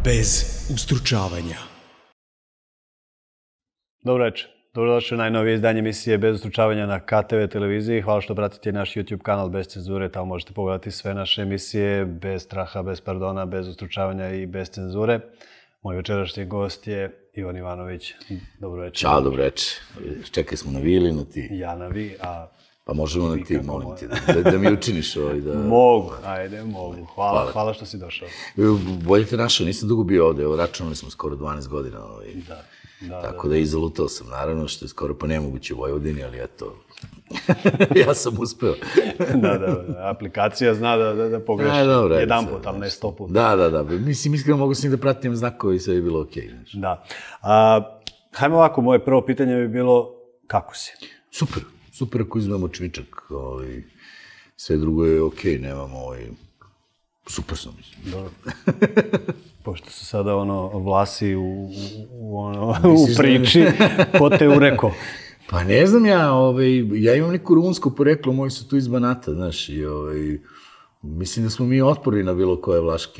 bez ustručavanja. Dobro večer. Dobrodošli u najnovije izdanje emisije Bez ustručavanja na KTV televiziji. Hvala što pratite naš YouTube kanal Bez cenzure. Tamo možete pogledati sve naše emisije bez straha, bez pardona, bez ustručavanja i bez cenzure. Moj večerašnji gost je Ivan Ivanović. Dobro večer. Ćao, dobro večer. Čekaj smo na vi ili na ti? Ja na vi, a... Pa možemo na ti, molim ti, da mi učiniš ovaj da... Mogu, ajde, mogu. Hvala što si došao. Bolje te našao, nisam dugo bio ovde, evo računali smo skoro 12 godina. Tako da izalutao sam, naravno, što je skoro pa nemoguće u Vojvodini, ali eto, ja sam uspeo. Da, aplikacija zna da pogreši jedan put, ali ne 100 puta. Da, mislim, iskreno mogu s njim da pratim znakove i sve je bilo okej. Da. Hajmo ovako, moje prvo pitanje bi bilo, kako si? Super ako izmemo čvičak, sve drugo je okej, nemamo super sam, mislim. Dobro. Pošto su sada vlasi u priči, ko te ureko? Pa ne znam ja imam neku rumunsko poreklo, moji su tu iz Banata, znaš, i mislim da smo mi otporni na bilo koje vlaške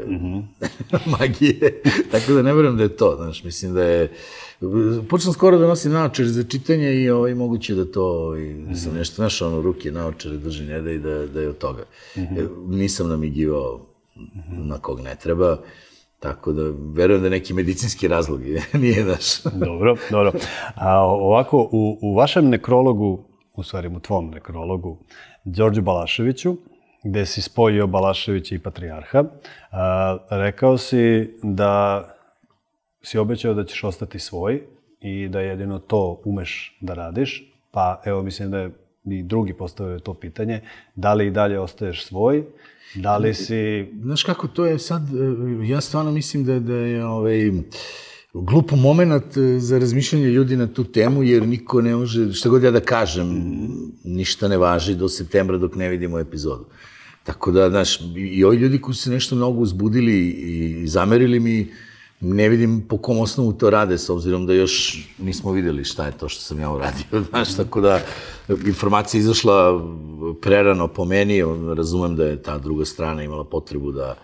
magije, tako da ne verujem da je to, znaš, mislim da je... Počnem skoro da nosim naočare za čitanje i moguće da to, sam nešto, znaš, ruke naočare drži ne da i da je od toga. Nisam namigivao na kog ne treba, tako da verujem da neki medicinski razlog nije naš. Dobro. A ovako, u vašem nekrologu, u stvari u tvom nekrologu, Đorđu Balaševiću, gde si spojio Balaševića i Patrijarha, rekao si da si obećao da ćeš ostati svoj i da jedino to umeš da radiš, pa evo mislim da je i drugi postavio to pitanje, da li i dalje ostaješ svoj, da li si... Znaš kako, to je sad, ja stvarno mislim da je glupo moment za razmišljanje ljudi na tu temu, jer niko ne može, šta god ja da kažem, ništa ne važi do septembra dok ne vidimo epizodu. Tako da, znaš, i ovi ljudi koji su se nešto mnogo uzbudili i zamerili mi, ne vidim po kom osnovu to rade, s obzirom da još nismo videli šta je to što sam ja uradio, znaš, tako da informacija je izašla prerano po meni, razumem da je ta druga strana imala potrebu da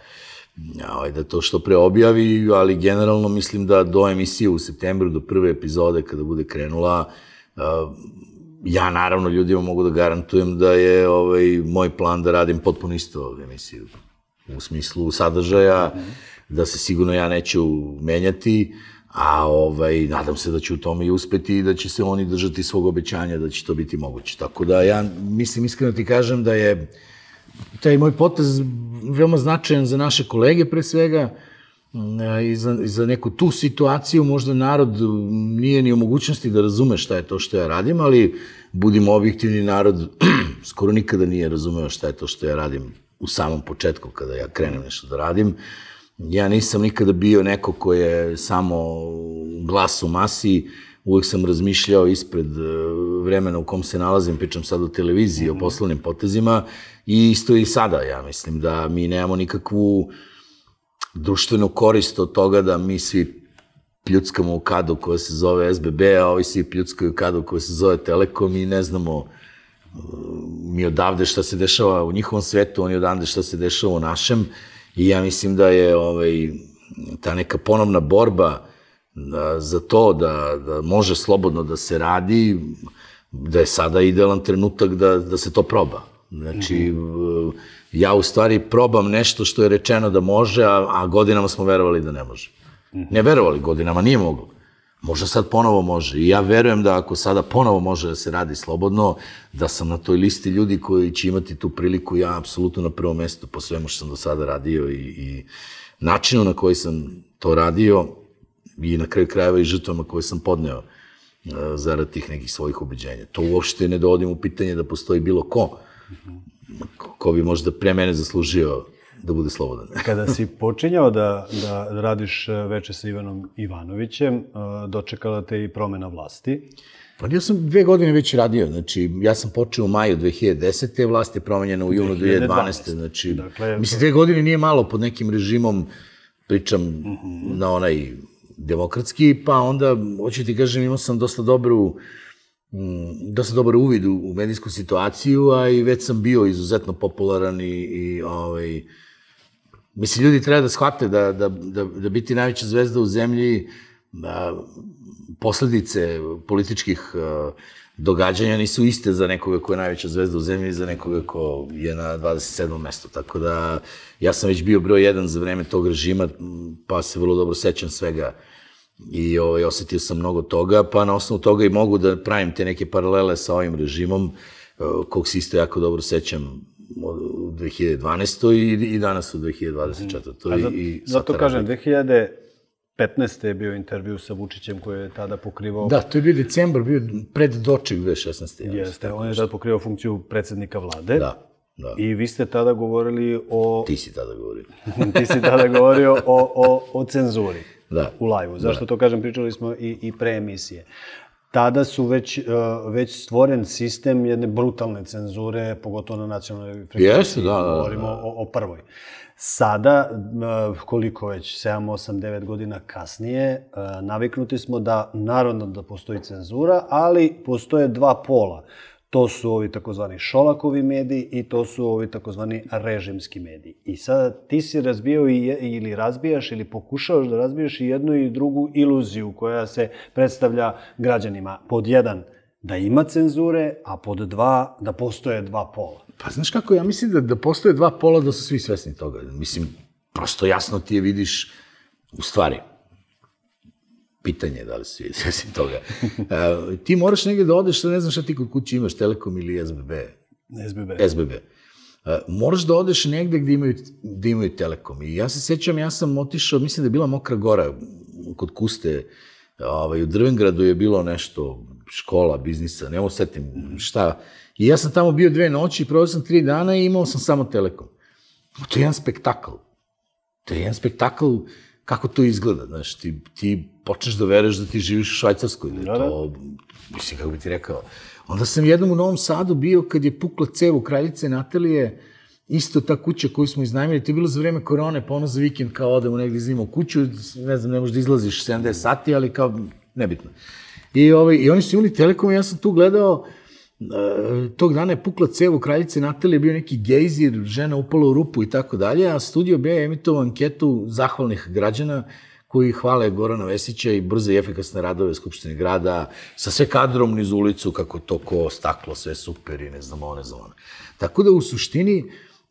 to što pre objavi, ali generalno mislim da do emisije u septembru, do prve epizode kada bude krenula, ja naravno ljudima mogu da garantujem da je moj plan da radim potpuno isto emisiju, u smislu sadržaja, da se sigurno ja neću menjati, a nadam se da ću u tome i uspeti i da će se oni držati svog obećanja, da će to biti moguće. Tako da ja mislim, iskreno ti kažem da je taj moj potez veoma značajan za naše kolege pre svega i za neku tu situaciju. Možda narod nije ni u mogućnosti da razume šta je to što ja radim, ali budimo objektivni, narod skoro nikada nije razumeo šta je to što ja radim u samom početku kada ja krenem nešto da radim. Ja nisam nikada bio neko ko je samo glas u masi, uvek sam razmišljao ispred vremena u kom se nalazim, pričam sad o televiziji, o poslovnim potezima i isto i sada, ja mislim da mi nemamo nikakvu društvenu korist od toga da mi svi pljuckamo u kadu koja se zove SBB, a ovi svi pljuckaju u kadu koja se zove Telekom i ne znamo mi odavde šta se dešava u njihovom svetu, oni odavde šta se dešava u našem. I ja mislim da je ta neka ponovna borba za to da može slobodno da se radi, da je sada idealan trenutak da se to proba. Znači, ja u stvari probam nešto što je rečeno da može, a godinama smo verovali da ne može. Ne verovali, godinama nije moglo. Možda sad ponovo može. I ja verujem da ako sada ponovo može da se radi slobodno, da sam na toj listi ljudi koji će imati tu priliku, ja apsolutno na prvom mestu po svemu što sam do sada radio i načinu na koji sam to radio i na kraju krajeva i žrtvama koje sam podneo zarad tih nekih svojih ubeđenja. To uopšte ne dovodim u pitanje da postoji bilo ko bi možda pre mene zaslužio da bude slobodan. Kada si počinjao da radiš veče sa Ivanom Ivanovićem, dočekala te i promena vlasti? Pa ja sam 2 godine već radio, znači ja sam počeo u maju 2010. Vlast je promenjena u junu 2012. Znači, mislim, 2 godine nije malo pod nekim režimom, pričam na onaj demokratski, pa onda, hoću ti kažem, imao sam dosta dobar uvid u medijsku situaciju, a i već sam bio izuzetno popularan i Mislim, ljudi treba da shvate da biti najveća zvezda u zemlji, posledice političkih događanja nisu iste za nekoga ko je najveća zvezda u zemlji i za nekoga ko je na 27. mestu. Tako da, ja sam već bio broj 1 za vreme tog režima, pa se vrlo dobro sećam svega i osetio sam mnogo toga, pa na osnovu toga i mogu da pravim te neke paralele sa ovim režimom, kog se isto jako dobro sećam u 2012. i danas u 2024. Zato kažem, 2015. je bio intervju sa Vučićem koji je tada pokrivao... Da, to je bio decembar, bio pred doček 2016. Jeste, on je tada pokrivao funkciju predsednika vlade. Da. I vi ste tada govorili o... Ti si tada govorio. Ti si tada govorio o cenzuri u live-u. Zašto to kažem, pričali smo i pre emisije. Tada su već stvoren sistem jedne brutalne cenzure, pogotovo na nacionalnoj frekvenciji. Jeste, da. Govorimo o prvoj. Sada, koliko već, 7, 8, 9 godina kasnije, naviknuti smo da, naravno da postoji cenzura, ali postoje dva pola. To su ovi takozvani Šolakovi mediji i to su ovi takozvani režimski mediji. I sada ti si razbijao ili razbijaš ili pokušavaš da razbiješ i jednu i drugu iluziju koja se predstavlja građanima. Pod jedan, da ima cenzure, a pod dva, da postoje dva pola. Pa znaš kako, ja mislim da postoje dva pola, da su svi svesni toga. Mislim, prosto jasno ti je vidiš u stvari. Pitanje je da li svi svesni toga. Ti moraš negdje da odeš, ne znam šta ti kod kuće imaš, Telekom ili SBB. SBB. Moraš da odeš negde gde imaju Telekom. I ja se sećam, ja sam otišao, mislim da je bila Mokra Gora, kod Kuste, u Drvengradu je bilo nešto, škola, biznisa, ne mogu setim šta. I ja sam tamo bio 2 noći, proveo sam 3 dana i imao sam samo Telekom. To je jedan spektakl. To je jedan spektakl kako to izgleda, znaš, ti počneš da veruješ da ti živiš u Švajcarskoj, da je to, mislim, kako bi ti rekao. Onda sam jednom u Novom Sadu bio kad je pukla cev u Kraljice Natalije, isto ta kuća koju smo iznajmili, to je bilo za vreme korone, pa ono za vikend kao odemo negdje iznimo kuću, ne znam, ne možeš da izlaziš 70 sati, ali kao, nebitno. I oni su imali Telekom i ja sam tu gledao, tog dana je pukla cev u Kraljice Natalije, bio neki gejzir, žena upala u rupu i tako dalje, a Studio B je emitovao anketu zahvalnih građana koji hvale Gorana Vesića i brze i efikasne radove Skupštine grada, sa sve kadrom niz ulicu, kako to ko staklo, sve super i ne znam ono. Tako da u suštini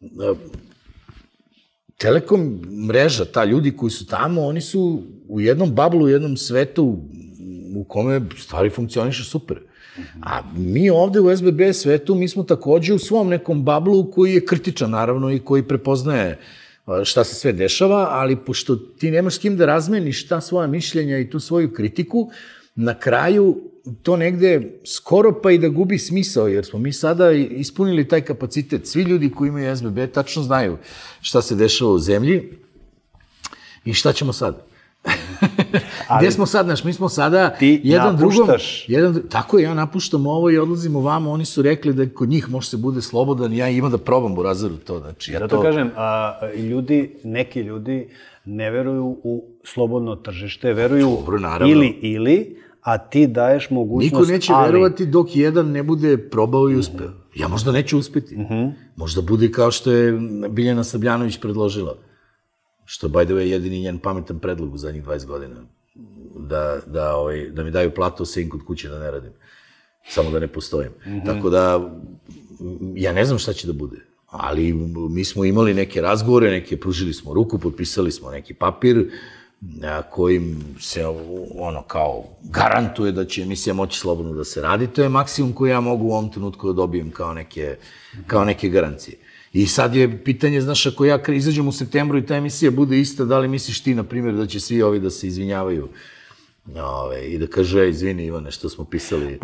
Telekom mreža, ta ljudi koji su tamo, oni su u jednom bablu, u jednom svetu u kome stvari funkcioniše super. A mi ovde u SBB svetu, mi smo takođe u svom nekom bablu koji je kritičan, naravno, i koji prepoznaje šta se sve dešava, ali pošto ti nemaš s kim da razmeniš ta svoja mišljenja i tu svoju kritiku, na kraju to negde skoro pa i da gubi smisao, jer smo mi sada ispunili taj kapacitet. Svi ljudi koji imaju SBB tačno znaju šta se dešava u zemlji i šta ćemo sad. Gde smo sad, znaš, mi smo sada jedan drugom... Tako je, ja napuštam ovo i odlazim ovamo, oni su rekli da kod njih može se bude slobodan i ja imam da probam u Razaru to, znači... Da to kažem, neki ljudi ne veruju u slobodno tržište, veruju ili, a ti daješ mogućnost... Niko neće verovati dok jedan ne bude probao i uspeo. Ja možda neću uspeti. Možda bude kao što je Biljana Srbljanović predložila. Što, by the way, jedini njen pametan predlog u zadnjih 20 godina. Da mi daju platu, sedim kod kuće da ne radim. Samo da ne postojim. Tako da, ja ne znam šta će da bude. Ali mi smo imali neke razgovore, pružili smo ruku, potpisali smo neki papir kojim se kao garantuje da će emisija moći slobodno da se radi. To je maksimum koji ja mogu u ovom trenutku da dobijem kao neke garancije. I sad je pitanje, znaš, ako ja izađem u septembru i ta emisija bude ista, da li misliš ti, na primjer, da će svi ovi da se izvinjavaju i da kaže, izvini Ivane, što smo pisali?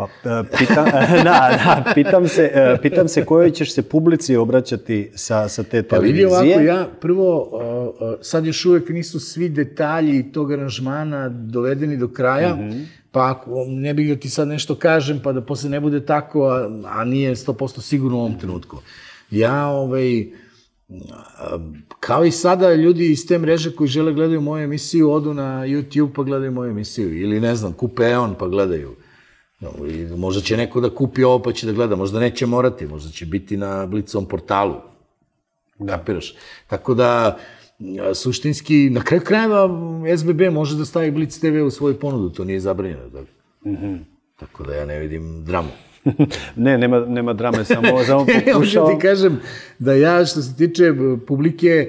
Pitam se kojoj ćeš se publici obraćati sa te televizije? Pa vidi ovako, ja prvo, sad još uvek nisu svi detalji tog aranžmana dovedeni do kraja, pa ako ne bih da ti sad nešto kažem, pa da posle ne bude tako, a nije 100% sigurno u ovom trenutku. Ja, kao i sada, ljudi iz te mreže koji žele gledaju moju emisiju, odu na YouTube pa gledaju moju emisiju. Ili, ne znam, kupe EON pa gledaju. Možda će neko da kupi ovo pa će da gleda, možda neće morati, možda će biti na Blicovom portalu. Kapiraš? Tako da, suštinski, na kraju krajeva SBB može da stavi Blic TV u svoju ponudu, to nije zabranjeno. Tako da ja ne vidim dramu. Ne, nema drame, samo pokušao. Hoću ti kažem da ja, što se tiče publike,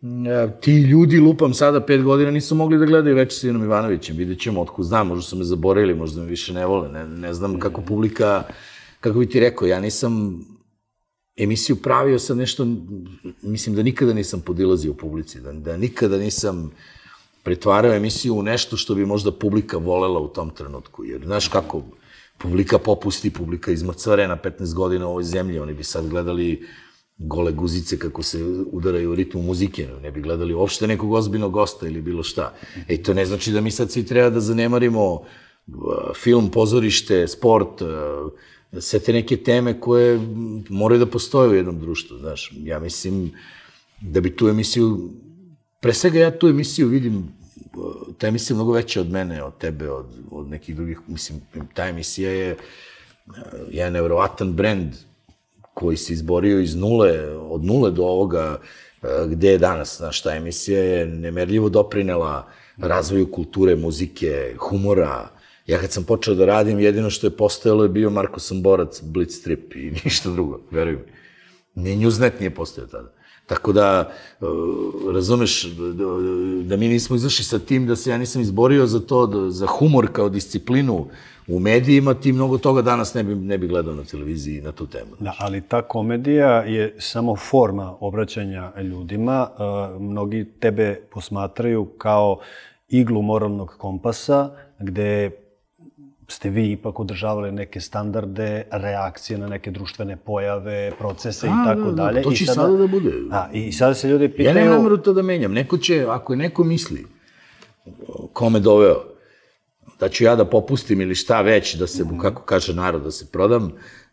ti ljudi, lupam sada 5 godina, nisu mogli da gledaju Veče s Ivanom Ivanovićem. Vidjet ćemo, otko znam, možda su me zaboravili, možda me više ne vole. Ne znam kako publika, kako bi ti rekao, ja nisam emisiju pravio sad nešto, mislim da nikada nisam podilazio u publici, da nikada nisam pretvarao emisiju u nešto što bi možda publika volela u tom trenutku. Jer, znaš kako, publika popusti, publika izmrcvare na 15 godina u ovoj zemlji, oni bi sad gledali gole guzice kako se udaraju u ritmu muzike, ne bi gledali uopšte nekog ozbiljnog gosta ili bilo šta. To ne znači da mi sad svi treba da zanemarimo film, pozorište, sport, sve te neke teme koje moraju da postoje u jednom društvu, znaš. Ja mislim da bi tu emisiju, pre svega ja tu emisiju vidim, ta emisija je mnogo veća od mene, od tebe, od nekih drugih, mislim, ta emisija je jedan nevjerovatan brend koji se izborio od nule do ovoga gde je danas. Znaš, ta emisija je nemerljivo doprinela razvoju kulture, muzike, humora. Ja kad sam počeo da radim, jedino što je postojalo je bio Marko Samborac, Blitz strip i ništa drugo, veruj mi. Ni Newsnet nije postojao tada. Tako da, razumeš, da mi nismo izašli sa tim, da se ja nisam izborio za to, za humor kao disciplinu u medijima, ti mnogo toga danas ne bi gledao na televiziji na tu temu. Da, ali ta komedija je samo forma obraćanja ljudima. Mnogi tebe posmatraju kao iglu moralnog kompasa, gde ste vi ipak održavali neke standarde, reakcije na neke društvene pojave, procese i tako dalje. To će sada da bude. I sada se ljudi pitaju... Ja nemam nameru to da menjam. Neko će, ako je neko misli kome doveo, da ću ja da popustim ili šta već, da se, kako kaže narod, da se prodam,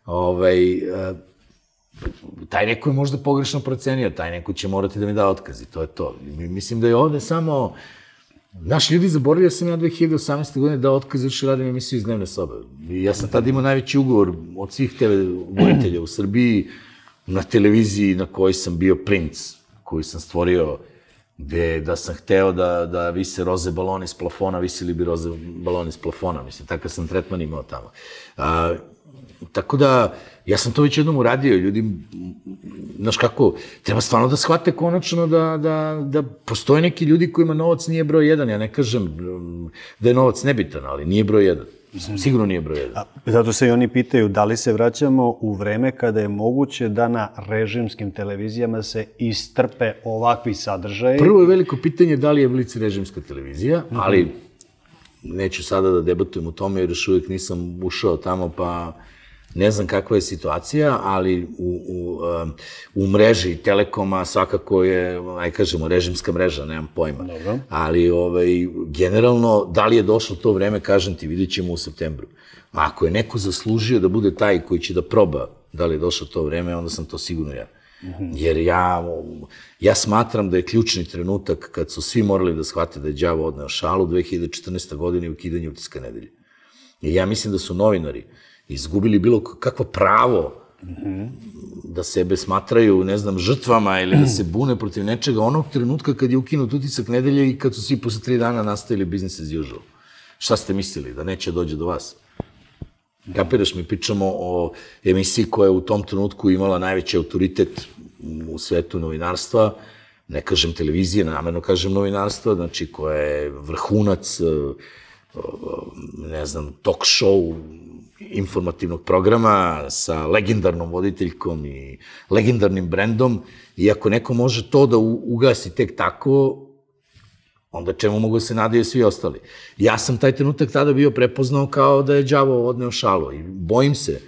taj neko je možda pogrešno procenio, taj neko će morati da mi da otkaz i to je to. Mislim da je ovde samo... Naš ljudi zaboravio sam ja 2018. godine dao otkaz još i radim emisiju iz dnevne sobe. Ja sam tada imao najveći ugovor od svih TV voditelja u Srbiji na televiziji na kojoj sam bio princ, koju sam stvorio, gde da sam hteo da vise roze baloni iz plafona, visili bi roze baloni iz plafona. Mislim, takav sam tretman imao tamo. Tako da, ja sam to već jednom uradio, ljudi, znaš kako, treba stvarno da shvate konačno da postoje neki ljudi kojima novac nije broj 1, ja ne kažem da je novac nebitan, ali nije broj 1, sigurno nije broj 1. Zato se i oni pitaju da li se vraćamo u vreme kada je moguće da na režimskim televizijama se istrpe ovakvi sadržaji. Prvo je veliko pitanje da li je Blic režimska televizija, ali neću sada da debatujem o tome jer još uvijek nisam ušao tamo, pa ne znam kakva je situacija, ali u mreži Telekoma svakako je, aj kažemo, režimska mreža, nemam pojma. Ali generalno, da li je došlo to vreme, kažem ti, vidjet ćemo u septembru. Ako je neko zaslužio da bude taj koji će da proba da li je došlo to vreme, onda sam to sigurno ja. Jer ja smatram da je ključni trenutak kad su svi morali da shvate da je đavo odneo šalu 2014. godine i ukidanje Utiska nedelje. I ja mislim da su novinari izgubili bilo kakvo pravo da sebe smatraju, ne znam, žrtvama ili da se bune protiv nečega onog trenutka kad je ukinut Utisak nedelje i kad su svi posle 3 dana nastavili business as usual. Šta ste mislili? Da neće dođe do vas? Kapiraš, mi pričamo o emisiji koja je u tom trenutku imala najveći autoritet u svetu novinarstva, ne kažem televizije, namerno kažem novinarstva, znači koja je vrhunac, ne znam, talk show, informativnog programa sa legendarnom voditeljkom i legendarnim brendom i ako neko može to da ugasi tek tako, onda čemu mogu se nadaju svi ostali. Ja sam taj trenutak tada bio prepoznao kao da je đavo odneo šalu i bojim se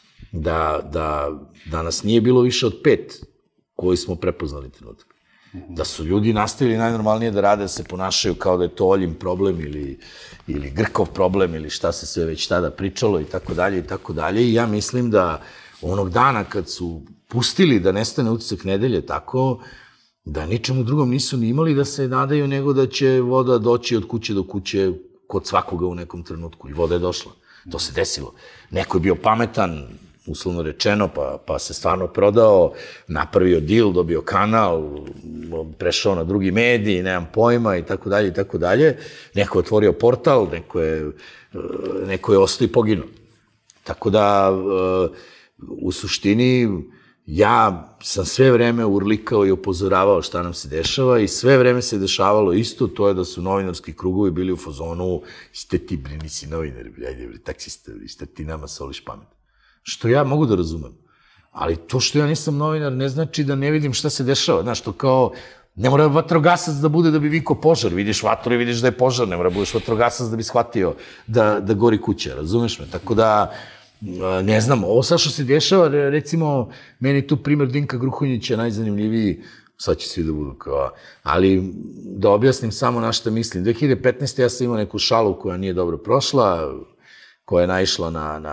da nas nije bilo više od 5 koji smo prepoznali trenutak. Da su ljudi nastavili najnormalnije da rade, da se ponašaju kao da je to Oljin problem ili Grkov problem ili šta se sve već tada pričalo i tako dalje i tako dalje. I ja mislim da onog dana kad su pustili da nestane Utisak nedelje tako, da ničemu drugom nisu ni imali da se nadaju nego da će voda doći od kuće do kuće kod svakoga u nekom trenutku. I voda je došla. To se desilo. Neko je bio pametan, uslovno rečeno, pa se stvarno prodao, napravio deal, dobio kanal, prešao na drugi medij, nemam pojma i tako dalje i tako dalje. Neko je otvorio portal, neko je ostao i poginuo. Tako da, u suštini, ja sam sve vreme urlikao i upozoravao šta nam se dešava i sve vreme se dešavalo isto, to je da su novinarski krugovi bili u fazonu ste ti, bre, nisi novinar, ajde, bre, taksista, šta ti nama soliš pamet. Što ja mogu da razumem. Ali to što ja nisam novinar ne znači da ne vidim šta se dešava. Znaš, to kao, ne mora vatrogasac da bude da bi vikao požar, vidiš vatru i vidiš da je požar, ne mora budeš vatrogasac da bi shvatio da gori kuća, razumeš me? Tako da, ne znam, ovo sad što se dešava, recimo, meni je tu primer Dinka Gruhonjića najzanimljiviji, sad će svi da budu kao, ali da objasnim samo na šta mislim. 2015. ja sam imao neku šalu koja nije dobro prošla, koja je naišla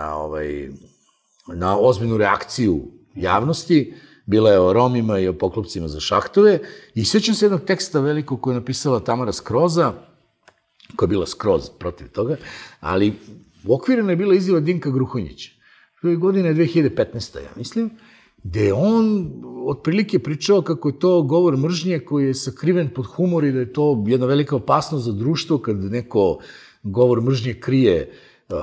na ozbiljnu reakciju javnosti, bila je o Romima i o poklopcima za šahtove, i sjećam se jednog teksta velikog koji je napisala Tamara Skroza, koja je bila skroz protiv toga, ali uokvirena je bila izjava Dinka Gruhonjića. Godina je 2015. ja mislim, gde je on otprilike pričao kako je to govor mržnje koji je sakriven pod humor i da je to jedna velika opasnost za društvo kad neko govor mržnje krije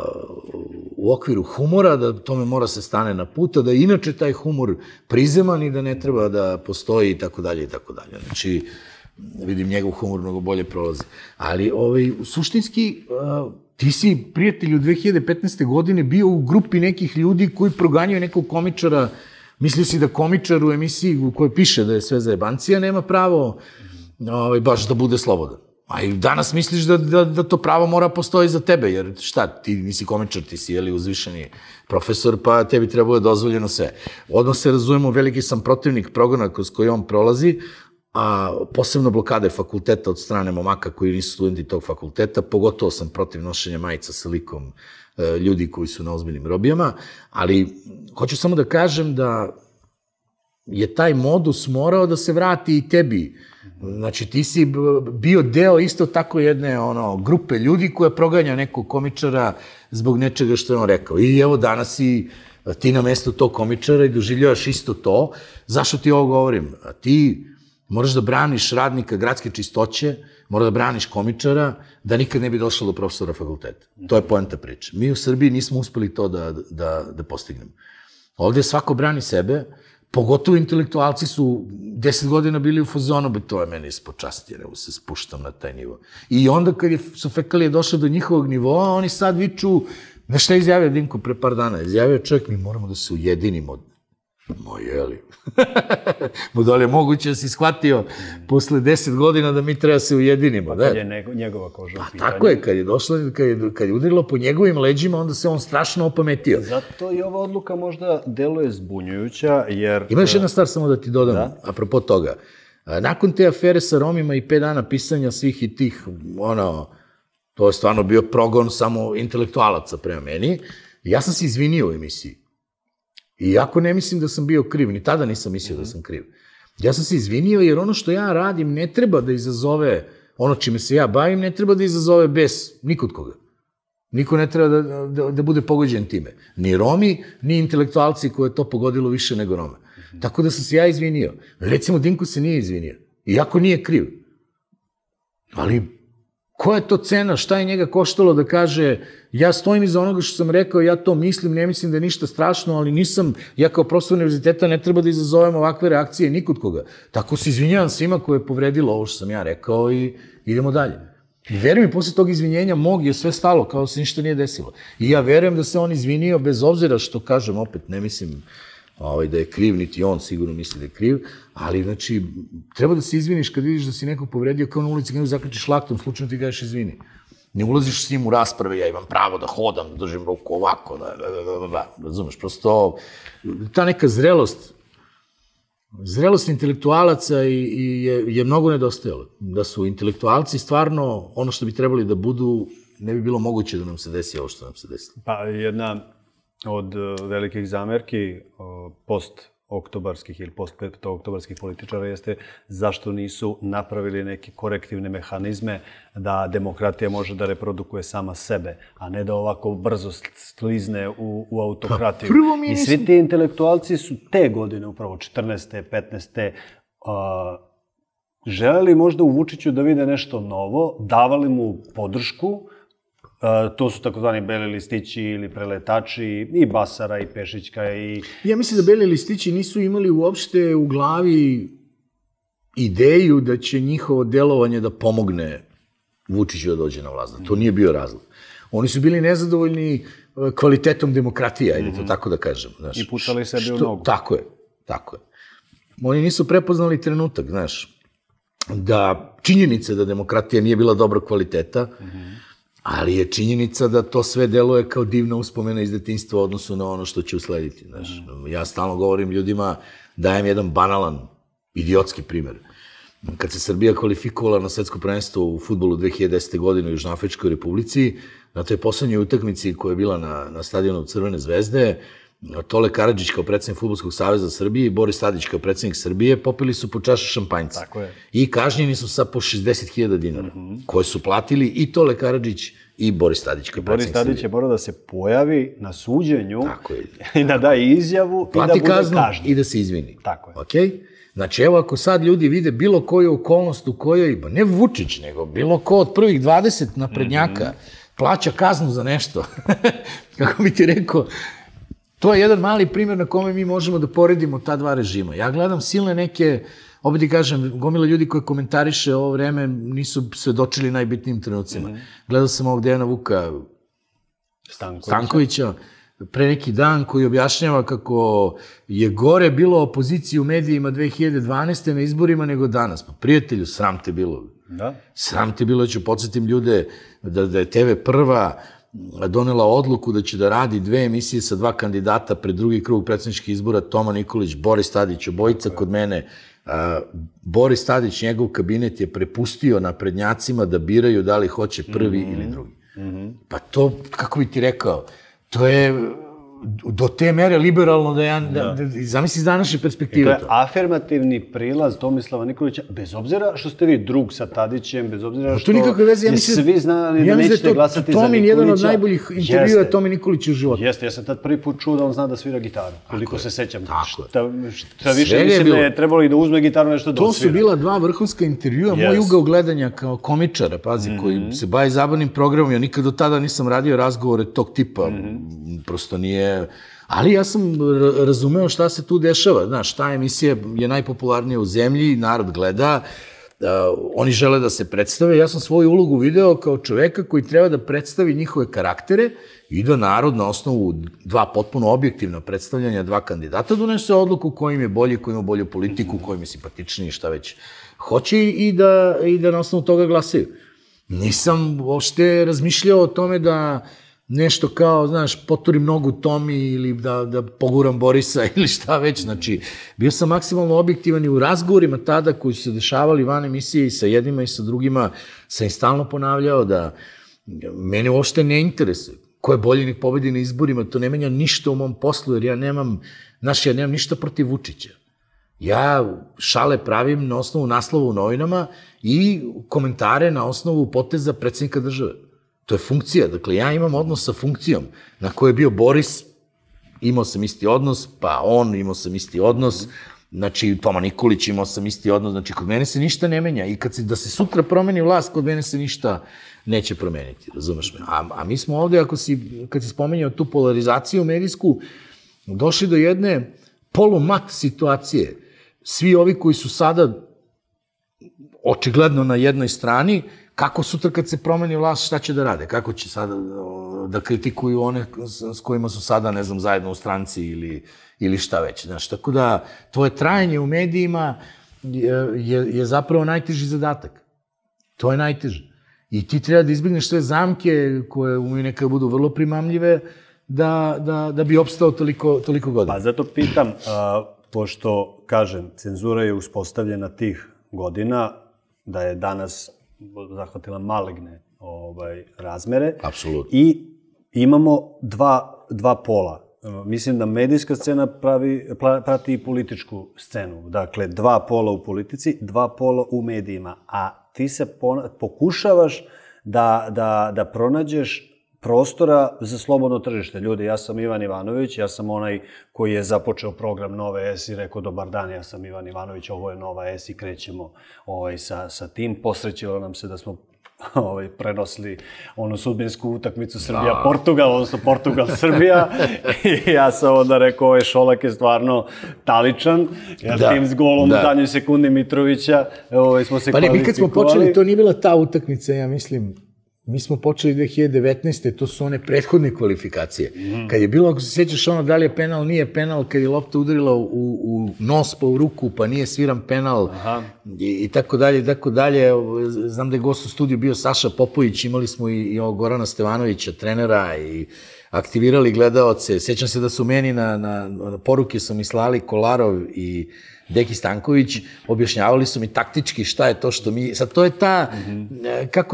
u okviru humora, da tome mora se stane na put, da je inače taj humor prizeman i da ne treba da postoji i tako dalje i tako dalje. Znači, vidim, njegov humor mnogo bolje prolazi. Ali, suštinski, ti si, prijatelju, 2015. godine bio u grupi nekih ljudi koji proganjaju nekog komičara. Mislio si da komičar u emisiji u kojoj piše da je sve zajebancija nema pravo baš da bude slobodan. A i danas misliš da to pravo mora postoji za tebe, jer šta, ti nisi komičar, ti si uzvišeni profesor, pa tebi treba je dozvoljeno sve. Odmah se razumemo, veliki sam protivnik progona kroz koji on prolazi, a posebno blokade fakulteta od strane momaka koji nisu studenti tog fakulteta, pogotovo sam protiv nošenja majica sa likom ljudi koji su na ozbiljnim robijama, ali hoću samo da kažem da je taj modus morao da se vrati i tebi. Znači, ti si bio deo isto tako jedne grupe ljudi koja proganja nekog komičara zbog nečega što je on rekao. I evo danas si ti na mestu tog komičara i doživljavaš isto to. Zašto ti ovo govorim? Ti moraš da braniš radnika gradske čistoće, moraš da braniš komičara, da nikad ne bi došlo do profesora fakulteta. To je poenta priče. Mi u Srbiji nismo uspeli to da postignemo. Ovde svako brani sebe, pogotovo intelektualci su 10 godina bili u fazonu, to je meni ispod časti, jer evo se spuštam na taj nivo. I onda kad su fekalije došle do njihovog nivoa, oni sad viču, znaš šta je izjavio Dinko pre par dana? Izjavio čovjek, mi moramo da se ujedinimo. Jeli. Da li je moguće da si shvatio posle 10 godina da mi treba se ujedinimo? Kad je njegova koža u pitanju. Tako je, kad je udarilo po njegovim leđima, onda se on strašno opametio. Zato i ova odluka možda deluje zbunjujuća, jer... Ima još jedna stvar samo da ti dodam, apropo toga. Nakon te afere sa Romima i 5 dana pisanja svih i tih, to je stvarno bio progon samo intelektualaca prema meni, ja sam se izvinio u emisiji. Iako ne mislim da sam bio kriv, ni tada nisam mislio da sam kriv. Ja sam se izvinio jer ono što ja radim ne treba da izazove, ono čime se ja bavim, ne treba da izazove bes nikod koga. Niko ne treba da bude pogođen time. Ni Romi, ni intelektualci koje je to pogodilo više nego Rome. Tako da sam se ja izvinio. Recimo, Dinko se nije izvinio. Iako nije kriv. Ali koja je to cena, šta je njega koštalo da kaže ja stojim iza onoga što sam rekao, ja to mislim, ne mislim da je ništa strašno, ali nisam, ja kao profesor univerziteta ne treba da izazovem ovakve reakcije nikod koga. Tako se izvinjavam svima koje je povredilo ovo što sam ja rekao i idemo dalje. I verujem mi, posle tog izvinjenja mog je sve stalo, kao da se ništa nije desilo. I ja verujem da se on izvinio bez obzira što, kažem, opet ne mislim da je kriv, niti on sigurno misli da je kriv, ali, znači, treba da se izviniš kad vidiš da si nekog povredio kao na ulici, kad zaključiš laktom, slučajno ti kažeš izvini. Ne ulaziš s njim u rasprave, ja imam pravo da hodam, da držim ruku ovako, razumeš, prosto ta neka zrelost intelektualaca je mnogo nedostajala. Da su intelektualci stvarno ono što bi trebali da budu, ne bi bilo moguće da nam se desi ovo što nam se desilo. Pa jedna od velikih zamerki post oktobarskih ili postoktobarskih političara jeste zašto nisu napravili neke korektivne mehanizme da demokratija može da reprodukuje sama sebe, a ne da ovako brzo sklizne u autokratiju. I svi ti intelektualci su te godine, upravo 14. 15. Želeli možda u Vučiću da vide nešto novo, davali mu podršku. To su takozvani beli listići ili preletači, i Basara, i Pešićka, i... Ja mislim da beli listići nisu imali uopšte u glavi ideju da će njihovo delovanje da pomogne Vučiću da dođe na vlast. To nije bio razlog. Oni su bili nezadovoljni kvalitetom demokratije, ajde to tako da kažem. I pucali sebi u nogu. Tako je, tako je. Oni nisu prepoznali trenutak, znaš, da činjenica da demokratija nije bila dobra kvaliteta, ali je činjenica da to sve deluje kao divna uspomena iz detinjstva u odnosu na ono što će uslediti. Znaš. Ja stalno govorim ljudima, dajem jedan banalan, idiotski primer. Kad se Srbija kvalifikovala na svetsko prvenstvo u fudbalu 2010. godine u Južnoafričkoj republici, na toj poslednjoj utakmici koja je bila na stadionu Crvene zvezde, Tole Karadžić kao predsednik Fudbalskog saveza Srbije i Boris Tadić kao predsednik Srbije popili su po čašu šampanjca. I kažnjeni su sa po 60.000 dinara, koje su platili i Tole Karadžić i Boris Tadić kao predsednik Srbije. Boris Tadić je morao da se pojavi na suđenju i da da izjavu i da bude kažnjen. I da se izvini. Tako je. Okay? Znači, evo ako sad ljudi vide bilo koju okolnost u kojoj, ne Vučić, nego bilo ko od prvih 20 naprednjaka plaća kaznu za nešto, kako bi ti rekao, to je jedan mali primjer na kome mi možemo da poredimo ta dva režima. Ja gledam silne neke, opet ti kažem, gomila ljudi koji komentariše ovo vreme nisu svedočili najbitnijim trenucima. Gledao sam ovog Dejana Vuka Stankovića pre neki dan koji objašnjava kako je gore bilo opoziciji u medijima 2012. na izborima nego danas. Pa prijatelju, sram te bilo. Sram te bilo, ću podsjetim ljude da je TV Prva donela odluku da će da radi 2 emisije sa 2 kandidata pred drugi krug predsjedničkih izbora, Toma Nikolić, Boris Tadić, obojica kod mene. Boris Tadić, njegov kabinet je prepustio naprednjacima da biraju da li hoće prvi ili drugi. Pa to, kako bi ti rekao, to je do te mere liberalno da ja, zamisli iz današnje perspektive. Dakle, afirmativni prilaz Tomislava Nikolića, bez obzira što ste vi drug sa Tadićem, bez obzira što svi znali da nećete glasati za Nikolića. Tomin jedan od najboljih intervjua je Tomi Nikolić u životu. Jeste, ja sam tad prvi put čuo da on zna da svira gitaru, koliko se sećam. Šta više mislim da je trebalo i da uzme gitaru nešto da osvira. To su bila 2 vrhunska intervjua, moj ugao gledanja kao komičara, pazi, koji se bavi zabavnim programom, ja nikad do tada nisam radio razgovore tog tipa, prosto nije. Ali ja sam razumeo šta se tu dešava. Znaš, ta emisija je najpopularnija u zemlji, narod gleda, oni žele da se predstave. Ja sam svoju ulogu video kao čoveka koji treba da predstavi njihove karaktere i da narod na osnovu 2 potpuno objektivna predstavljanja 2 kandidata donese odluku kojim je bolji, koji ima bolju politiku, kojim je simpatičniji, šta već hoće i da na osnovu toga glasaju. Nisam uopšte razmišljao o tome da nešto kao, znaš, poturim nogu Tomi ili da poguram Borisa ili šta već. Znači, bio sam maksimalno objektivan i u razgovorima tada koji su se dešavali van emisije i sa jednima i sa drugima sam im stalno ponavljao da mene uopšte ne interesuje ko je bolji nek pobedi na izborima, to ne menja ništa u mom poslu jer ja nemam ništa protiv Vučića. Ja šale pravim na osnovu naslova u novinama i komentare na osnovu poteza predsjednika države. To je funkcija, dakle ja imam odnos sa funkcijom na kojoj je bio Boris, imao sam isti odnos, pa on imao sam isti odnos, znači Toma Nikolić imao sam isti odnos, znači kod mene se ništa ne menja i da se sutra promeni vlast, kod mene se ništa neće promeniti, razumeš me? A mi smo ovde, kad si spomenjao tu polarizaciju medijsku, došli do jedne polumat situacije. Svi ovi koji su sada očigledno na jednoj strani, kako sutra kad se promeni vlast, šta će da rade? Kako će sada da kritikuju one s kojima su sada, ne znam, zajedno u stranci ili šta već? Znaš, tako da tvoje trajanje u medijima je zapravo najteži zadatak. To je najteže. I ti treba da izbjegneš sve zamke koje u nekada budu vrlo primamljive da bi opstao toliko godina. Pa zato pitam, pošto, kažem, cenzura je uspostavljena tih godina, da je danas zahvatila maligne razmere. Apsolutno. I imamo dva pola. mislim da medijska scena prati i političku scenu. Dakle, 2 pola u politici, 2 pola u medijima. A ti se pokušavaš da pronađeš prostora za slobodno tržište. Ljudi, ja sam Ivan Ivanović, ja sam onaj koji je započeo program Nove S i rekao dobar dan, ja sam Ivan Ivanović, ovo je Nova S i krećemo sa tim. Posrećilo nam se da smo prenosili onu sudbinsku utakmicu Srbija-Portugal, odnosno Portugal-Srbija. I ja sam onda rekao, Šolak je stvarno taličan, jer tim s golom u zadnjoj sekundi Mitrovića smo se kvalifikovali. Pa mi kad smo počeli, to nije bila ta utakmica, ja mislim. Mi smo počeli 2019. To su one prethodne kvalifikacije. Kad je bilo, ako se sjećaš ono, da li je penal, nije penal, kad je lopta udarila u nos pa u ruku, pa nije sviran penal i tako dalje, i tako dalje. Znam da je gost u studiju bio Saša Popović, imali smo i Gorana Stevanovića, trenera, i aktivirali gledaoce. Sjećam se da su meni na poruke su mi slali Kolarov i Deki Stanković, objašnjavali su mi taktički šta je to što mi... Sad, to je ta, kako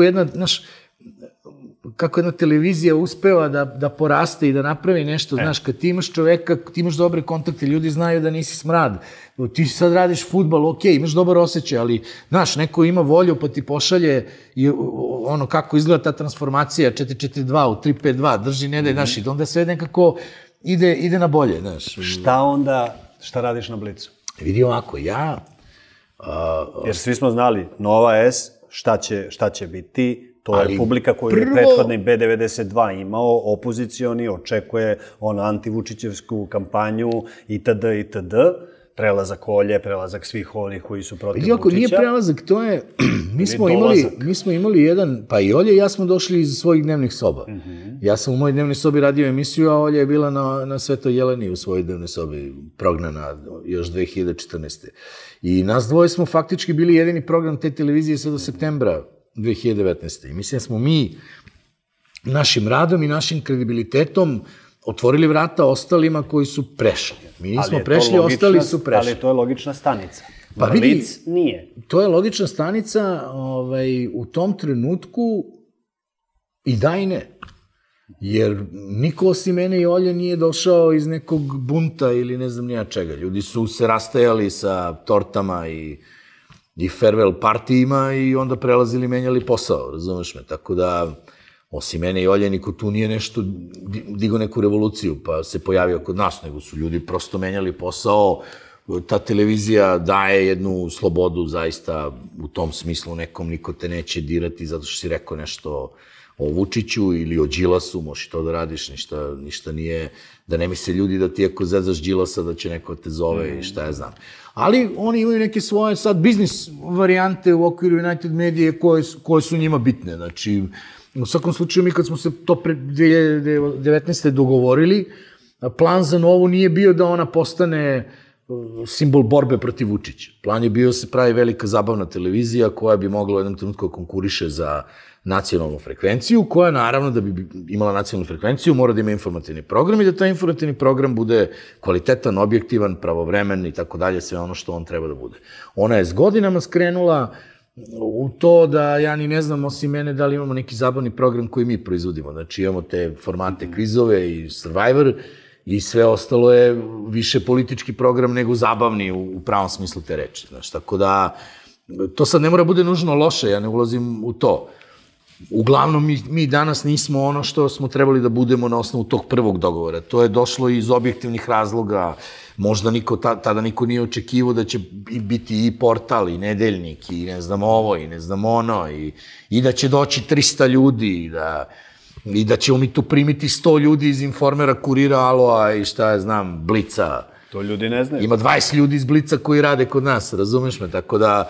jedna televizija uspeva da poraste i da napravi nešto, znaš, kad ti imaš čoveka, ti imaš dobre kontakte, ljudi znaju da nisi smrad, ti sad radiš fudbal, ok, imaš dobar osjećaj, ali, znaš, neko ima volju pa ti pošalje ono kako izgleda ta transformacija 4-4-2 u 3-5-2, drži, ne daj, znaš, i onda sve nekako ide na bolje, znaš. Šta radiš na Blicu? Vidi ovako, jer svi smo znali, Nova S, šta će biti, to je publika koju je prethodni B92 imao, opozicioni, očekuje antivučićevsku kampanju itd. Prelazak Olje, prelazak svih onih koji su protiv Vučića. Iako nije prelazak, to je, mi smo imali jedan, pa i Olje i ja smo došli iz svojih dnevnih soba. Ja sam u mojoj dnevnoj sobi radio emisiju, a Olja je bila na Svetoj Jeleni u svojoj dnevnoj sobi, prognana još 2014. I nas dvoje smo faktički bili jedini program te televizije sve do septembra 2019. I mislim da smo mi našim radom i našim kredibilitetom otvorili vrata ostalima koji su prešli. Mi nismo prešli, ostali su prešli. Ali to je logična stanica. Blic nije. To je logična stanica u tom trenutku i da i ne. Jer niko osim mene i Olje nije došao iz nekog bunta ili ne znam nija čega. Ljudi su se rastajali sa tortama i farewell partijima i onda prelazili, menjali posao, razumeš me, tako da osim mene i Olje, niko tu nije nešto digao neku revoluciju pa se pojavio kod nas, nego su ljudi prosto menjali posao. Ta televizija daje jednu slobodu zaista u tom smislu, nekom niko te neće dirati zato što si rekao nešto o Vučiću ili o Đilasu, možeš to da radiš, ništa nije, da ne misle ljudi da ti ako zezaš Đilasa da će neko te zove i šta ja znam. Ali oni imaju neke svoje sad biznis varijante u okviru United Medije koje su njima bitne. Znači, u svakom slučaju mi kad smo se to pre 2019. dogovorili, plan za Novu nije bio da ona postane simbol borbe protiv Vučića. Plan je bio da se pravi velika zabavna televizija koja bi mogla u jednom trenutku konkuriše za nacionalnu frekvenciju, koja naravno da bi imala nacionalnu frekvenciju mora da ima informativni program i da taj informativni program bude kvalitetan, objektivan, pravovremen i tako dalje, sve ono što on treba da bude. Ona je s godinama skrenula u to da ja ni ne znam osim mene da li imamo neki zabavni program koji mi proizvodimo. Znači imamo te formate kvizove i Survivor i sve ostalo je više politički program nego zabavni u pravom smislu te reči. Znači, tako da to sad ne mora bude nužno loše, ja ne ulazim u to. Uglavnom, mi danas nismo ono što smo trebali da budemo na osnovu tog prvog dogovora. To je došlo iz objektivnih razloga. Možda tada niko nije očekivao da će biti i portal, i nedeljnik, i ne znam ovo, i ne znam ono, i da će doći 300 ljudi, i da ćemo mi tu primiti 100 ljudi iz Informera, Kurira, Aloa i šta ja znam, Blica. To ljudi ne znaju. Ima 20 ljudi iz Blica koji rade kod nas, razumeš me? Tako da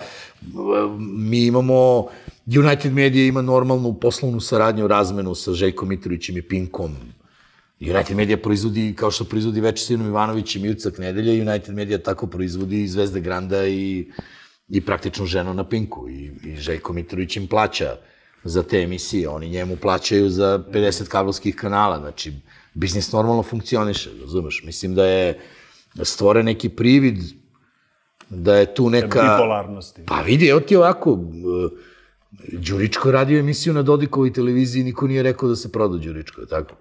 mi imamo, United Media ima normalnu poslovnu saradnju, razmenu sa Željkom Mitrovićem i Pinkom. United Media proizvodi, kao što proizvodi Večislavom Ivanovićem i Ucak nedelje, United Media tako proizvodi i Zvezde Granda i praktično Ženu na Pinku. I Željko Mitrović im plaća za te emisije. Oni njemu plaćaju za 50 kabelskih kanala. Znači, biznis normalno funkcioniše, razumeš? Mislim da je stvoren neki privid, da je tu neka... Bipolarnosti. Pa vidi, evo ti ovako, Đuričko radio emisiju na Dodikovoj televiziji, niko nije rekao da se proda Đuričko, tako?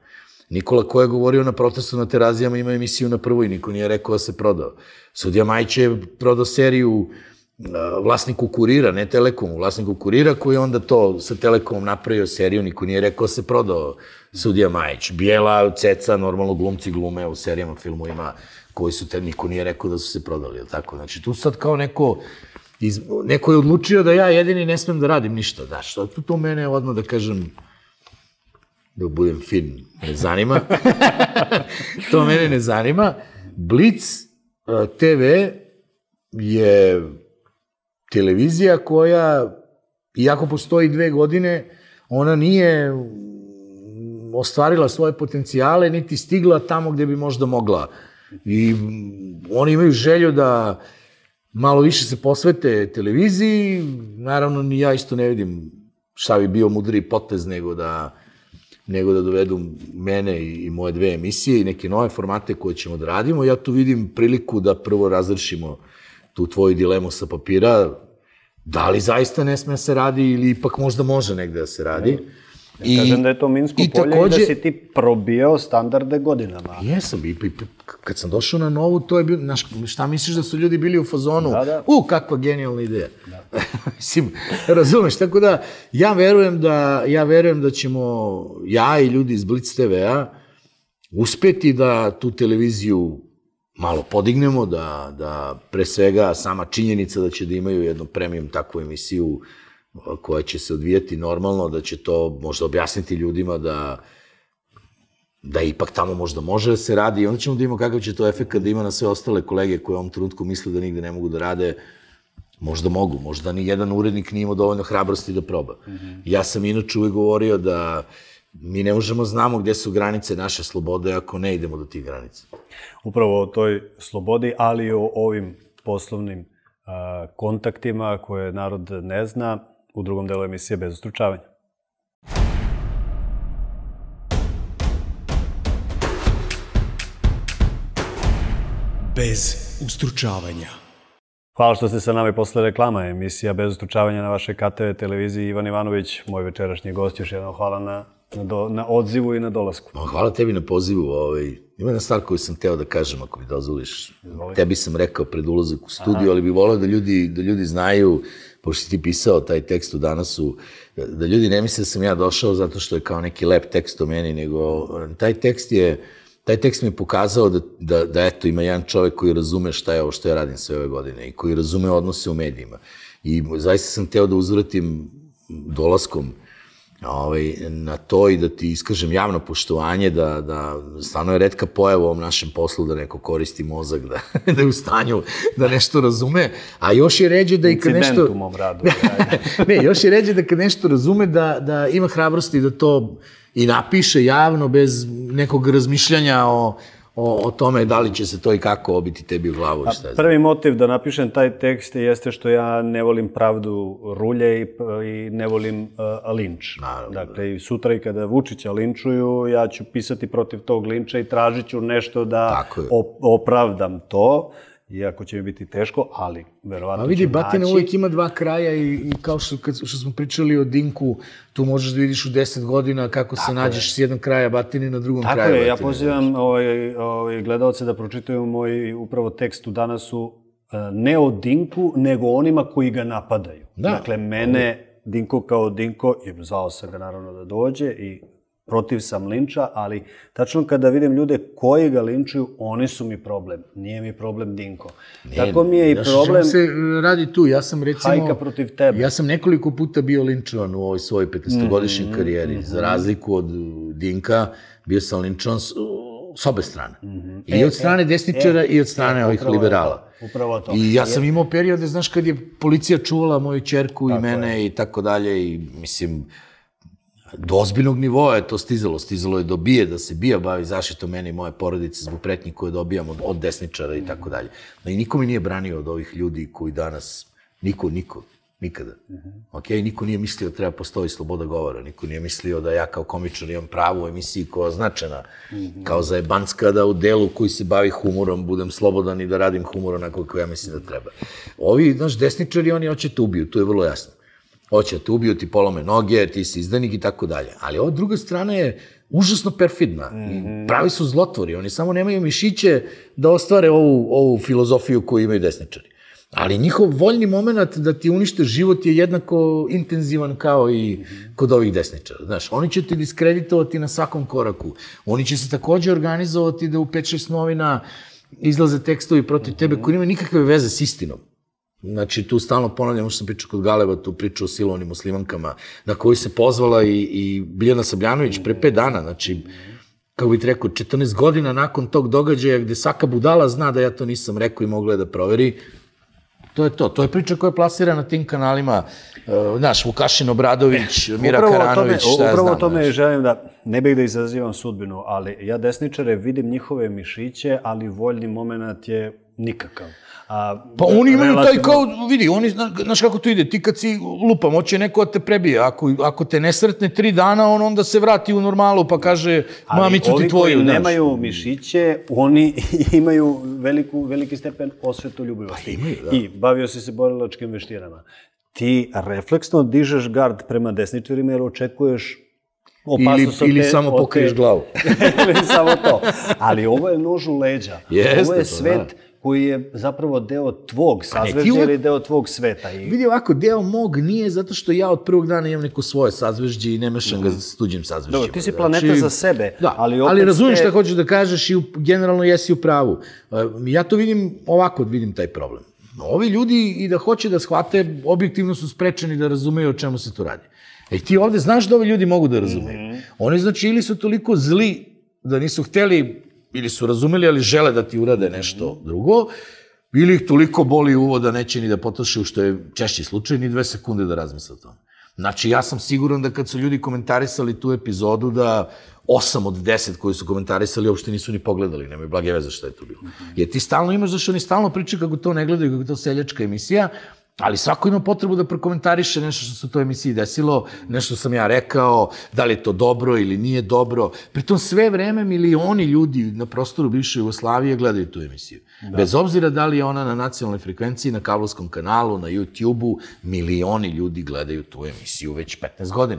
Nikola ko je govorio na protestu na Terazijama ima emisiju na Prvoj, niko nije rekao da se prodao. Sudija Majić je prodao seriju vlasniku Kurira, ne Telekomu, vlasniku Kurira koji je onda to sa Telekomom napravio seriju, niko nije rekao da se prodao Sudija Majić. Bijela, Ceca, normalno glumci glume u serijama, filmovima koji su te, niko nije rekao da su se prodali, ili tako? Znači, tu sad kao neko je odlučio da ja jedini ne smem da radim ništa, da, što to mene odmah da kažem, da budem fin, ne zanima. To mene ne zanima. Blic TV je televizija koja, iako postoji 2 godine, ona nije ostvarila svoje potencijale, niti stigla tamo gde bi možda mogla. I oni imaju želju da malo više se posvete televiziji, naravno ni ja isto ne vidim šta bi bio mudriji potez nego da dovedu mene i moje 2 emisije i neke nove formate koje ćemo da radimo. Ja tu vidim priliku da prvo razrešimo tu tvoju dilemu sa papira, da li zaista ne sme se radi ili ipak možda može negde da se radi. Ja kažem da je to Minsko polje i da si ti probijao standarde godinama. Jesam, i kad sam došao na Novu, to je bilo, šta misliš da su ljudi bili u fazonu? Kakva genijalna ideja. Mislim, razumeš, tako da ja verujem da ćemo, ja i ljudi iz Blic TV-a, uspeti da tu televiziju malo podignemo, da pre svega sama činjenica da će da imaju jednu premium takvu emisiju koja će se odvijati normalno, da će to možda objasniti ljudima da ipak tamo možda može da se radi i onda ćemo da imamo kakav će to efekt da ima na sve ostale kolege koje u ovom trenutku misle da nigde ne mogu da rade, možda mogu, možda ni jedan urednik nije imao dovoljno hrabrosti da proba. Ja sam inače uvijek govorio da mi ne možemo znamo gde su granice naše slobode ako ne idemo do tih granica. Upravo o toj slobodi, ali i o ovim poslovnim kontaktima koje narod ne zna, u drugom delu emisije Bez ustručavanja. Bez ustručavanja. Hvala što ste sa nama i posle reklama. Emisija Bez ustručavanja na vašoj KTV televiziji. Ivan Ivanović, moj večerašnji gost. Još jednom hvala na odzivu i na dolasku. Hvala tebi na pozivu. Ima jedna stvar koju sam teo da kažem, ako mi dozvoliš. Tebi sam rekao pred ulazak u studiju, ali bih volao da ljudi znaju, pošto si ti pisao taj tekst u Danasu, da ljudi ne misle da sam ja došao zato što je kao neki lep tekst o meni, nego taj tekst mi je pokazao da eto, ima jedan čovek koji razume šta je ovo što ja radim sve ove godine i koji razume odnose u medijima. I zaista sam teo da uzvratim dolaskom na to i da ti iskažem javno poštovanje, da stvarno je retka pojava u ovom našem poslu da neko koristi mozak, da je u stanju da nešto razume, a još je ređe da i kad nešto... Incident u mom radu. Ne, još je ređe da kad nešto razume da ima hrabrosti da to i napiše javno bez nekog razmišljanja o tome da li će se to i kako obiti tebi u glavu. Prvi motiv da napišem taj tekst jeste što ja ne volim pravdu rulje i ne volim linč. Dakle, sutra i kada Vučića linčuju, ja ću pisati protiv tog linča i tražit ću nešto da opravdam to. Iako će mi biti teško, ali verovatno ću naći. A vidi, batina uvijek ima 2 kraja i kao što smo pričali o Dinku, tu možeš da vidiš u 10 godina kako se nađeš s jednog kraja batine na drugom kraju batine. Tako je, ja pozivam gledalce da pročitaju moj upravo tekst u Danasu, ne o Dinku, nego onima koji ga napadaju. Dakle, mene, Dinko kao Dinko, i zvao sam ga naravno da dođe i protiv sam linča, ali tačno kada vidim ljude koji ga linčuju, oni su mi problem. Nije mi problem Dinko. Tako mi je i problem... se radi tu. Ja sam recimo... Hajka protiv tebe. Ja sam nekoliko puta bio linčovan u ovoj svojoj 15-godišnjoj karijeri. Za razliku od Dinka, bio sam linčovan s obe strane. I od strane desničara i od strane ovih liberala. Upravo to. I ja sam imao periode, znaš, kad je policija čuvala moju ćerku i mene i tako dalje i mislim... Do ozbiljnog nivoa je to stizalo. Stizalo je do bije, da se bija bavi zaštitom mene i moje porodice zbog pretnji koje dobijam od desničara i tako dalje. I niko mi nije branio od ovih ljudi koji danas, niko, nikada. Niko nije mislio da treba postoji sloboda govora, niko nije mislio da ja kao komičar imam pravo u emisiji koja je označena kao zajebanska, da u delu koji se bavi humorom budem slobodan i da radim humor onako kako ja mislim da treba. Ovi, znaš, desničari, oni hoće te ubiju, to je vrlo jasno. Hoće te ubiju, ti polome noge, ti si izdanik i tako dalje. Ali ova druga strana je užasno perfidna. Pravi su zlotvori, oni samo nemaju mišiće da ostvare ovu filozofiju koju imaju desničari. Ali njihov voljni moment da ti unište život je jednako intenzivan kao i kod ovih desničara. Znaš, oni će ti diskreditovati na svakom koraku. Oni će se takođe organizovati da u 5-6 novina izlaze tekstovi protiv tebe koji nemaju nikakve veze s istinom. Znači, tu stalno ponavljam, što sam pričao kod Galeba, tu pričao o silovanim muslimankama, na koju se pozvala i Biljana Sabljanović pre 5 dana, znači, kako bih rekao, 14 godina nakon tog događaja gde svaka budala zna da ja to nisam rekao i mogla je da proveri. To je to. To je priča koja je plasirana na tim kanalima, znaš, Vukašin Obradović, Mira Karanović, šta ja znam. Upravo o tome želim da, ne bih da izazivam sudbinu, ali ja desničare vidim njihove mišiće, ali voljni moment je nikakav. Pa oni imaju taj kao, vidi, oni, znaš kako to ide, ti kad si lupam, hoće neko da te prebije, ako te ne sretne 3 dana, on onda se vrati u normalu pa kaže, mamicu ti tvoju, znaš. Ali ovi koji nemaju mišiće, oni imaju veliki stepen osvetoljubivosti. Pa imaju, da. I bavio si se borilačkim veštinama. Ti refleksno dižeš gard prema desničarima jer očekuješ opasnost od te... Ili samo pokriješ glavu. Ili samo to. Ali ovo je nož u leđa. Ovo je svet koji je zapravo deo tvog sazvežđa ili deo tvog sveta. Vidi ovako, deo mog nije zato što ja od prvog dana imam neko svoje sazvežđe i ne mešam ga s tuđim sazvežđima. Dobro, ti si planeta za sebe. Da, ali razumiješ šta hoćeš da kažeš i generalno jesi u pravu. Ja to vidim, ovako vidim taj problem. Ovi ljudi i da hoće da shvate, objektivno su sprečeni da razumeju o čemu se tu radi. Ti ovde znaš da ovi ljudi mogu da razumeju. Oni znači ili su toliko zli da nisu hteli ili su razumeli, ali žele da ti urade nešto drugo, ili ih toliko boli uvo da neće ni da potroše, što je češći slučaj, ni 2 sekunde da razmisle o tome. Znači, ja sam siguran da kad su ljudi komentarisali tu epizodu, da 8 od 10 koji su komentarisali uopšte nisu ni pogledali, nemaju blage veze šta je tu bilo. Jer ti stalno imaš, zašto oni stalno pričaju kako to ne gledaju, kako je to seljačka emisija, ali svako ima potrebu da prokomentariše nešto što se u toj emisiji desilo, nešto sam ja rekao, da li je to dobro ili nije dobro. Pritom sve vreme milioni ljudi na prostoru bivše Jugoslavije gledaju tu emisiju. Bez obzira da li je ona na nacionalnoj frekvenciji, na kablovskom kanalu, na YouTube-u, milioni ljudi gledaju tu emisiju već 15 godina.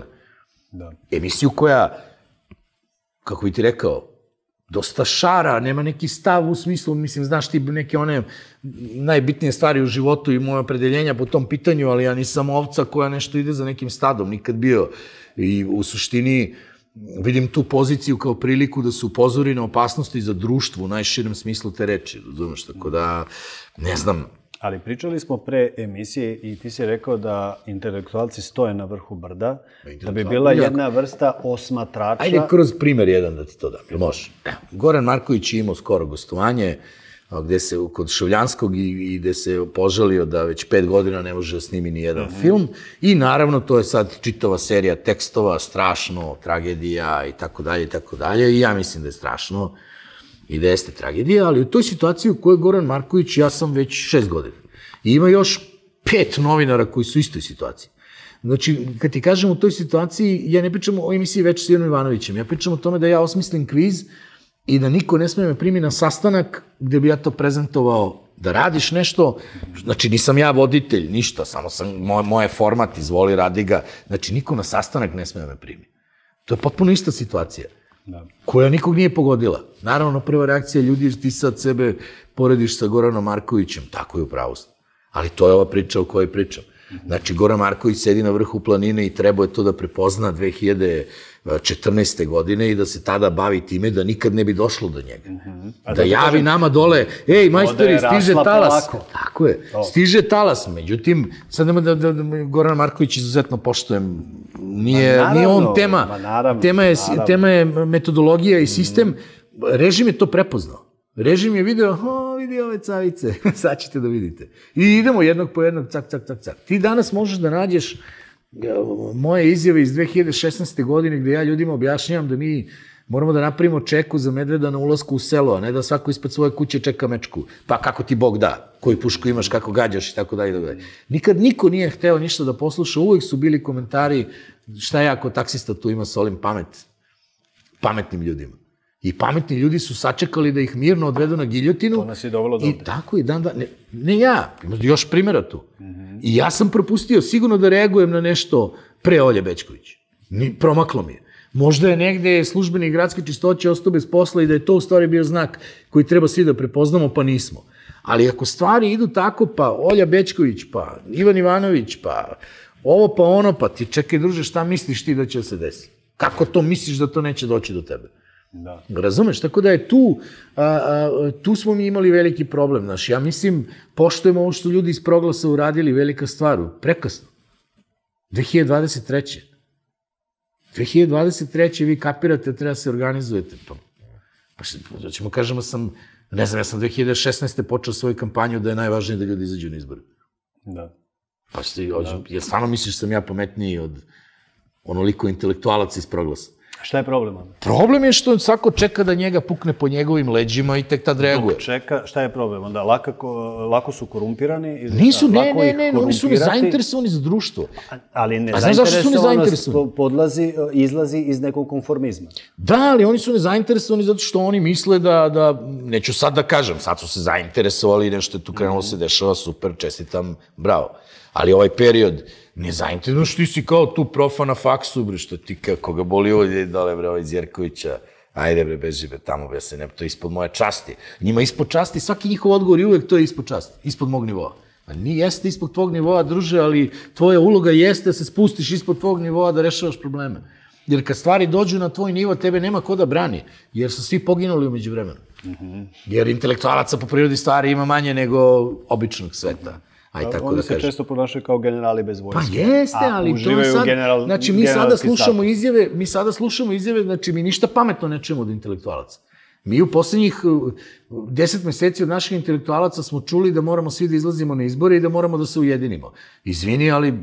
Emisiju koja, kako bi ti rekao, dosta šara, nema neki stav u smislu, mislim, znaš ti neke one najbitnije stvari u životu i moje opredeljenja po tom pitanju, ali ja nisam ovca koja nešto ide za nekim stadom, nikad bio. I u suštini vidim tu poziciju kao priliku da se upozori na opasnosti za društvo u najširem smislu te reči, razumeš, tako da, ne znam. Ali pričali smo pre emisije i ti si rekao da intelektualci stoje na vrhu brda, da bi bila jedna vrsta osmatrača... Ajde kroz primer jedan da ti to dam, ili može? Goran Marković je imao skoro gostovanje, gde se kod Šovljanskog i gde se požalio da već 5 godina ne može da snimi ni jedan film. I naravno, to je sad čitava serija tekstova, strašno, tragedija i tako dalje i tako dalje. I ja mislim da je strašno i da jeste tragedija, ali u toj situaciji u kojoj Goran Marković, ja sam već 6 godina. I ima još 5 novinara koji su u istoj situaciji. Znači, kad ti kažem u toj situaciji, ja ne pričam o emisiji Večer s Ivanom Ivanovićem, ja pričam o tome da ja osmislim kviz i da niko ne smije me primi na sastanak gde bi ja to prezentovao da radiš nešto, znači nisam ja voditelj, ništa, samo sam, moje format, izvoli, radi ga, znači niko na sastanak ne smije me primi. To je potpuno ista situacija, koja nikog nije pogodila. Naravno, prva reakcija ljudi, ti sad sebe porediš sa Goranom Markovićem, tako je u pravu. Ali to je ova priča o kojoj pričam. Znači, Goran Marković sedi na vrhu planine i trebao je to da prepozna 2014. godine i da se tada bavi time da nikad ne bi došlo do njega. Da javi nama dole, ej, majstori, stiže talas. Tako je, stiže talas. Međutim, sad nema da Goran Marković izuzetno poštujem. Nije on tema. Tema je metodologija i sistem. Režim je to prepoznao. Režim je video, vidi ove cavice, sad ćete da vidite. I idemo jednog po jednog, cak, cak, cak, cak. Ti danas možeš da nađeš moje izjave iz 2016. godine gde ja ljudima objašnjavam da mi moramo da napravimo čeku za medveda na ulasku u selo, a ne da svako ispred svoje kuće čeka mečku. Pa kako ti Bog da, koju pušku imaš, kako gađaš i tako dalje. Nikad niko nije hteo ništa da posluša, uvek su bili komentari šta ja ako taksista tu ima solim pametnim ljudima. I pametni ljudi su sačekali da ih mirno odvedu na giljotinu. To nas je dovelo do ovde. I tako i ne ja, ima još primjera tu. I ja sam propustio sigurno da reagujem na nešto pre Olje Bećković. Promaklo mi je. Možda je negde službeni gradske čistoće ostao bez posla i da je to u stvari bio znak koji treba svi da prepoznamo, pa nismo. Ali ako stvari idu tako, pa Olja Bećković, pa Ivan Ivanović, pa ovo, pa ono, pa ti čekaj, druže, šta misliš ti da će se desiti? Kako to misliš da to neće doći do tebe? Da. Razumeš? Tako da je tu smo mi imali veliki problem. Znaš, ja mislim, poštujemo ovo što ljudi iz Proglasa uradili, velika stvar, prekasno. 2023. 2023. vi kapirate, treba se organizujete. Pa ćemo kažemo ne znam, ja sam 2016. počeo svoju kampanju da je najvažnije da ljudi izađu na izbore. Da. Pa jer stvarno misliš da sam ja pametniji od onoliko intelektualaca iz Proglasa? Šta je problem? Problem je što svako čeka da njega pukne po njegovim leđima i tek tad reaguje. Dok čeka, šta je problem? Onda lako su korumpirani? Nisu, ne, oni su nezainteresovani za društvo. Ali nezainteresovanost izlazi iz nekog konformizma. Da, ali oni su nezainteresovani zato što oni misle da neću sad da kažem, sad su se zainteresovali, nešto je tu krenulo se dešava, super, čestitam, bravo. Ali ovaj period, nezainteresovano što ti si kao tu profa na faksu, bre, što ti koga boli ovdje dole, bre, ovaj iz Jerkovića, ajde, bre, beži, bre, tamo, bre, se ne, to je ispod moje časti. Njima ispod časti, svaki njihov odgovor je uvek to je ispod časti, ispod mog nivoa. Nije jeste ispod tvog nivoa, druže, ali tvoja uloga jeste da se spustiš ispod tvog nivoa da rešavaš probleme. Jer kad stvari dođu na tvoj nivo, tebe nema ko da brani, jer su svi poginuli umeđu vremena. Jer intelektualaca po prirodi stvari ima manje nego običnog sveta. Oni se često ponašaju kao generali bez vojske. Pa jeste, ali to je sad... Znači, mi sada slušamo izjave, znači, mi ništa pametno ne čujemo od intelektualaca. Mi u poslednjih 10 meseci od naših intelektualaca smo čuli da moramo svi da izlazimo na izbore i da moramo da se ujedinimo. Izvini, ali...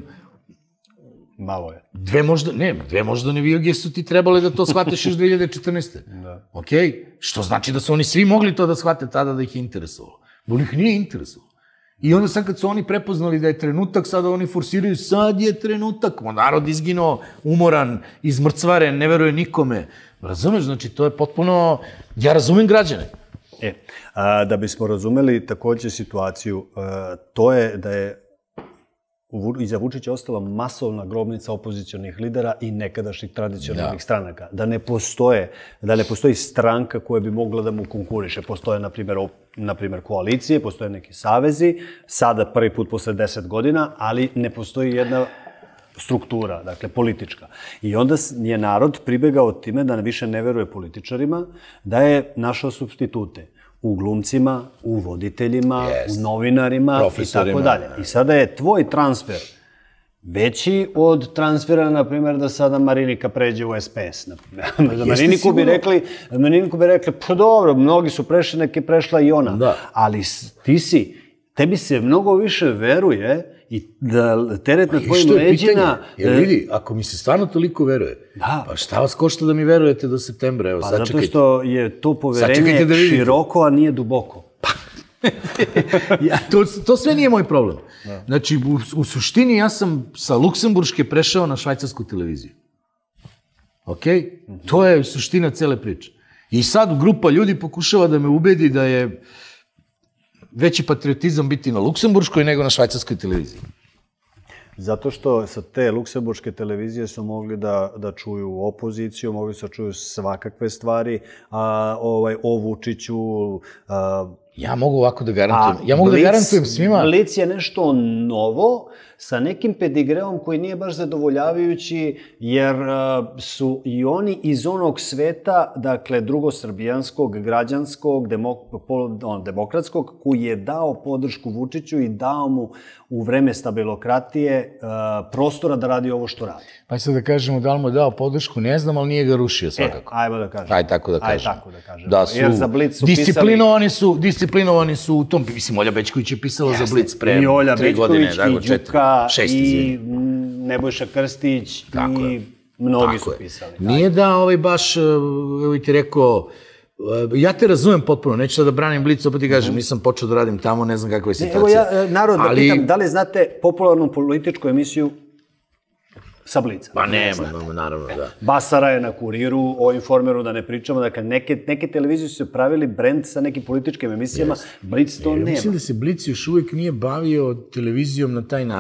Malo je. Dve moždane vijuge su ti trebale da to shvateš još 2014. Okej? Što znači da su oni svi mogli to da shvate tada da ih je interesovalo. Boli ih nije interesovalo. I onda sad kad su oni prepoznali da je trenutak, sada oni forsiraju, sad je trenutak, narod izginuo, umoran, izmrcvaren, ne veruje nikome. Razumeš, znači to je potpuno, ja razumem građane. Da bismo razumeli takođe situaciju, to je da je iza Vučića ostala masovna grobnica opozicionih lidera i nekadašnjih tradicionalnih stranaka. Da ne postoji stranka koja bi mogla da mu konkuriše. Postoje, na primjer, koalicije, postoje neki savezi, sada prvi put posle 10 godina, ali ne postoji jedna struktura, dakle, politička. I onda je narod pribegao time da više ne veruje političarima, da je našao supstitute u glumcima, u voditeljima, u novinarima i tako dalje. I sada je tvoj transfer veći od transfera, na primjer, da sada Marinika pređe u SPS. Za Mariniku bi rekli, pa dobro, mnogi su prešli, neke prešla i ona. Ali tebi se mnogo više veruje i da teret na tvojim leđima... Jer vidi, ako mi se stvarno toliko veruje, pa šta vas košta da mi verujete do septembra? Evo, sačekajte. Zato što je to poverenje široko, a nije duboko. To sve nije moj problem. Znači, u suštini ja sam sa Luksemburške prešao na švajcarsku televiziju. Okej? To je suština cele priče. I sad grupa ljudi pokušava da me ubedi da je veći patriotizam biti na Luksemburškoj nego na švajcarskoj televiziji. Zato što sa te luksemburške televizije su mogli da čuju opoziciju, mogli su da čuju svakakve stvari o Vučiću. Ja mogu ovako da garantujem. Ja mogu da garantujem svima. Blic je nešto novo, sa nekim pedigreom koji nije baš zadovoljavajući, jer su i oni iz onog sveta, dakle, drugosrbijanskog, građanskog, demokratskog, koji je dao podršku Vučiću i dao mu u vreme stabilokratije prostora da radi ovo što radi. Pa sad da kažemo da li mu je dao podršku, ne znam, ali nije ga rušio svakako. Ajmo da kažemo. Ajde tako da kažemo. Da su disciplinovani su u tom, mislim, Olja Bećković je pisala za Blic pre 3 godine. I Olja Bećković, i Đuka, i Nebojša Krstić, i mnogi su pisali. Nije da baš, evo ti rekao, ja te razumem potpuno, neću sad da branim Blic, opet ti kažem, nisam počeo da radim tamo, ne znam kakva je situacija. Evo ja, narod, da pitam, da li znate popularnu političku emisiju sa Blica? Pa nema, naravno, da. Basara je na Kuriru, o Informeru da ne pričamo, dakle, neke televizije su se pravili brend sa nekim političkim emisijama, Blic to nema. Mislim da se Blic još uvijek nije bavio televizijom na taj način.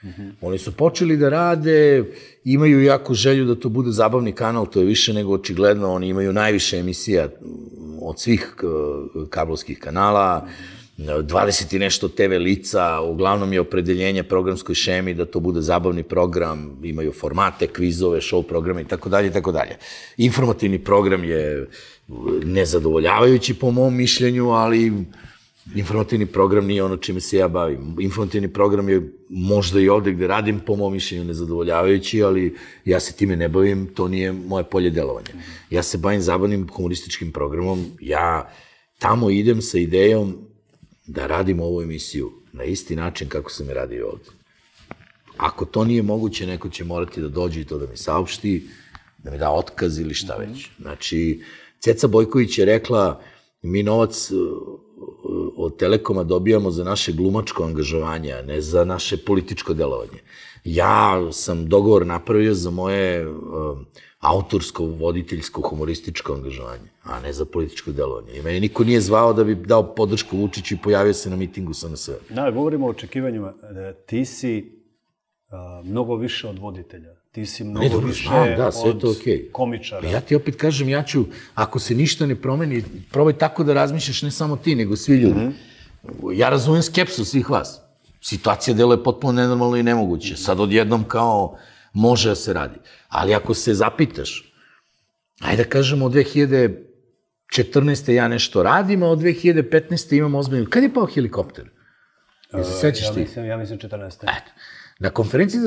Oni su počeli da rade, imaju jako želju da to bude zabavni kanal, to je više nego očigledno, oni imaju najviše emisija od svih kablovskih kanala, 20 i nešto TV lica, uglavnom je opredeljenje programskoj šemi da to bude zabavni program, imaju formate, kvizove, show programe i tako dalje i tako dalje. Informativni program je nezadovoljavajući po mom mišljenju, ali informativni program nije ono čime se ja bavim. Informativni program je možda i ovde gde radim, po mom mišljenju nezadovoljavajući, ali ja se time ne bavim, to nije moje polje delovanja. Ja se bavim zabavnim humorističkim programom, ja tamo idem sa idejom da radim ovu emisiju na isti način kako sam je radio ovde. Ako to nije moguće, neko će morati da dođe i to da mi saopšti, da mi da otkaz ili šta već. Znači, Ceca Bojković je rekla, mi novac od Telekoma dobijamo za naše glumačko angažovanje, a ne za naše političko delovanje. Ja sam dogovor napravio za moje autorsko, voditeljsko, humorističko angažovanje, a ne za političko delovanje. I meni niko nije zvao da bi dao podršku Vučiću i pojavio se na mitingu SNS. Da, govorimo o očekivanjima. Ti si mnogo više od voditelja. Ti si mnogo više od komičara. Ja ti opet kažem, ja ću, ako se ništa ne promeni, probaj tako da razmišljaš ne samo ti, nego svi ljudi. Ja razumem skepsu svih vas. Situacija deluje potpuno nenormalno i nemoguće. Sad odjednom kao može da se radi. Ali ako se zapitaš, ajde da kažemo od 2014. ja nešto radim, a od 2015. imam ozbiljno. Kad je pao helikopter? Jel se sećaš ti? Ja mislim 14. Eto. Na konferenciji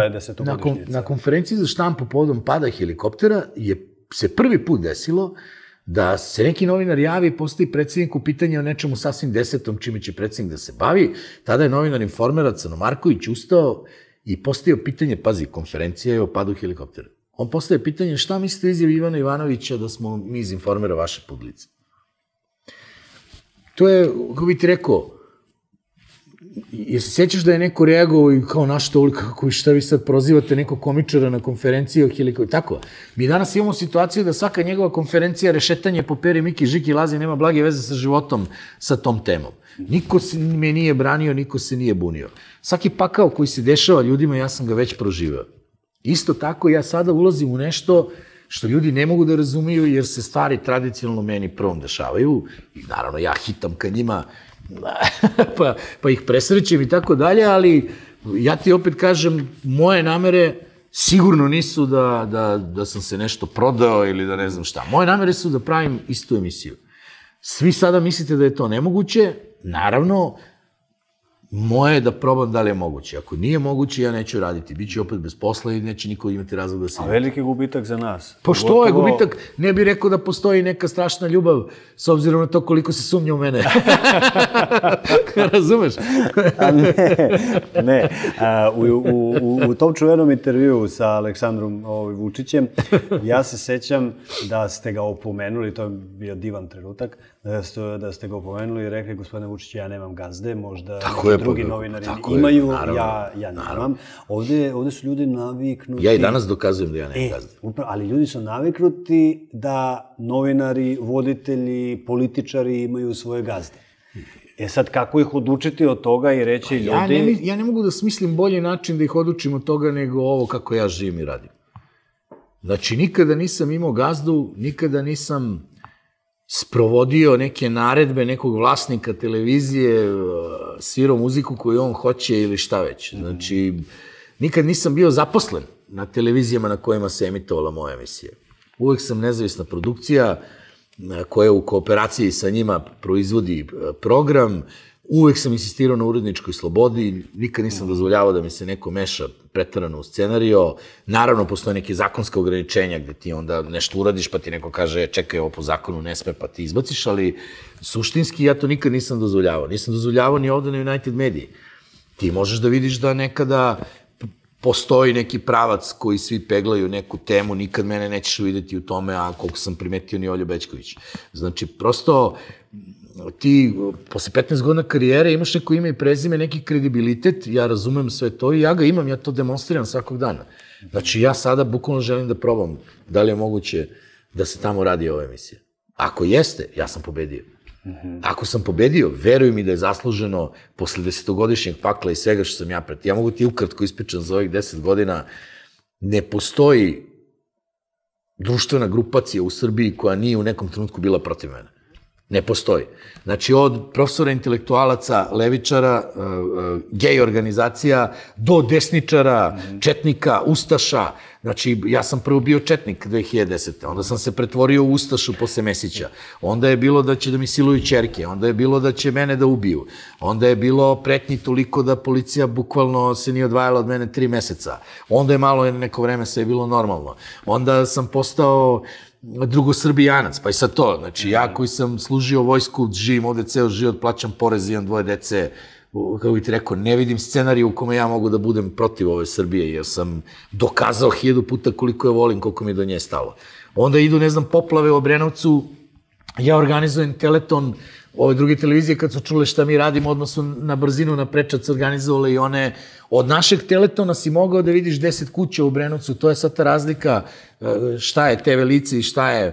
za štampu povodom pada helikoptera se prvi put desilo da se neki novinar javi i postavi predsjedniku pitanje o nečemu sasvim desetom čime će predsjednik da se bavi. Tada je novinar Informera Crno Marković ustao i postavio pitanje, pazi, konferencija je o padu helikoptera. On postavio pitanje šta mislite o izjavi Ivana Ivanovića da smo mi iz Informera vaše publice. To je, kako bi ti rekao, jel se sjećaš da je neko reagovao i kao naš to kako šta vi sad prozivate nekog komičara na konferenciji o helikopteru? Tako. Mi danas imamo situaciju da svaka njegova konferencija rešetanje po Peri, Miki, Žiki, Lazi nema blage veze sa životom sa tom temom. Niko se me nije branio, niko se nije bunio. Svaki pakao koji se dešava ljudima, ja sam ga već proživao. Isto tako, ja sada ulazim u nešto što ljudi ne mogu da razumiju jer se stvari tradicionalno meni prvom dešavaju i naravno ja hitam ka njima pa ih presrećem i tako dalje, ali ja ti opet kažem, moje namere sigurno nisu da sam se nešto prodao ili da ne znam šta. Moje namere su da pravim istu emisiju. Svi sada mislite da je to nemoguće, naravno, moje je da probam da li je moguće. Ako nije moguće, ja neću raditi. Biću opet bez posla i neće niko imati razlog da se... A veliki gubitak za nas. Pa što je gubitak? Ne bih rekao da postoji neka strašna ljubav, s obzirom na to koliko se sumnja u mene. Razumeš? Ne. U tom čuvenom intervjuu sa Aleksandrom Vučićem, ja se sećam da ste ga opomenuli, to je bio divan trenutak, da ste ga opomenuli i rekli, gospodine Vučić, ja nemam gazde, možda drugi novinari imaju, ja nemam. Ovde su ljudi naviknuti... Ja i danas dokazujem da ja nemam gazde. Ali ljudi su naviknuti da novinari, voditelji, političari imaju svoje gazde. Sad, kako ih odučiti od toga i reći ljudi... Ja ne mogu da smislim bolji način da ih odučim od toga nego ovo kako ja živim i radim. Znači, nikada nisam imao gazdu, nikada nisam sprovodio neke naredbe nekog vlasnika televizije, svirao muziku koju on hoće ili šta već. Znači, nikad nisam bio zaposlen na televizijama na kojima se emitovala moja emisija. Uvek sam nezavisna produkcija koja u kooperaciji sa njima proizvodi program. Uvek sam insistirao na uredničkoj slobodi, nikad nisam dozvoljavao da mi se neko meša preterano u scenario. Naravno, postoje neke zakonske ograničenja gde ti onda nešto uradiš pa ti neko kaže čekaj, ovo po zakonu ne sme pa ti izbaciš, ali suštinski ja to nikad nisam dozvoljavao. Nisam dozvoljavao ni ovde na United Mediji. Ti možeš da vidiš da nekada postoji neki pravac koji svi peglaju neku temu, nikad mene nećeš videti u tome, a koliko sam primetio ni Olju Bećković. Znači, prosto ti posle 15 godina karijere imaš neko ime i prezime, neki kredibilitet, ja razumem sve to i ja ga imam, ja to demonstriram svakog dana. Znači, ja sada bukvalno želim da probam da li je moguće da se tamo radi ova emisija. Ako jeste, ja sam pobedio. Ako sam pobedio, veruj mi da je zasluženo posle 10-godišnjeg pakla i svega što sam ja ja mogu ti ukratko ispričam za ovih 10 godina, ne postoji društvena grupacija u Srbiji koja nije u nekom trenutku bila protiv mene. Ne postoji. Znači, od profesora intelektualaca, levičara, gej organizacija, do desničara, četnika, ustaša. Znači, ja sam prvo bio četnik 2010. Onda sam se pretvorio u ustašu posle Mesića. Onda je bilo da će da mi siluju ćerke. Onda je bilo da će mene da ubiju. Onda je bilo pretnji toliko da policija bukvalno se nije odvajala od mene 3 meseca. Onda je malo neko vreme sve bilo normalno. Onda sam postao drugosrbijanac, pa i sad to. Znači, ja koji sam služio vojsku, živim ovde ceo život, plaćam porez, imam 2 dece, kako bih ti rekao, ne vidim scenariju u kome ja mogu da budem protiv ove Srbije, jer sam dokazao 1000 puta koliko je volim, koliko mi je do nje stalo. Onda idu, ne znam, poplave u Obrenovcu, ja organizujem Teleton, ove druge televizije kad su čule šta mi radimo, odmah su na brzinu, na prečac organizovali i one. Od našeg Teletona si mogao da vidiš 10 kuća u Obrenovcu, to je sad ta razlika šta je TV lice i šta je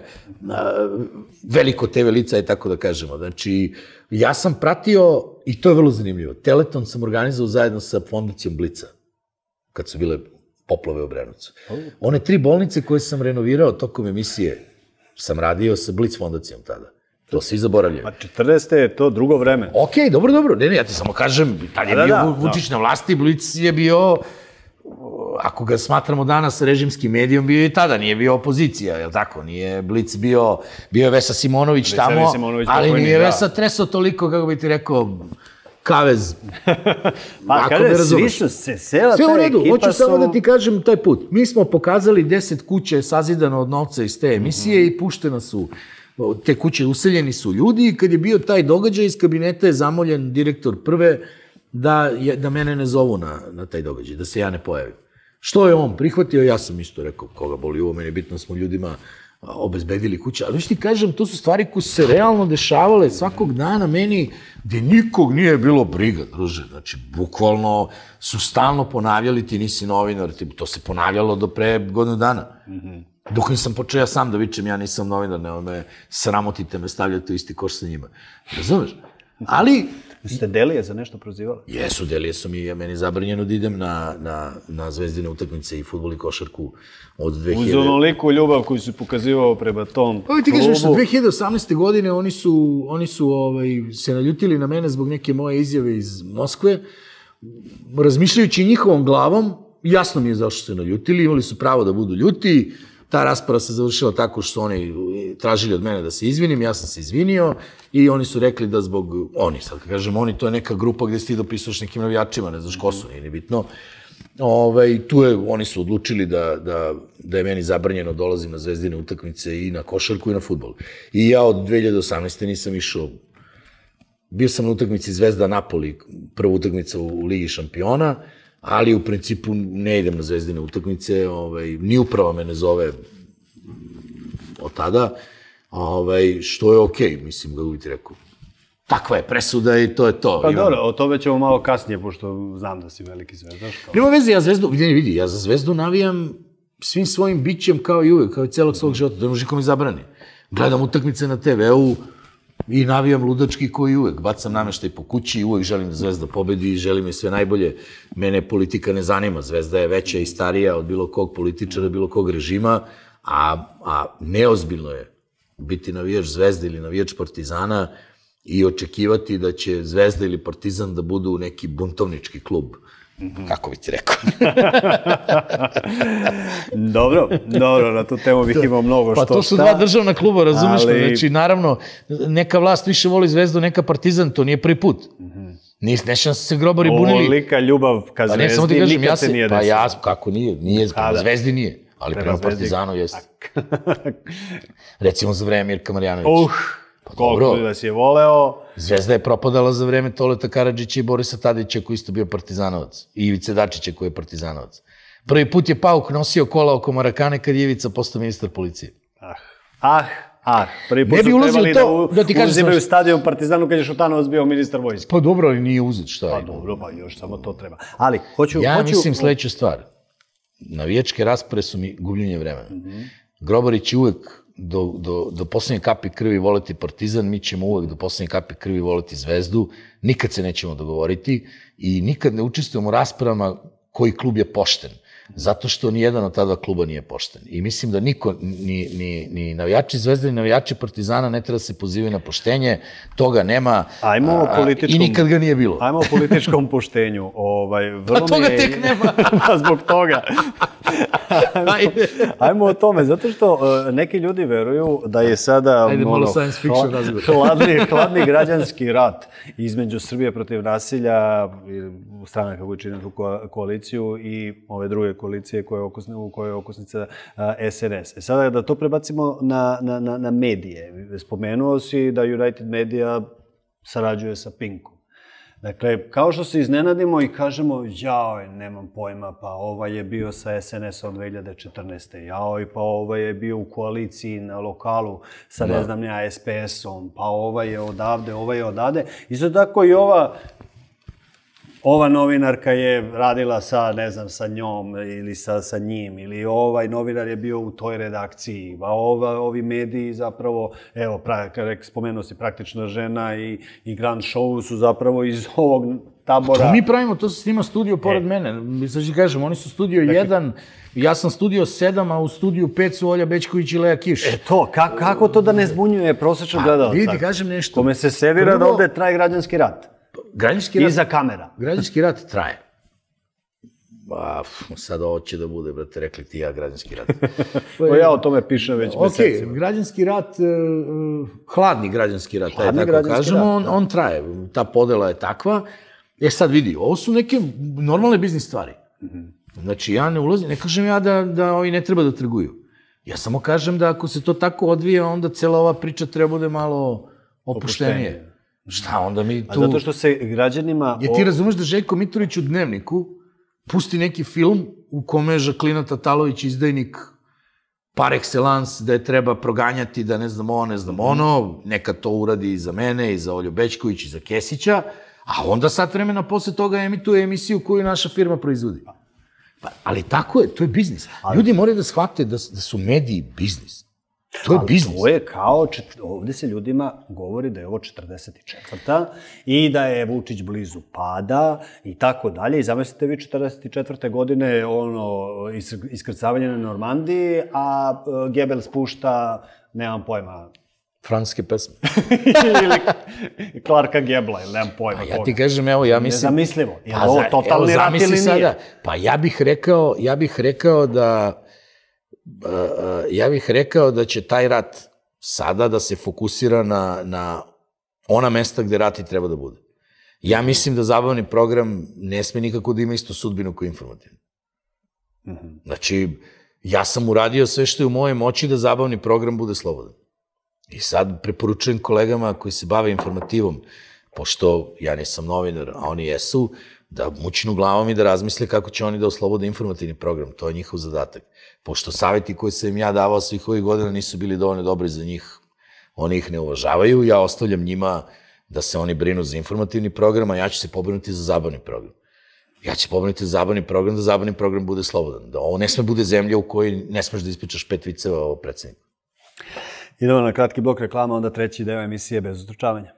veliko TV lica, i tako da kažemo. Znači, ja sam pratio, i to je vrlo zanimljivo, Teleton sam organizovao zajedno sa fondacijom Blica, kad su bile poplave u Obrenovcu. One 3 bolnice koje sam renovirao tokom emisije, sam radio sa Blic fondacijom tada. To svi zaboravljaju. Pa 40. je to drugo vreme. Okej, dobro. Ne, ja ti samo kažem, tad je bio Vučić na vlasti, Blic je bio, ako ga smatramo danas režimskim medijom, bio i tada, nije bio opozicija, je li tako? Nije Blic bio je Vesa Simonović tamo, ali nije Vesa tresao toliko, kako bi ti rekao, kavez. Pa kaže, svi su se, cela ta ekipa su... Sve u redu, hoću samo da ti kažem taj put. Mi smo pokazali 10 kuće sazidano od novca iz te emisije i puštena su. Te kuće, useljeni su ljudi, i kad je bio taj događaj, iz kabineta je zamoljen direktor Prve da mene ne zovu na taj događaj, da se ja ne pojavim. Što je on prihvatio, ja sam isto rekao, koga boli ovo, meni je bitno, smo ljudima obezbedili kuće. Ali što ti kažem, to su stvari koje su se realno dešavale svakog dana meni, gde nikog nije bilo briga, druže. Znači, bukvalno su stalno ponavljali, ti nisi novinar, to se ponavljalo do pre godinu dana. Dok nisam počeo ja sam da vičem, ja nisam novinar, ne me sramotite me, stavljate u isti koš sa njima. Razumeš? Ali... Ste Delije za nešto prozivali? Jesu, Delije su mi, meni zabranjeno da idem na zvezdine utakmice i fudbal i košarku od 2000... Uz onoliku ljubav koju si pokazivao prema tom klubu. Ti kažeš, 2018. godine oni su se naljutili na mene zbog neke moje izjave iz Moskve, razmišljajući njihovom glavom, jasno mi je zašto su se naljutili, imali su pravo da budu ljuti. Ta rasprava se završila tako što su oni tražili od mene da se izvinim, ja sam se izvinio i oni su rekli da zbog, sad kažem oni, to je neka grupa gde si ti dopisuješ nekim navijačima, ne znaš ko su, nije ni bitno. Oni su odlučili da je meni zabranjeno dolazim na zvezdine utakmice i na košarku i na fudbal. I ja od 2018. nisam išao, bio sam na utakmici Zvezda Napoli, prva utakmica u Ligi šampiona, ali u principu ne idem na zvezdine utakmice, ni uprava me ne zove od tada, što je okej, mislim, kako bi ti rekao. Takva je presuda i to je to. Pa dobro, o tome ćemo malo kasnije, pošto znam da si veliki zvezdaš. Nema veze, ja za Zvezdu navijam svim svojim bićem kao i uvek, kao i celog svog života, da može niko mi zabrani. Gledam utakmice na TV-u, i navijam ludački koji uvek. Bacam nameštaj po kući i uvek želim da Zvezda pobedi i želim je sve najbolje. Mene politika ne zanima. Zvezda je veća i starija od bilo kog političara, bilo kog režima, a neozbiljno je biti navijač Zvezde ili navijač Partizana i očekivati da će Zvezda ili Partizan da budu neki buntovnički klub. Kako bi ti rekao? Dobro, na tu temu bih imao mnogo što šta. Pa to su 2 državna kluba, razumeš me? Znači, naravno, neka vlast više voli Zvezdu, neka Partizan, to nije prvi put. Nećem se grobari bunili. Ovolika ljubav ka Zvezdi nikad se nije desila. Pa ja, kako nije? Nije, prema Zvezdi nije, ali prema Partizanu jeste. Recimo za vreme Mirka Marjanovića. Koliko vas je voleo. Zvezda je propadala za vreme Toleta Karadžića i Borisa Tadića, koji isto bio partizanovac. I Ivice Dačića, koji je partizanovac. Prvi put je Pauk nosio kola oko Marakane kad je Ivica postao ministar policije. Prvi put su trebali da uzimaju stadion Partizanu kad je Šutanovac bio ministar vojske. Pa dobro, ali nije uzet, šta je? Pa dobro, pa još samo to treba. Ali, hoću... Ja mislim sledeću stvar. Navijačke raspore su mi gubljenje vremena. Grobarić je uvek do poslednje kapi krvi voleti Partizan, mi ćemo uvek do poslednje kapi krvi voleti Zvezdu, nikad se nećemo dogovoriti i nikad ne učestvujemo u raspravama koji klub je pošten. Zato što nijedan od ta dva kluba nije pošten. I mislim da niko, ni navijači Zvezde, ni navijači Partizana ne treba da se pozivaju na poštenje, toga nema i nikad ga nije bilo. Ajmo o političkom poštenju. Pa toga tek nema. Zbog toga. Ajmo o tome, zato što neki ljudi veruju da je sada hladni građanski rat između Srbije protiv nasilja, stranaka koji čine tu koaliciju i ove druge koalicije u kojoj je okosnica SNS. Sada da to prebacimo na medije. Spomenuo si da United Media sarađuje sa Pinkom. Dakle, kao što se iznenadimo i kažemo, jaoj, nemam pojma, pa ovaj je bio sa SNS-om 2014. Jaoj, pa ovaj je bio u koaliciji na lokalu sa, ne znam ja, SPS-om, pa ovaj je odavde, ovaj je odavde. Isto tako i ova novinarka je radila sa, ne znam, sa njom ili sa njim, ili ovaj novinar je bio u toj redakciji, a ovi mediji zapravo, evo, spomenuo si Praktična žena i Grand Show su zapravo iz ovog tabora. To mi pravimo, to se snima studio pored mene. Sad ću kažem, oni su studio 1, ja sam studio 7, a u studiju 5 su Olja Bećković i Leja Kiš. To, kako to da ne zbunjuje prosječnog gledalca? Vidi, kažem nešto. Kome se servira da ovde traje građanski rat. Iza kamera. Građanski rat traje. Sad ovo će da bude, brate, rekli ti ja, građanski rat. Ja o tome pišem već mesecima. Građanski rat, hladni građanski rat, tako kažemo, on traje. Ta podela je takva. Sad vidi, ovo su neke normalne biznis stvari. Znači, ja ne ulazim, ne kažem ja da ovi ne treba da trguju. Ja samo kažem da ako se to tako odvija, onda cela ova priča treba bude malo opuštenije. Šta onda mi tu... Zato što se građanima... Ti razumeš da Željko Mitrović u Dnevniku pusti neki film u kome je Žaklina Tatalović izdajnik par excellence, da je treba proganjati, da ne znam ono, neka to uradi i za mene, i za Olju Bećković, i za Kesića, a onda sat vremena posle toga emituje emisiju koju naša firma proizvodi. Ali tako je, to je biznis. Ljudi moraju da shvate da su mediji biznis. To je biznis. To je kao, ovde se ljudima govori da je ovo 44. i da je Vučić blizu pada i tako dalje. I zamislite vi 44. godine iskrcavanje na Normandiji, a Gebel spušta, nemam pojma, francuske pesme. Ili Clarka Gebla, ili nemam pojma. Ja ti kažem, evo, ja mislim... Nezamislivo. Je li ovo totalni rat ili nije? Pa ja bih rekao da će taj rat sada da se fokusira na ona mesta gde rat i treba da bude. Ja mislim da zabavni program ne sme nikako da ima istu sudbinu kao informativni. Znači, ja sam uradio sve što je u moje moći da zabavni program bude slobodan. I sad preporučujem kolegama koji se bave informativom, pošto ja nisam novinar, a oni jesu, da mučnu glavom i da razmisle kako će oni da oslobode informativni program. To je njihov zadatak. Pošto savjeti koje sam im ja davao svih ovih godina nisu bili dovoljno dobri za njih, oni ih ne uvažavaju, ja ostavljam njima da se oni brinu za informativni program, a ja ću se pobrinuti za zabavni program. Ja ću pobrinuti za zabavni program, da zabavni program bude slobodan. Da ovo ne sme bude zemlja u kojoj ne smeš da ispričaš 5 viceva o predsjedniku. Idemo na kratki blok reklama, onda treći deo emisije Bez ustručavanja.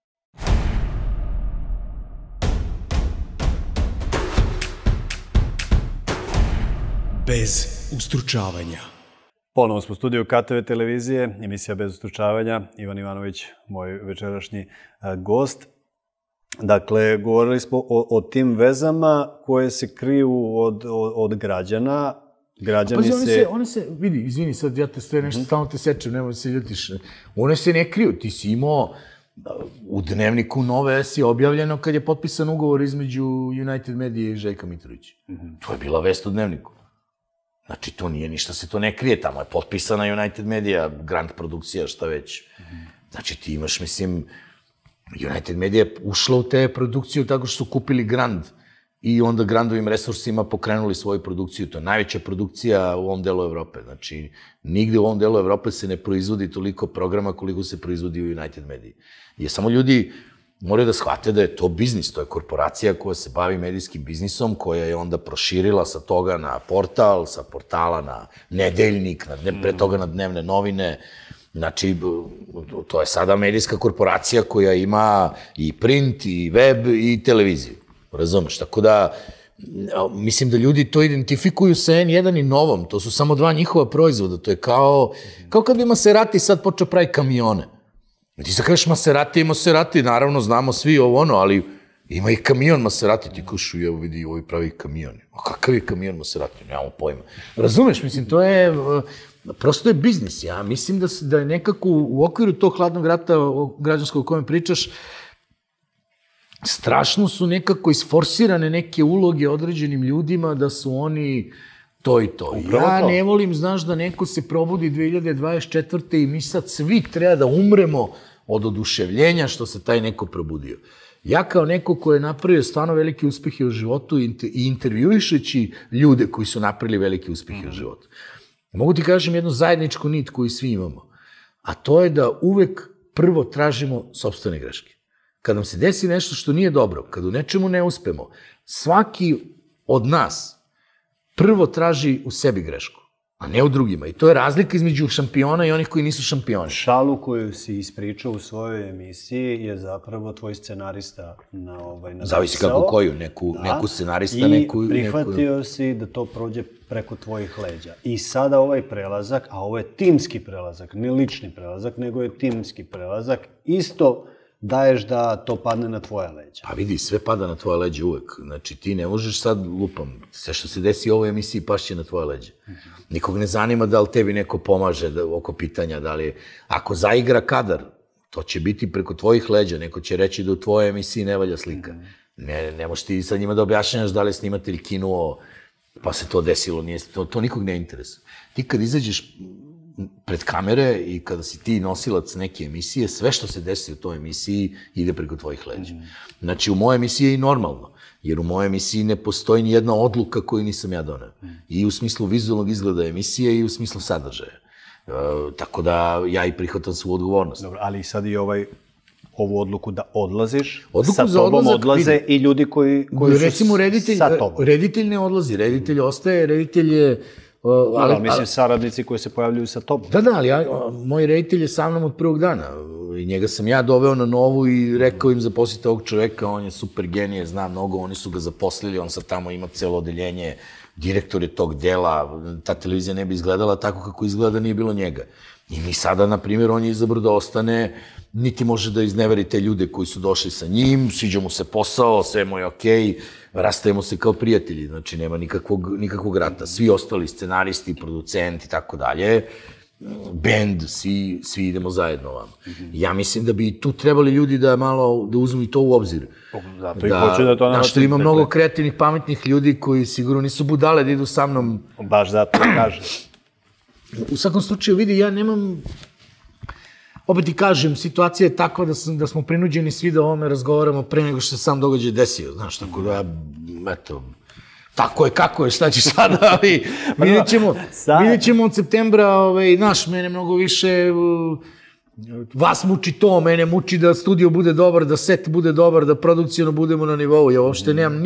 Bez ustručavanja. Ponovo smo u studiju KTV televizije, emisija Bez ustručavanja. Ivan Ivanović, moj večerašnji gost. Dakle, govorili smo o tim vezama koje se kriju od građana. Građani se... One se, vidi, izvini, sad ja te sve nešto stalno te sečem, nemoj se ljutiš. One se ne kriju, ti si imao u Dnevniku Nove S je objavljeno kad je potpisan ugovor između United Media i Željka Mitrovića. To je bila vest u Dnevniku. Znači, to nije ništa, se to ne krije, tamo je potpisana United Media, Grand produkcija, šta već. Znači, ti imaš, mislim, United Media je ušla u te produkciju tako što su kupili Grand i onda Grandovim resursima pokrenuli svoju produkciju. To je najveća produkcija u ovom delu Evrope. Znači, nigde u ovom delu Evrope se ne proizvodi toliko programa koliko se proizvodi u United Media. Jer samo ljudi moraju da shvate da je to biznis, to je korporacija koja se bavi medijskim biznisom, koja je onda proširila sa toga na portal, sa portala na nedeljnik, pre toga na dnevne novine. Znači, to je sada medijska korporacija koja ima i print, i web, i televiziju. Razumeš? Tako da, mislim da ljudi to identifikuju sa N1 i Novom. To su samo dva njihova proizvoda. To je kao kad bi Maserati sad počeo pravi kamione. Ti sad kažeš Maserati, naravno znamo svi ovo ono, ali ima i kamion Maserati. Ti kušu, evo vidi, ovo je pravi kamion. A kakav je kamion Maserati? Nemamo pojma. Razumeš? Mislim, to je... Prosto je biznis. Ja mislim da je nekako u okviru tog hladnog rata građanskog o kojem pričaš, strašno su nekako isforsirane neke uloge određenim ljudima da su oni to i to. Ja ne volim, znaš, da neko se probudi 2024. i mi sad svi treba da umremo od oduševljenja što se taj neko probudio. Ja kao neko ko je napravio stvarno velike uspehe u životu i intervjuišeći ljude koji su napravili velike uspehe u životu, mogu ti kažem jednu zajedničku nit koju svi imamo, a to je da uvek prvo tražimo sopstvene greške. Kad nam se desi nešto što nije dobro, kad u nečemu ne uspemo, svaki od nas prvo traži u sebi grešku, a ne u drugima. I to je razlika između šampiona i onih koji nisu šampioni. Šalu koju si ispričao u svojoj emisiji je zapravo tvoj scenarista napisao. Zavisi kako koju, neku scenarista, neku... I prihvatio si da to prođe preko tvojih leđa. I sada ovaj prelazak, a ovo je timski prelazak, ne lični prelazak, nego je timski prelazak, isto daješ da to padne na tvoje leđa. Pa vidi, sve pada na tvoje leđe uvek. Znači, ti ne možeš sad, lupam, sve što se desi u ovoj emisiji pašće na tvoje leđe. Nikog ne zanima da li tebi neko pomaže oko pitanja, da li... Ako zaigra kadar, to će biti preko tvojih leđa. Neko će reći da u tvojoj emisiji ne valja slika. Ne možeš ti sad njima da objašnjaš da li je snimatelj kinuo, pa se to desilo, nije... To nikog ne interesuje. Ti kad izađeš pred kamere i kada si ti nosilac neke emisije, sve što se desi u toj emisiji ide preko tvojih leđa. Znači, u mojoj emisiji je i normalno, jer u mojoj emisiji ne postoji ni jedna odluka koju nisam ja doneo. I u smislu vizualnog izgleda emisije i u smislu sadržaja. Tako da ja i prihvatam svu odgovornost. Dobro, ali sad i ovu odluku da odlaziš, sa tobom odlaze i ljudi koji su sa tobom. Reditelj ne odlazi, reditelj ostaje, reditelj je... Ali mislim saradnici koji se pojavljuju sa tobom. Da, ali moj reditelj je sa mnom od prvog dana. I njega sam ja doveo na Novu i rekao im zaposlite ovog čoveka, on je super genije, zna mnogo, oni su ga zaposlili, on sad tamo ima celo odeljenje, direktor je tog dela, ta televizija ne bi izgledala tako kako izgleda, nije bilo njega. I mi sada, na primjer, on je izabrao da ostane, niti može da izneveri te ljude koji su došli sa njim, sviđa mu se posao, sve mu je okej, rastajemo se kao prijatelji, znači nema nikakvog rata. Svi ostali scenaristi, producenti i tako dalje, bend, svi idemo zajedno ovamo. Ja mislim da bi tu trebali ljudi da malo, da uzmu i to u obzir. Zato i hoću da to... Znaš, što ima mnogo kreativnih, pametnih ljudi koji sigurno nisu budale da idu sa mnom. Baš zato da kažem. U svakom slučaju, vidi, ja nemam... Opet ti kažem, situacija je takva da smo prinuđeni svi da o ovome razgovaramo pre nego što se sam događaj desio, znaš, tako da, eto, tako je, kako je, šta ćeš sada, ali vidjet ćemo od septembra, znaš, mene mnogo više, vas muči to, mene muči da studio bude dobar, da set bude dobar, da produkcijno budemo na nivou, ja uopšte nemam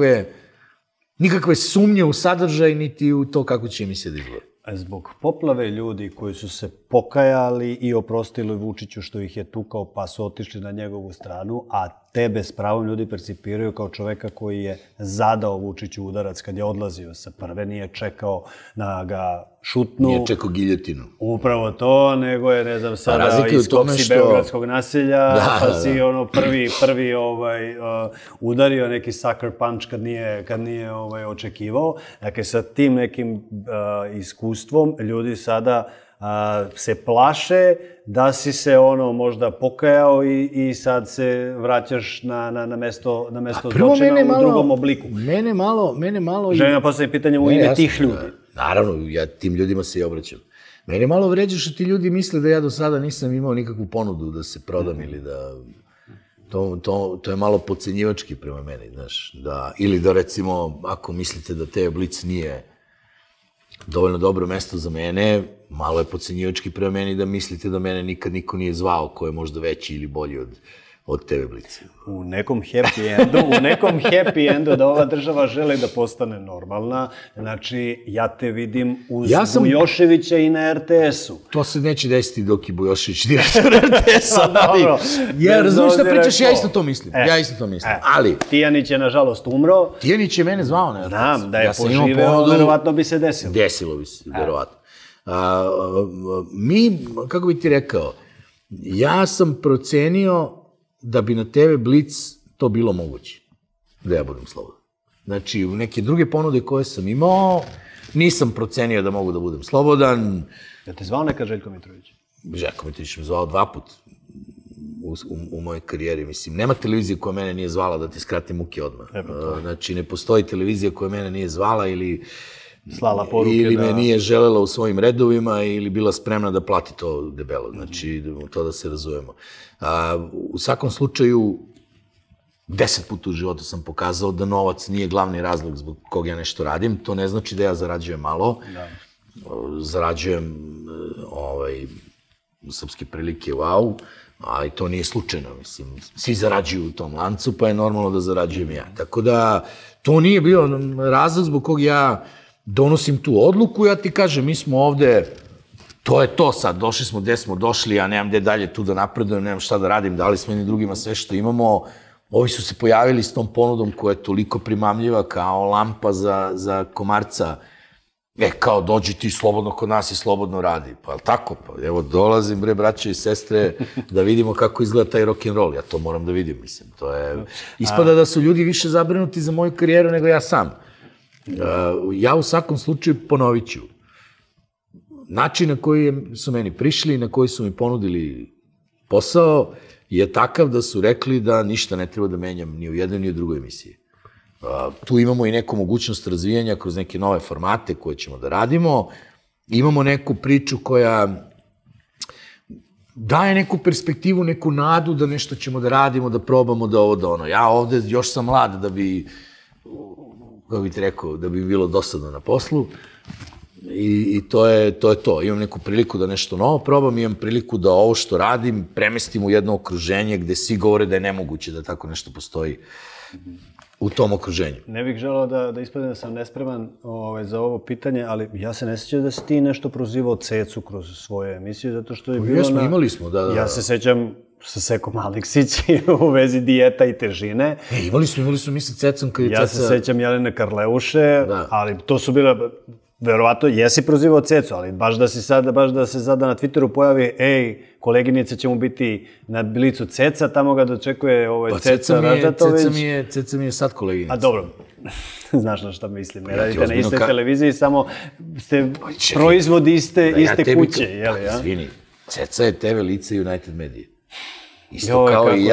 nikakve sumnje u sadržaj, niti u to kako će emisija da izgleda. Zbog poplave ljudi koji su se pokajali i oprostili Vučiću što ih je tukao pa su otišli na njegovu stranu, a tebe s pravom ljudi percipiraju kao čoveka koji je zadao Vučiću udarac kad je odlazio sa prve, nije čekao da ga šutnu. Nije čekao giljotinu. Upravo to, nego je, ne znam, sada iz kopsi beogradskog naselja, pa si prvi udario neki sucker punch kad nije očekivao. Dakle, sa tim nekim iskustvom ljudi sada se plaše da si se možda pokajao i sad se vraćaš na mesto zločina u drugom obliku. Mene malo... Želim da postavim pitanje u ime tih ljudi. Naravno, ja tim ljudima se i obraćam. Mene malo vređa što ti ljudi misle da ja do sada nisam imao nikakvu ponudu da se prodam ili da... To je malo podcenjivački prema meni, znaš. Ili da, recimo, ako mislite da TV Blic nije dovoljno dobro mesto za mene, malo je podcenjivački prema meni da mislite da mene nikad niko nije zvao ko je možda veći ili bolji od TV Blica. U nekom happy endu da ova država želi da postane normalna, znači ja te vidim uz Bujoševića i na RTS-u. To se neće desiti dok je Bujošević direktor RTS-a. Ja razumiješ šta pričaš, ja isto to mislim. Ali... Tijanić je nažalost umro. Tijanić je mene zvao na RTS-u. Znam, da je poživeo, verovatno bi se desilo. Desilo bi se, verovatno. Mi, kako bi ti rekao, ja sam procenio da bi na TV Blic to bilo moguće, da ja budem slobodan. Znači, u neke druge ponude koje sam imao, nisam procenio da mogu da budem slobodan. Da te zvao neka Željko Mitrović? Željko Mitrović me zvao 2 puta u mojoj karijeri. Mislim, nema televizije koja mene nije zvala, da ti skratim muke odmah. Znači, ne postoji televizija koja mene nije zvala ili me nije želela u svojim redovima ili bila spremna da plati to debelo. Znači, to da se razumemo. U svakom slučaju, 10 puta u životu sam pokazao da novac nije glavni razlog zbog kog ja nešto radim. To ne znači da ja zarađujem malo. Zarađujem srpske prilike, wow, ali to nije slučajno, mislim. Svi zarađuju u tom lancu, pa je normalno da zarađujem ja. Tako da, to nije bio razlog zbog kog ja donosim tu odluku. Ja ti kažem, mi smo ovde, to je to sad, došli smo gde smo došli, ja nemam gde dalje tu da napredujem, nemam šta da radim, dali smo jedni drugima sve što imamo. Ovi su se pojavili s tom ponudom koja je toliko primamljiva kao lampa za komarca. Kao dođi ti slobodno kod nas i slobodno radi. Pa, ali tako? Pa, evo, dolazim, bre, braće i sestre, da vidimo kako izgleda taj rock'n'roll. Ja to moram da vidim, mislim. To je... Ispada da su ljudi više zabrinuti za moju karijeru nego ja sam. Ja u svakom slučaju ponovit ću. Način na koji su meni prišli, na koji su mi ponudili posao, je takav da su rekli da ništa ne treba da menjam ni u jednoj ni u drugoj emisiji. Tu imamo i neku mogućnost razvijanja kroz neke nove formate koje ćemo da radimo. Imamo neku priču koja daje neku perspektivu, neku nadu da nešto ćemo da radimo, da probamo, da ovo, da ono. Ja ovde još sam mlad da bi, kako bih ti rekao, da bi bilo dosadno na poslu. I to je to. Imam neku priliku da nešto novo probam, imam priliku da ovo što radim premestim u jedno okruženje gde svi govore da je nemoguće da tako nešto postoji u tom okruženju. Ne bih želao da ispadem da sam nespreman za ovo pitanje, ali ja se ne sjećam da si ti nešto prozivao Cecu kroz svoje emisije, zato što je bilo jesmo, imali smo, da. Ja se sjećam sa Sekom Aleksić u vezi dijeta i težine. Imali smo mi sa Cecom kad je Ceca... Ja se sjećam Jelene Karleuše, ali to su bile... Verovatno, jesi prozivao Cecu, ali baš da se sada na Twitteru pojavi, ej, koleginice će mu biti na Blicu Ceca, tamo ga dočekuje Ceca Raždatović. Ceca mi je sad koleginica. A dobro, znaš na šta mislim, ne radite na istoj televiziji, samo ste proizvodi iste kuće, jel' ja? Izvini, Ceca je TV lice United Media. Isto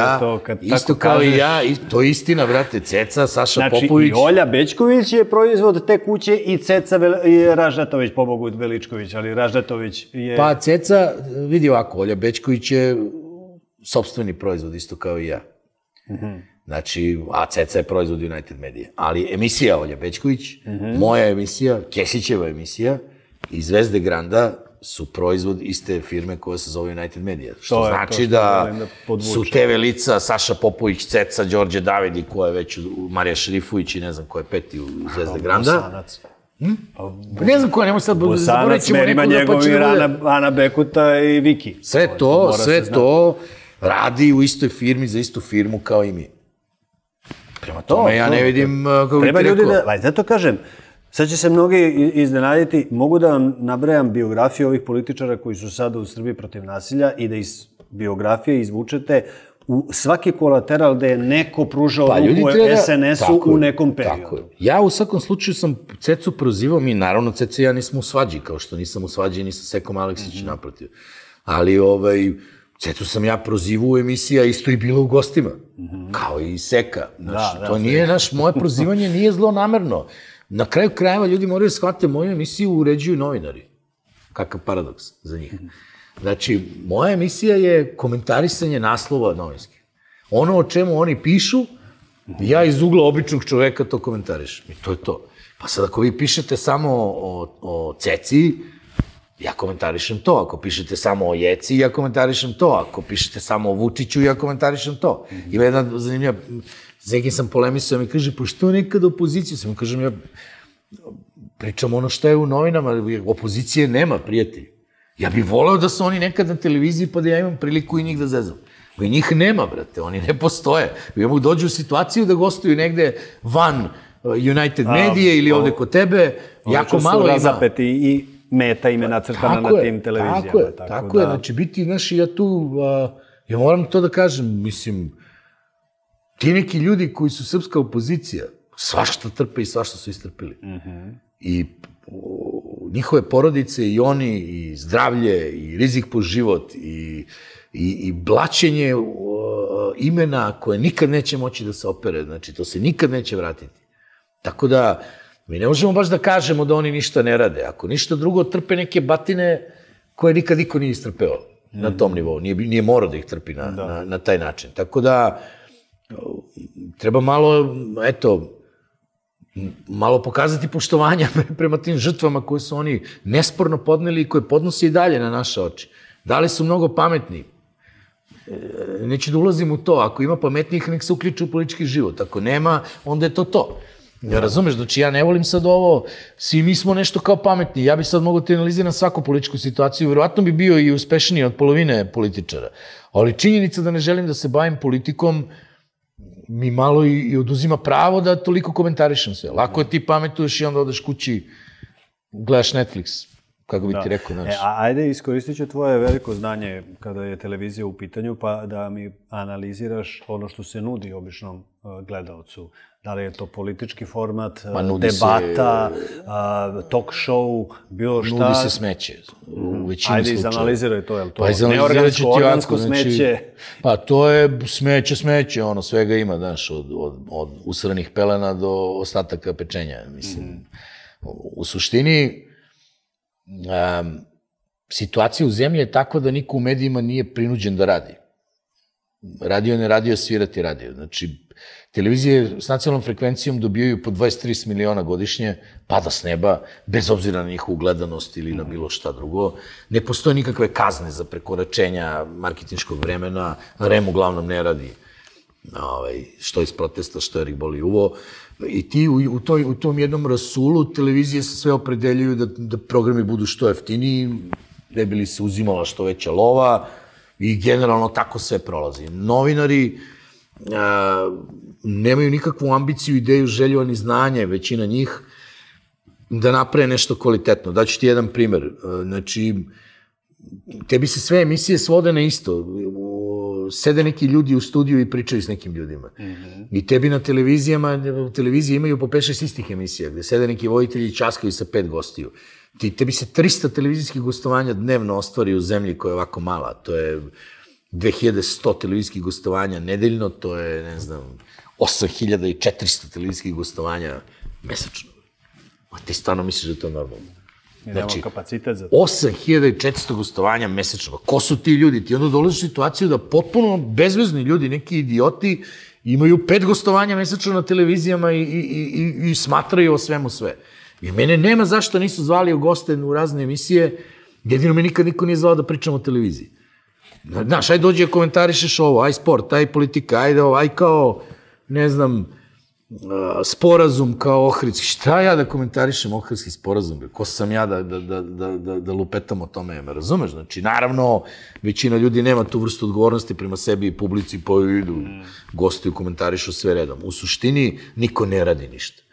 kao i ja, to je istina, brate, Ceca, Saša Popović. Znači, i Olja Bećković je proizvod te kuće i Ceca je Raždatović, pobogu Veličković, ali Raždatović je... Pa Ceca, vidi ovako, Olja Bećković je sopstveni proizvod, isto kao i ja. Znači, a Ceca je proizvod United Media. Ali emisija Olja Bećković, moja emisija, Kesićeva emisija i Zvezde Granda su proizvod iste firme koja se zove United Media. Što znači da su TV lica Saša Popović, Ceca, Đorđe Davidi, koja je već Marija Šerifović i ne znam ko je peti u Zvezde Granda. Bosanac. Ne znam ko, nemoj sad Bosanac, Merima njegovi, Ana Bekuta i Viki. Sve to radi u istoj firmi za istu firmu kao i mi. Prema tome ja ne vidim kako bi ti rekao. Zato kažem, sad će se mnogi iznenaditi, mogu da vam nabrajam biografiju ovih političara koji su sada u Srbiji protiv nasilja i da iz biografije izvučete u svaki kolateral da je neko pružao ruku SNS-u u nekom periodu. Ja u svakom slučaju sam Cecu prozivao, mi naravno Ceca i ja nismo u svađi, kao što nisam u svađi ni sa Sekom Aleksić naprotiv. Ali Cecu sam ja prozivao u emisiji, a isto i bilo u gostima, kao i Seka. To nije moje prozivanje, nije zlonamerno. Na kraju krajeva ljudi moraju shvatiti, moju emisiju uređuju novinari. Kakav paradoks za njih. Znači, moja emisija je komentarisanje naslova novinskih. Ono o čemu oni pišu, ja iz ugla običnog čoveka to komentarišem. I to je to. Pa sad ako vi pišete samo o Ceci, ja komentarišem to. Ako pišete samo o Jeci, ja komentarišem to. Ako pišete samo o Vučiću, ja komentarišem to. Ima jedna zanimljiva, za nekim sam polemisao, mi kaže, pa što nekad opoziciju? Sam kažem, ja pričam ono što je u novinama, opozicije nema, prijatelji. Ja bih voleo da su oni nekad na televiziji, pa da ja imam priliku i njih da zezam. I njih nema, brate, oni ne postoje. Ja mogu dođu u situaciju da gostuju negde van United Medije ili ovde kod tebe, jako malo ima. Oni su razapeti i meta im je nacrtana na tim televizijama. Tako je, znači biti, znaš, ja tu, ja moram to da kažem, mislim, ti neki ljudi koji su srpska opozicija, svašta trpe i svašta su istrpili. I njihove porodice i oni, i zdravlje, i rizik po život, i blaćenje imena koje nikad neće moći da se opere, znači to se nikad neće vratiti. Tako da, mi ne možemo baš da kažemo da oni ništa ne rade. Ako ništa drugo, trpe neke batine koje nikad niko nije istrpeo na tom nivou. Nije morao da ih trpi na taj način. Tako da, treba malo, eto, malo pokazati poštovanja prema tim žrtvama koje su oni nesporno podneli i koje podnose i dalje na naše oči. Da li su mnogo pametni? Neću da ulazim u to. Ako ima pametnijih, nek se uključu u politički život. Ako nema, onda je to to. Ja razumeš, znači ja ne volim sad ovo, svi mi smo nešto kao pametni. Ja bih sad mogao ti analizirati svaku političku situaciju, verovatno bi bio i uspešniji od polovine političara. Ali činjenica da ne želim da se bavim politikom mi malo i oduzima pravo da toliko komentarišem sve. Lako je ti pametuješ i onda odeš kući, gledaš Netflix, kako bi ti rekao. Ajde, iskoristit ću tvoje veliko znanje kada je televizija u pitanju, pa da mi analiziraš ono što se nudi običnom gledalcu. Da li je to politički format, debata, talk show, bilo šta? Nudi se smeće, u većini slučaja. Ajde, izanaliziraj to, je li to neorgansko, organsko smeće? Pa to je smeće, ono, svega ima, znaš, od usranih pelena do ostataka pečenja, mislim. U suštini, situacija u zemlji je takva da niko u medijima nije prinuđen da radi. Radio, ne radio, svirati radio. Znači, televizije s nacionalnom frekvencijom dobijaju po 23 miliona godišnje, pada s neba, bez obzira na njihovu gledanost ili na bilo šta drugo. Ne postoje nikakve kazne za prekoračenja marketinškog vremena, REM uglavnom ne radi što iz protesta, što Erik boli uvo. I ti u tom jednom rasulu televizije se sve opredeljuju da programi budu što jeftiniji, ne bi li se uzimala što veća lova i generalno tako sve prolazi. Novinari nemaju nikakvu ambiciju, ideju, želju, ani znanje, većina njih, da naprave nešto kvalitetno. Daću ti jedan primer. Znači, tebi se sve emisije svode na isto. Sede neki ljudi u studiju i pričaju s nekim ljudima. I tebi na televiziji imaju po 5-6 istih emisija, gde sede neki voditelji i časkaju sa 5 gostiju. Tebi se 300 televizijskih gostovanja dnevno ostvari u zemlji koja je ovako mala. To je 2100 televizijskih gostovanja nedeljno, to je, ne znam, 8400 televizijskih gostovanja mesečno. A ti stvarno misliš da je to normalno? Znači, 8400 gostovanja mesečno. Ko su ti ljudi? Ti onda dolaziš u situaciju da potpuno bezvezni ljudi, neki idioti, imaju 5 gostovanja mesečno na televizijama i smatraju o svemu sve. I mene nema zašto nisu zvali u goste u razne emisije, jedino me nikad niko nije zvao da pričam o televiziji. Znaš, aj dođi komentarišeš ovo, aj sport, aj politika, ajde ovo, aj kao, ne znam, sporazum kao Ohridski. Šta ja da komentarišem Ohridski sporazum? Ko sam ja da lupetam o tome? Me razumeš? Znači, naravno, većina ljudi nema tu vrstu odgovornosti prema sebi i publici po idu, gostuju, komentarišu sve redom. U suštini, niko ne radi ništa.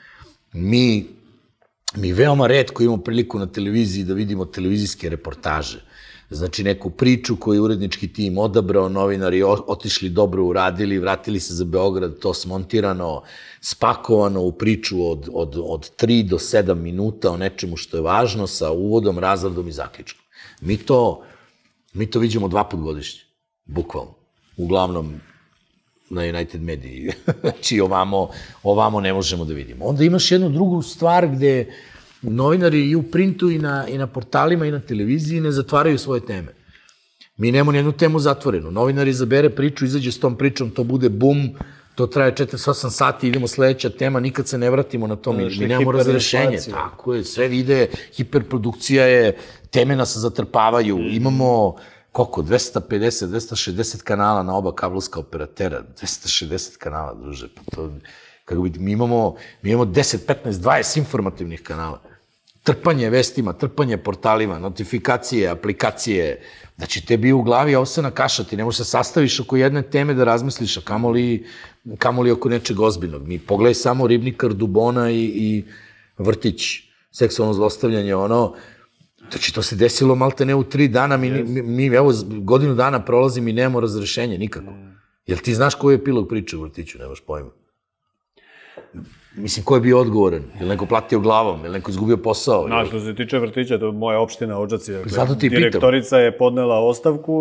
Mi veoma retko imamo priliku na televiziji da vidimo televizijske reportaže. Znači, neku priču koju je urednički tim odabrao, novinari otišli, dobro uradili, vratili se za Beograd, to smontirano, spakovano u priču od 3 do 7 minuta o nečemu što je važno, sa uvodom, razradom i zaključkom. Mi to vidimo 2 put godišnje, bukvalno. Uglavnom na United Mediji. Znači, ovamo ne možemo da vidimo. Onda imaš jednu drugu stvar gde novinari i u printu i na portalima i na televiziji ne zatvaraju svoje teme. Mi nemamo nijednu temu zatvorenu. Novinar izabere priču, izađe s tom pričom, to bude bum, to traje 48 sati, idemo sledeća tema, nikad se ne vratimo na to, mi nemamo razrešenje. Tako je, sve ide, hiperprodukcija je, teme nas zatrpavaju, imamo, koliko, 250, 260 kanala na oba kablovska operatera, 260 kanala, druže, pa to, kako bi, mi imamo 10, 15, 20 informativnih kanala. Trpanje vestima, trpanje portalima, notifikacije, aplikacije, znači tebi je u glavi ovsena kaša, ti ne možeš se sastaviš oko jedne teme da razmisliš, a kamoli oko nečeg ozbiljnog. Mi pogledaj samo Ribnikar, Dubona i Vrtić, seksualno zlostavljanje, znači to se desilo malte ne u 3 dana, mi evo godinu dana prolazim i nemamo razrešenje, nikako. Jel ti znaš koji je epilog priče u Vrtiću, nemaš pojma? Mislim, ko je bio odgovoran? Je li neko platio glavom? Je li neko izgubio posao? Znaš, što se tiče Vrtića, to je moja opština Odžaci. Zato ti pitam. Direktorica je podnela ostavku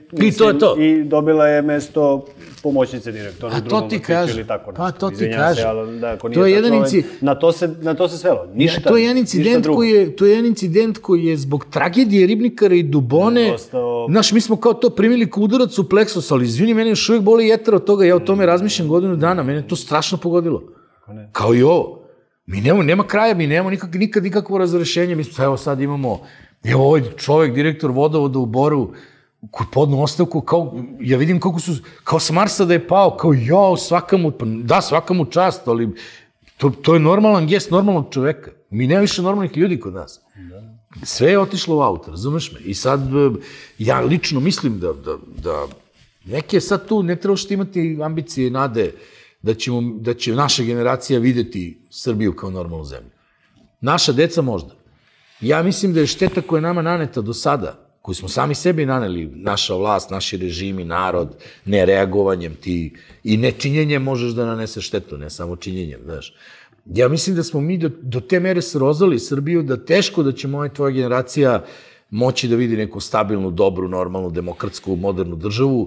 i dobila je mesto pomoćnice direktora u drugom Vrtiću ili tako nešto. Pa to ti kaže. To je jedan incident. Na to se svelo. Ništa. To je jedan incident koji je zbog tragedije Ribnikara i Dubone. Znaš, mi smo kao to primili kao udarac u pleksus, ali izvini, mene još uvijek boli jetra od toga. Ja o tome razmišljam godinu dana. Mene to strašno pogodilo. Kao i ovo. Mi nema kraja, mi nemamo nikad nikakvo razrešenje. Mi evo sad imamo, evo ovaj čovek, direktor vodovoda u Boru, koji podnu ostavku, kao, ja vidim kako su, kao s Marsa da je pao, kao jao, svaka mu čast, ali to je normalan gest normalnog čoveka. Mi nema više normalnih ljudi kod nas. Sve je otišlo u auto, razumeš me? I sad, ja lično mislim da neke sad tu ne treba što imati ambicije i nade da će naša generacija videti Srbiju kao normalnu zemlju. Naša deca možda. Ja mislim da je šteta koja je nama naneta do sada, koju smo sami sebi naneli, naša vlast, naši režimi, narod, nereagovanjem ti i nečinjenjem možeš da naneseš štetu, ne samo činjenjem, znaš. Ja mislim da smo mi do te mere srozali Srbiju da teško da će moja i tvoja generacija moći da vidi neku stabilnu, dobru, normalnu, demokratsku, modernu državu.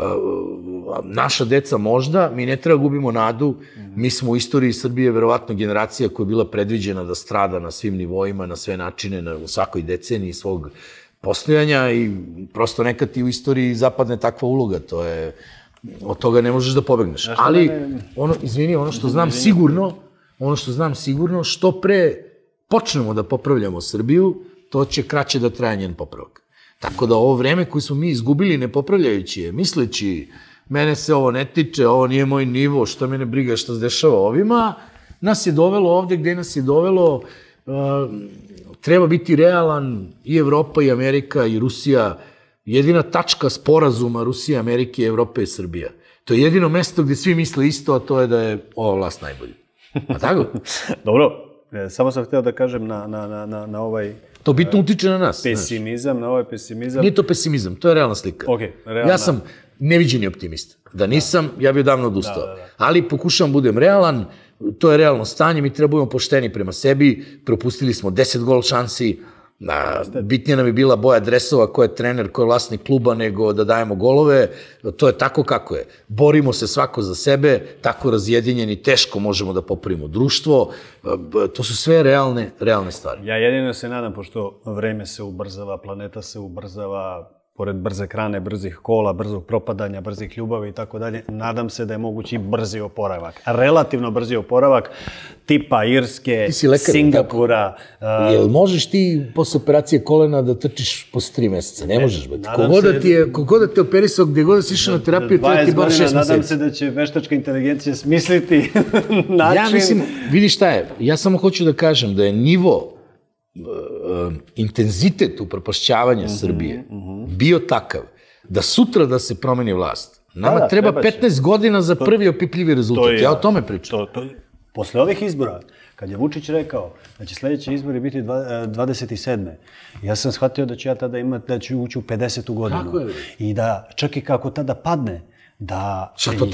Naša deca možda, mi ne treba gubimo nadu, mi smo u istoriji Srbije verovatno generacija koja je bila predviđena da strada na svim nivoima, na sve načine, u svakoj deceniji svog postojanja i prosto nekad ti u istoriji zapadne takva uloga, to je, od toga ne možeš da pobegneš. Ali, ono što znam sigurno, što pre počnemo da popravljamo Srbiju, to će kraće da traje njen popravak. Tako da ovo vreme koje smo mi izgubili ne popravljajući je, misleći mene se ovo ne tiče, ovo nije moj nivo, što mene briga što se dešava ovima, nas je dovelo ovde gde nas je dovelo, treba biti realan i Evropa i Amerika i Rusija, jedina tačka sporazuma Rusije, Amerike, Evrope i Srbija. To je jedino mesto gde svi misle isto, a to je da je ova vlast najbolja. A tako? Dobro, samo sam hteo da kažem na ovaj... To bitno utiče na nas. Pesimizam, na ovaj pesimizam. Nije to pesimizam, to je realna slika. Ja sam neviđeni optimista. Da nisam, ja bih odavno odustao. Ali pokušavam budem realan, to je realno stanje, mi trebujemo pošteni prema sebi, propustili smo 10 gol šansi, bitnije nam je bila boja dresova, ko je trener, ko je vlasnik kluba, nego da dajemo golove, to je tako kako je. Borimo se svako za sebe, tako razjedinjeni, teško možemo da popravimo društvo, to su sve realne stvari. Ja jedino se nadam, pošto vreme se ubrzava, planeta se ubrzava, pored brze krane, brzih kola, brzog propadanja, brzih ljubavi i tako dalje, nadam se da je mogući i brzi oporavak. Relativno brzi oporavak, tipa Irske, Singapura. Jel možeš ti posle operacije kolena da trčiš posle 3 meseca? Ne možeš, beti. Kogod da te operisao, gde god da si išao na terapiju, to je ti bar 6 meseci. Nadam se da će veštačka inteligencija smisliti način. Ja mislim, vidi šta je, ja samo hoću da kažem da je nivo intenzitet upropašćavanja Srbije bio takav da sutra da se promeni vlast. Nama treba 15 godina za prvi opipljivi rezultat. Ja o tome pričam. Posle ovih izbora, kad je Vučić rekao da će sledeći izbori biti 27. Ja sam shvatio da ću ja tada imati, da ću ući u 50. godinu. Tako je. I da čak i kako tada padne, da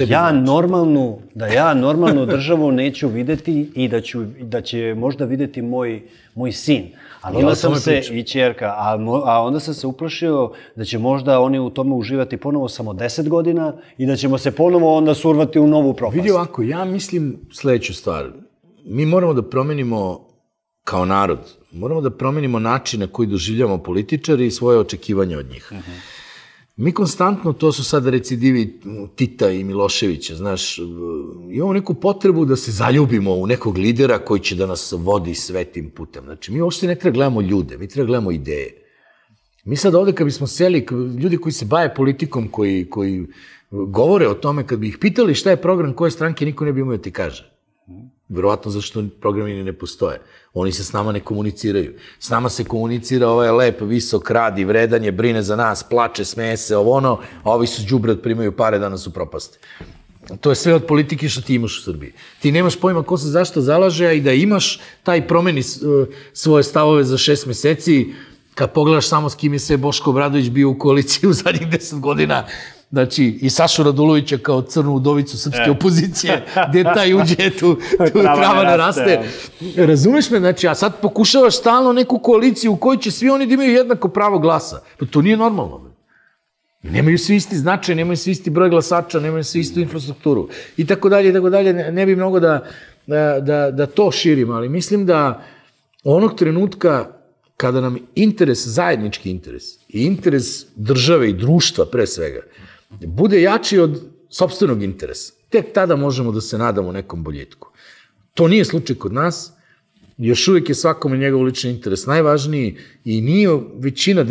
ja normalnu državu neću videti i da će možda videti moj sin. Ali onda sam se, i ćerka, a onda sam se uplašio da će možda oni u tome uživati ponovo samo 10 godina i da ćemo se ponovo onda survati u novu propast. Vidi ovako, ja mislim sledeću stvar. Mi moramo da promenimo kao narod, moramo da promenimo način na koji doživljamo političari i svoje očekivanja od njih. Mi konstantno, to su sad recidivi Tita i Miloševića, znaš, imamo neku potrebu da se zaljubimo u nekog lidera koji će da nas vodi svetim putem. Znači, mi uopšte ne treba gledamo ljude, mi treba gledamo ideje. Mi sad ovde, kad bismo seli, ljudi koji se baje politikom, koji govore o tome, kad bi ih pitali šta je program koje stranke, niko ne bi imao da ti kaže. Verovatno zašto programi ne postoje. Oni se s nama ne komuniciraju. S nama se komunicira, ovaj je lep, visok, radi, vredan je, brine za nas, plače, smeje se, ovo ono, a ovi su đubrad, primaju pare da nas upropaste. To je sve od politike što ti imaš u Srbiji. Ti nemaš pojma ko se zašto zalaže, a i da imaš taj promeni svoje stavove za 6 meseci, kad pogledaš samo s kim je sve Boško Obradović bio u koaliciji u zadnjih 10 godina, znači, i Sašu Radulovića kao crnu udovicu srpske opozicije, gde taj uđe, tu trava ne raste. Razumeš me? Znači, a sad pokušavaš stalno neku koaliciju u kojoj će svi oni da imaju jednako pravo glasa. Pa to nije normalno. Nemaju svi isti značaj, nemaju svi isti broj glasača, nemaju svi istu infrastrukturu. I tako dalje, i tako dalje. Ne bi mnogo da to širim, ali mislim da onog trenutka kada nam interes, zajednički interes, i interes države i društva pre svega, bude jači od sopstvenog interesa, tek tada možemo da se nadamo nekom boljitku. To nije slučaj kod nas, još uvijek je svakome njegov lični interes najvažniji i nije većina,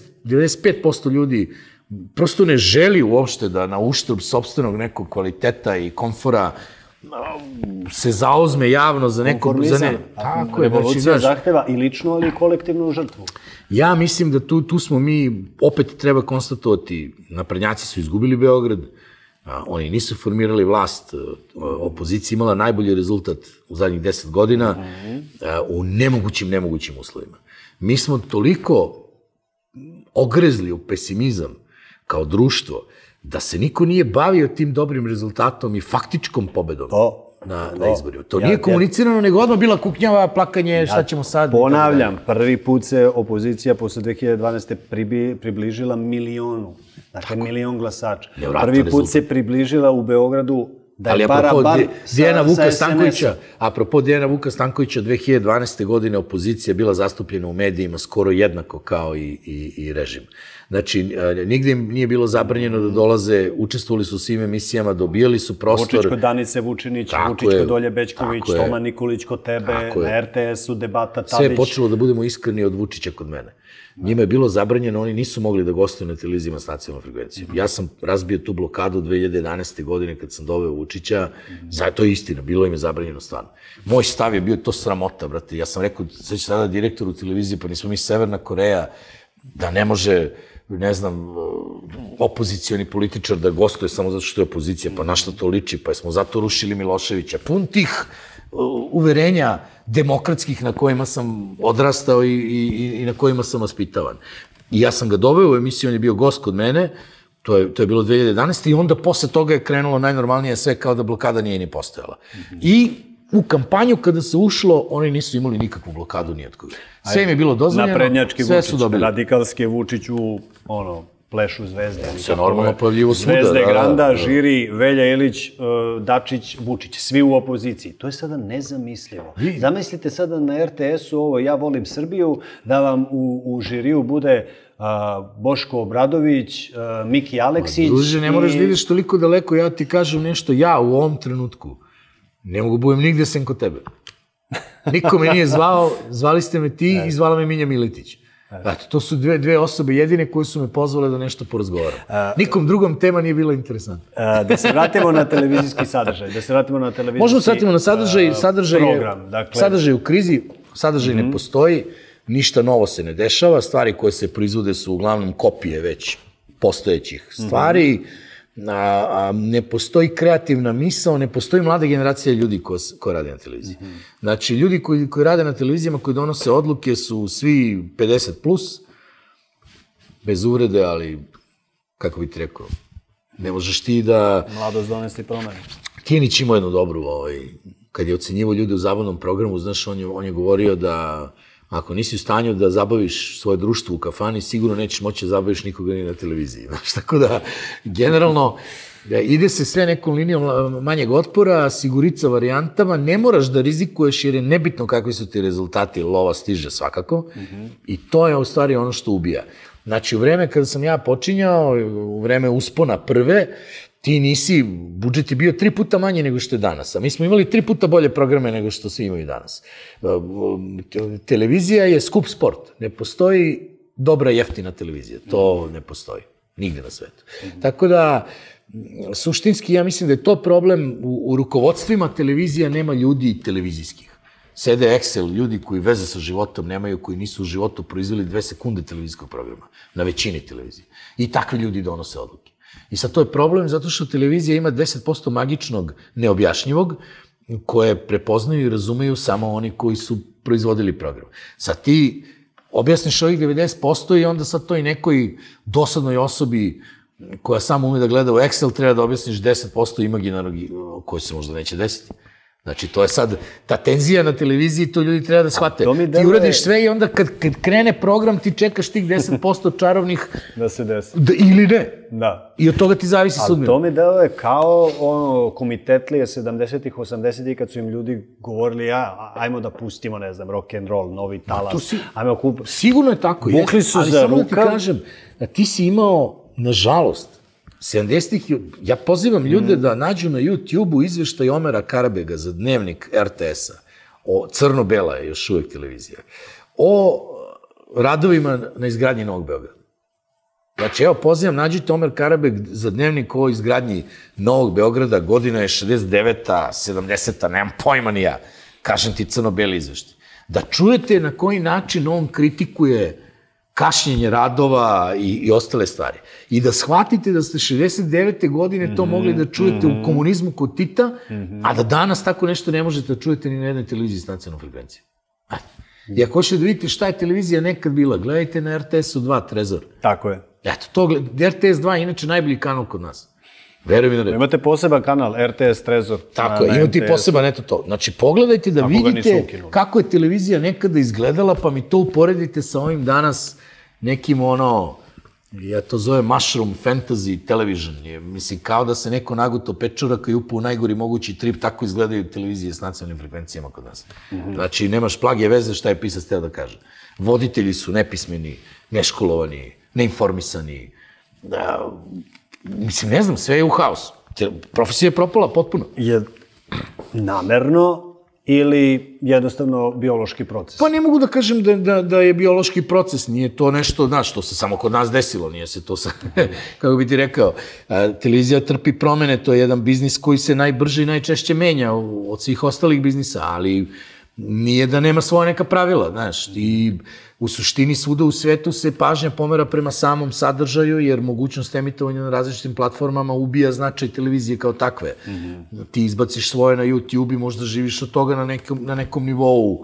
95% ljudi prosto ne želi uopšte da na uštrb sopstvenog nekog kvaliteta i komfora se zauzme javno za neko... Tako je. Revolucija zahteva i ličnu, ali i kolektivnu žrtvu. Ja mislim da tu smo mi, opet treba konstatovati, naprednjaci su izgubili Beograd, oni nisu formirali vlast, opozicija imala najbolji rezultat u zadnjih 10 godina u nemogućim uslovima. Mi smo toliko ogrezli u pesimizam kao društvo, da se niko nije bavio tim dobrim rezultatom i faktičkom pobedom na izborima. To nije komunicirano, nego odmah bila kuknjava, plakanje, šta ćemo sad. Ponavljam, prvi put se opozicija posle 2012. približila milionu. Dakle, milion glasača. Prvi put se približila u Beogradu da je bara bar sa SNS-a. Apropo Dijana Vuka Stankovića, 2012. godine opozicija bila zastupljena u medijima skoro jednako kao i režim. Znači, nigde im nije bilo zabranjeno da dolaze, učestvovali su u svim emisijama, dobijali su prostor. Vučić kod Danice Vučinić, Vučić kod Olje Bećković, Toma Nikolić kod tebe, na RTS-u debata Tadić. Sve je počelo da budemo iskreni od Vučića kod mene. Njima je bilo zabranjeno, oni nisu mogli da gostuju na televizijama s nacionalnom frekvencijom. Ja sam razbio tu blokadu 2011. godine kad sam doveo Vučića, to je istina, bilo im je zabranjeno stvarno. Moj stav je bio to sramota, brate. Ja sam rekao, sad će sada direktor u televiziji, pa nismo mi Severna Koreja, da ne može, ne znam, opozicioni političar da gostuje samo zato što je opozicija, pa na šta to liči, pa smo zato rušili Miloševića. Pun tih uverenja demokratskih na kojima sam odrastao i na kojima sam vaspitavan. I ja sam ga doveo u emisiju, on je bio gost kod mene, to je bilo 2011. i onda posle toga je krenulo najnormalnije sve kao da blokada nije ni postojala. I u kampanju kada se ušlo, oni nisu imali nikakvu blokadu ni od koga. Sve im je bilo dozvoljeno, sve su dobili. Radikalski Vučić u, plešu zvezde. Se normalno pojavljivo svuda. Zvezde, Granda, Žiri, Velja Ilić, Dačić, Vučić. Svi u opoziciji. To je sada nezamislivo. Zamislite sada na RTS-u ovo, ja volim Srbiju, da vam u žiriju bude Boško Obradović, Miki Aleksić. Druže, ne moraš da ideš toliko daleko, ja ti kažem nešto, ja u ovom trenutku ne mogu budem nigde sem kod tebe. Niko me nije zvao, zvali ste me ti i zvala me Minja Miletić. Eto, to su dve osobe jedine koje su me pozvale da nešto porazgovaram. Nikom drugom tema nije bila interesantna. Da se vratimo na televizijski sadržaj, Možemo se vratimo na sadržaj u krizi, sadržaj ne postoji, ništa novo se ne dešava, stvari koje se proizvode su uglavnom kopije već postojećih stvari, ne postoji kreativna misao, ne postoji mlada generacija ljudi koji rade na televiziji. Znači, ljudi koji rade na televizijama, koji donose odluke su svi 50 plus, bez uvrede, ali, kako bi ti rekao, ne možeš ti da... Mladost donesti promene. Tijanić imao jednu dobru, kad je ocenjivo ljude u zabavnom programu, znaš, on je govorio da ako nisi u stanju da zabaviš svoje društvo u kafani, sigurno nećeš moći da zabaviš nikoga ni na televiziji. Znaš, tako da, generalno, ide se sve nekom linijom manjeg otpora, sigurica varijantama, ne moraš da rizikuješ jer je nebitno kakvi su ti rezultati, lova stiže svakako, i to je u stvari ono što ubija. Znači, u vreme kada sam ja počinjao, u vreme uspona prve, ti nisi, budžet je bio 3 puta manje nego što je danas, a mi smo imali 3 puta bolje programe nego što svi imaju danas. Televizija je skup sport, ne postoji dobra jeftina televizija, to ne postoji, nigde na svetu. Tako da, suštinski, ja mislim da je to problem u rukovodstvima televizija, nema ljudi televizijskih. Sede Excel, ljudi koji veze sa životom nemaju, koji nisu u životu proizveli 2 sekunde televizijskog programa, na većini televizije. I takvi ljudi donose odluke. I sad to je problem zato što televizija ima 10% magičnog, neobjašnjivog, koje prepoznaju i razumeju samo oni koji su proizvodili program. Sad ti objasniš ovih 90% i onda sad to i nekoj dosadnoj osobi koja samo ume da gleda u Excel, treba da objasniš 10% imaginarnog koje se možda neće desiti. Znači, to je sad, ta tenzija na televiziji, to ljudi treba da shvate. Ti uradiš sve i onda kad krene program, ti čekaš tih 10% čarovnih... Da se desi. Ili ne. Da. I od toga ti zavisi sudbina. Ali to mi deluje kao komitetlije 70-ih, 80-ih, kad su im ljudi govorili, ajmo da pustimo, ne znam, rock and roll, novi talas. Sigurno je tako. Vukli su za rukav. Ali samo da ti kažem, ti si imao, nažalost, 70-ih, ja pozivam ljude da nađu na YouTube-u izveštaj Omera Karabega za dnevnik RTS-a, crno-bela je još uvek televizija, o radovima na izgradnji Novog Beograda. Znači, evo, pozivam, nađite Omer Karabeg za dnevnik o izgradnji Novog Beograda, godina je 69-a, 70-a, nemam pojma ni ja, kažem ti crno-beli izveštaj. Da čujete na koji način on kritikuje kašnjenje radova i ostale stvari. I da shvatite da ste 69. godine to mogli da čujete u komunizmu kod Tita, a da danas tako nešto ne možete da čujete ni na jednoj televiziji s nacionalnom frekvencijom. I ako hoćete da vidite šta je televizija nekad bila, gledajte na RTS-u 2 Trezor. Tako je. Eto, to RTS 2 je inače najbolji kanal kod nas. Verujem mi na redu. Imate poseban kanal, RTS Trezor. Tako je, imate poseban, eto to. Znači, pogledajte da vidite kako je televizija nekada izgledala, pa mi to uporedite sa ovim danas nekim ja to zovem mushroom fantasy television. Mislim, kao da se neko naguto pečuraka i upao u najgori mogući trip, tako izgledaju televizije s nacionalnim frekvencijama kod nas. Znači, nemaš plage veze šta je pisac teo da kaže. Voditelji su nepismeni, neškolovani, neinformisani. Mislim, ne znam, sve je u haosu. Profesija je propala potpuno. Je namerno ili jednostavno biološki proces? Pa ne mogu da kažem da je biološki proces, nije to nešto, znaš, to se samo kod nas desilo, nije se to, kako bi ti rekao, televizija trpi promene, to je jedan biznis koji se najbrže i najčešće menja od svih ostalih biznisa, ali nije da nema svoja neka pravila, znaš, i u suštini svuda u svetu se pažnja pomera prema samom sadržaju, jer mogućnost emitovanja na različitim platformama ubija značaj televizije kao takve. Ti izbaciš svoje na YouTube i možda živiš od toga na nekom nivou.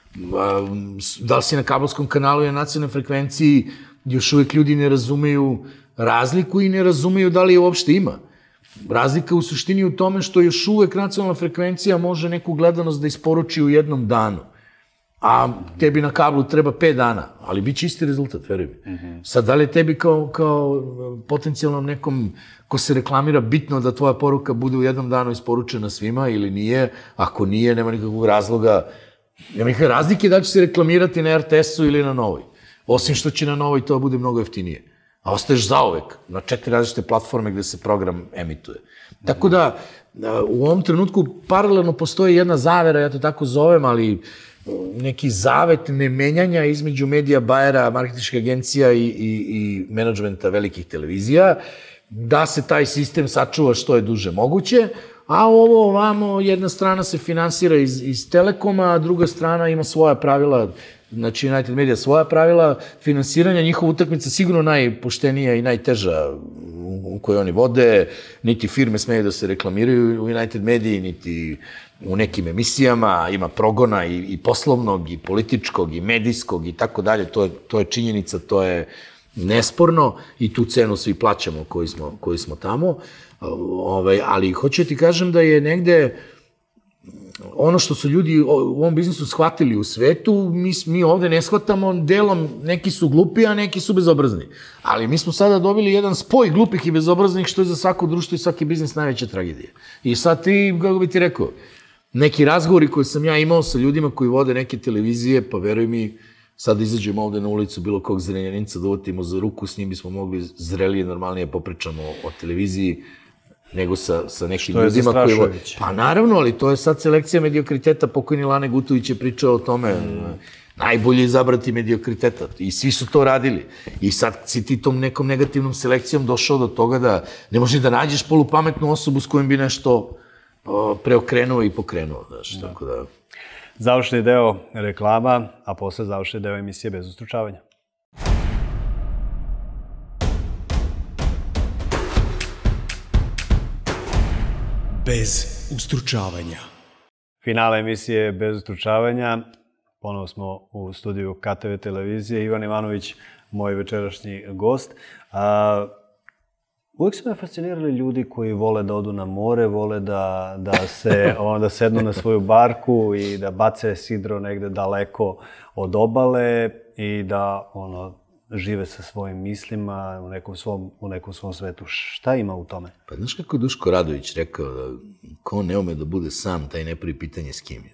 Da li si na kabelskom kanalu i na nacionalnoj frekvenciji, još uvek ljudi ne razumeju razliku i ne razumeju da li je uopšte ima. Razlika u suštini u tome što još uvek nacionalna frekvencija može neku gledanost da isporuči u jednom danu, a tebi na kablu treba 5 dana, ali bit će isti rezultat, veruj mi. Sad, da li je tebi kao potencijalnom nekom ko se reklamira bitno da tvoja poruka bude u jednom danu isporučena svima ili nije? Ako nije, nema nikakvog razloga, nema nikakve razlike da će se reklamirati na RTS-u ili na Novoj. Osim što će na Novoj to bude mnogo jeftinije. A ostaješ zauvek na 4 različite platforme gde se program emituje. Tako da, u ovom trenutku paralelno postoji jedna zavera, ja to tako zovem, ali neki zavet nemenjanja između medija bajera, marketinških agencija i menadžmenta velikih televizija, da se taj sistem sačuva što je duže moguće, a ovo ovamo, jedna strana se finansira iz Telekoma, a druga strana ima svoja pravila, znači United Media svoja pravila finansiranja, njihova utakmica sigurno najpoštenija i najteža u kojoj oni vode, niti firme smeju da se reklamiraju u United Mediji, niti u nekim emisijama, ima progona i poslovnog, i političkog, i medijskog, i tako dalje, to je činjenica, to je nesporno i tu cenu svi plaćamo koji smo tamo, ali hoću ti kažem da je negde ono što su ljudi u ovom biznisu shvatili u svetu, mi ovde ne shvatamo delom, neki su glupi, a neki su bezobrazni. Ali mi smo sada dobili jedan spoj glupih i bezobraznih, što je za svako društvo i svaki biznis najveća tragedija. I sad ti, kako bi ti rekao, neki razgovori koje sam ja imao sa ljudima koji vode neke televizije, pa veruj mi, sad izađemo ovde na ulicu bilo kog Zrenjaninca da uvatimo za ruku, s njim bismo mogli zrelije, normalnije popričamo o televiziji, nego sa nekim ljudima koji... Što je zastrašujuće. Pa naravno, ali to je sad selekcija mediokriteta, pokojni Lane Gutović je pričao o tome. Najbolje je izabrati mediokriteta. I svi su to radili. I sad si ti tom nekom negativnom selekcijom došao do toga da ne možeš da nađeš polupametnu osobu s kojom bi nešto preokrenuo i pokrenuo. Znaš, tako da... Završni deo reklama, a posle završni deo emisije Bez ustručavanja. Bez ustručavanja. Finale emisije Bez ustručavanja. Ponovo smo u studiju KTV televizije. Ivan Ivanović, moj večerašnji gost. Uvijek su me fascinirali ljudi koji vole da odu na more, vole da sednu na svoju barku i da bace sidro negde daleko od obale i da žive sa svojim mislima u nekom svom svetu. Šta ima u tome? Pa znaš kako je Duško Radović rekao da ko ne ume da bude sam, taj ne pravi pitanje s kim je.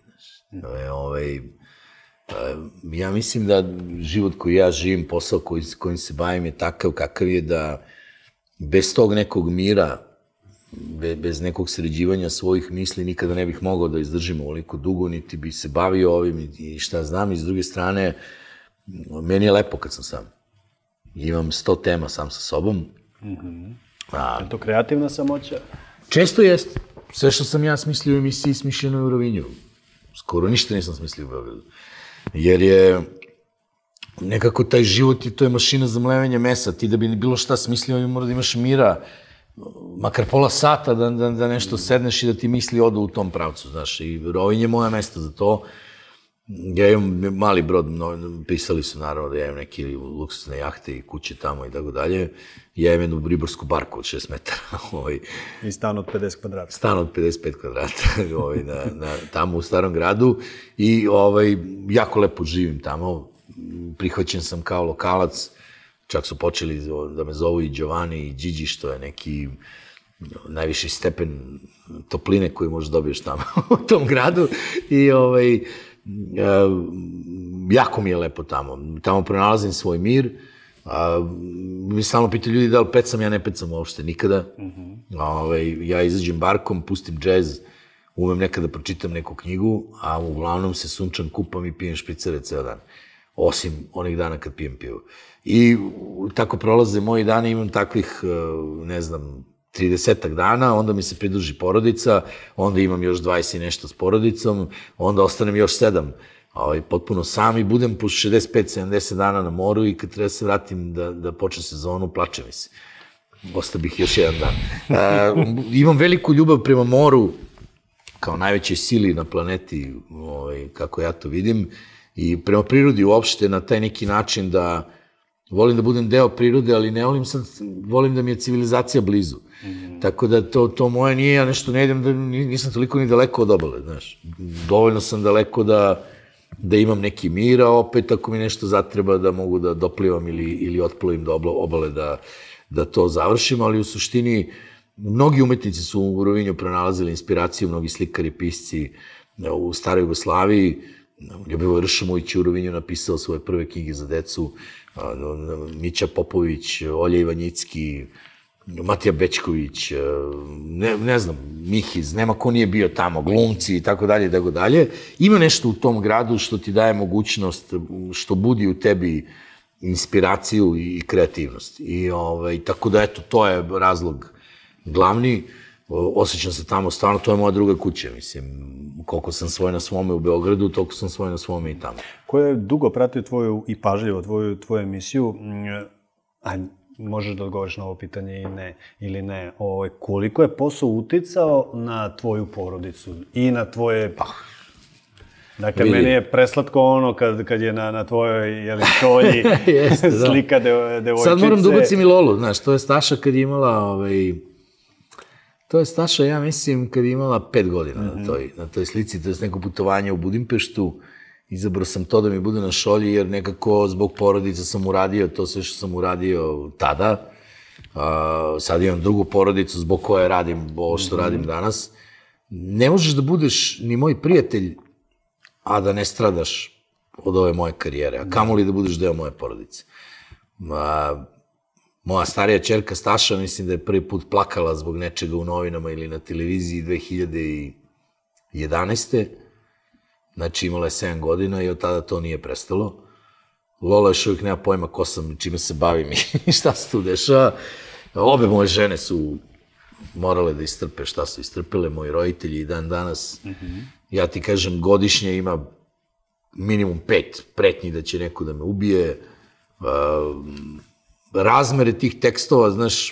Ja mislim da život koji ja živim, posao kojim se bavim je takav kakav je da bez tog nekog mira, bez nekog sređivanja svojih misli nikada ne bih mogao da izdržim ovoliko dugo, niti bi se bavio ovim i šta znam. I s druge strane, meni je lepo kad sam sam. Imam 100 tema sam sa sobom. Je to kreativna samoća? Često jest. Sve što sam ja smislio u emisiji smišljeno je u Rovinju. Skoro ništa nisam smislio u Beogradu. Jer je nekako taj život i to je mašina za mlevenje mesa. Ti da bi bilo šta smislio, mora da imaš mira, makar pola sata da nešto sedneš i da ti misli odu u tom pravcu, znaš. I Rovinj je moje mesto za to. Ja imam mali brod, pisali su naravno da ja imam neke luksuzne jahte i kuće tamo i tako dalje. Ja imam jednu ribarsku barku od 6 metara. I stan od 50 kvadrata. Stan od 55 kvadrata, tamo u Starom gradu. I jako lepo živim tamo. Prihvaćen sam kao lokalac. Čak su počeli da me zovu i Giovanni i Gigi, što je neki najviši stepen topline koji možeš dobiješ tamo u tom gradu. I jako mi je lepo tamo. Tamo pronalazim svoj mir. Mi stalno pitaju ljudi da li pecam, ja ne pecam uopšte nikada. Ja izađem barkom, pustim džez, umem nekada pročitam neku knjigu, a uglavnom se sunčam, kupam i pijem špricere ceo dan. Osim onih dana kad pijem pivo. I tako prolaze moji dani, imam takvih, ne znam, 30-ak dana, onda mi se pridruži porodica, onda imam još 20 i nešto s porodicom, onda ostanem još 7, potpuno sam i budem po 65-70 dana na moru i kad treba se vratim da počne sezonu, plače mi se. Ostao bih još jedan dan. Imam veliku ljubav prema moru, kao najvećoj sili na planeti, kako ja to vidim, i prema prirodi uopšte na taj neki način da volim da budem deo prirode, ali ne volim da mi je civilizacija blizu. Tako da to moje nije, ja nešto ne idem, nisam toliko ni daleko od obale, znaš. Dovoljno sam daleko da imam neki mir, a opet ako mi nešto zatreba da mogu da doplivam ili otplovim do obale da to završim, ali u suštini mnogi umetnici su u Rovinju pronalazili inspiraciju, mnogi slikari, pisci u staroj Jugoslaviji. Ljubivoj Ršumović je u Rovinju napisao svoje prve knjige za decu, Mića Popović, Olja Ivanjicki, Matija Bečković, ne znam, Mihiz, nema ko nije bio tamo, glumci i tako dalje i tako dalje. Ima nešto u tom gradu što ti daje mogućnost, što budi u tebi inspiraciju i kreativnost. I tako da, eto, to je razlog glavni. Osjećam se tamo, stvarno, to je moja druga kuća, mislim. Koliko sam svoj na svome u Beogradu, toliko sam svoj na svome i tamo. Ko je dugo pratio tvoju i pažljivo tvoju emisiju, a možeš da odgovoriš na ovo pitanje ili ne, koliko je posao uticao na tvoju porodicu i na tvoje... Dakle, meni je preslatko ono kad je na tvojoj šolji slika devojčice. Sad moram da ubacim i Lolu, znaš, to je Staša kad je imala... To je Staša, ja mislim, kad je imala 5 godina na toj slici, to je neko putovanje u Budimpeštu. Izabrao sam to da mi bude na šolji, jer nekako zbog porodice sam uradio to sve što sam uradio tada. Sad imam drugu porodicu zbog koje radim ovo što radim danas. Ne možeš da budeš ni moj prijatelj, a da ne stradaš od ove moje karijere, a kamoli da budeš deo moje porodice. Moja starija ćerka Staša, mislim da je prvi put plakala zbog nečega u novinama ili na televiziji 2011. Znači imala je 7 godina i od tada to nije prestalo. Lola još uvijek nema pojma ko sam, čime se bavim i šta se tu dešava. Obe moje žene su morale da istrpe šta su istrpele, moji roditelji i dan danas. Ja ti kažem, godišnje ima minimum 5 pretnji da će neko da me ubije. Razmere tih tekstova, znaš,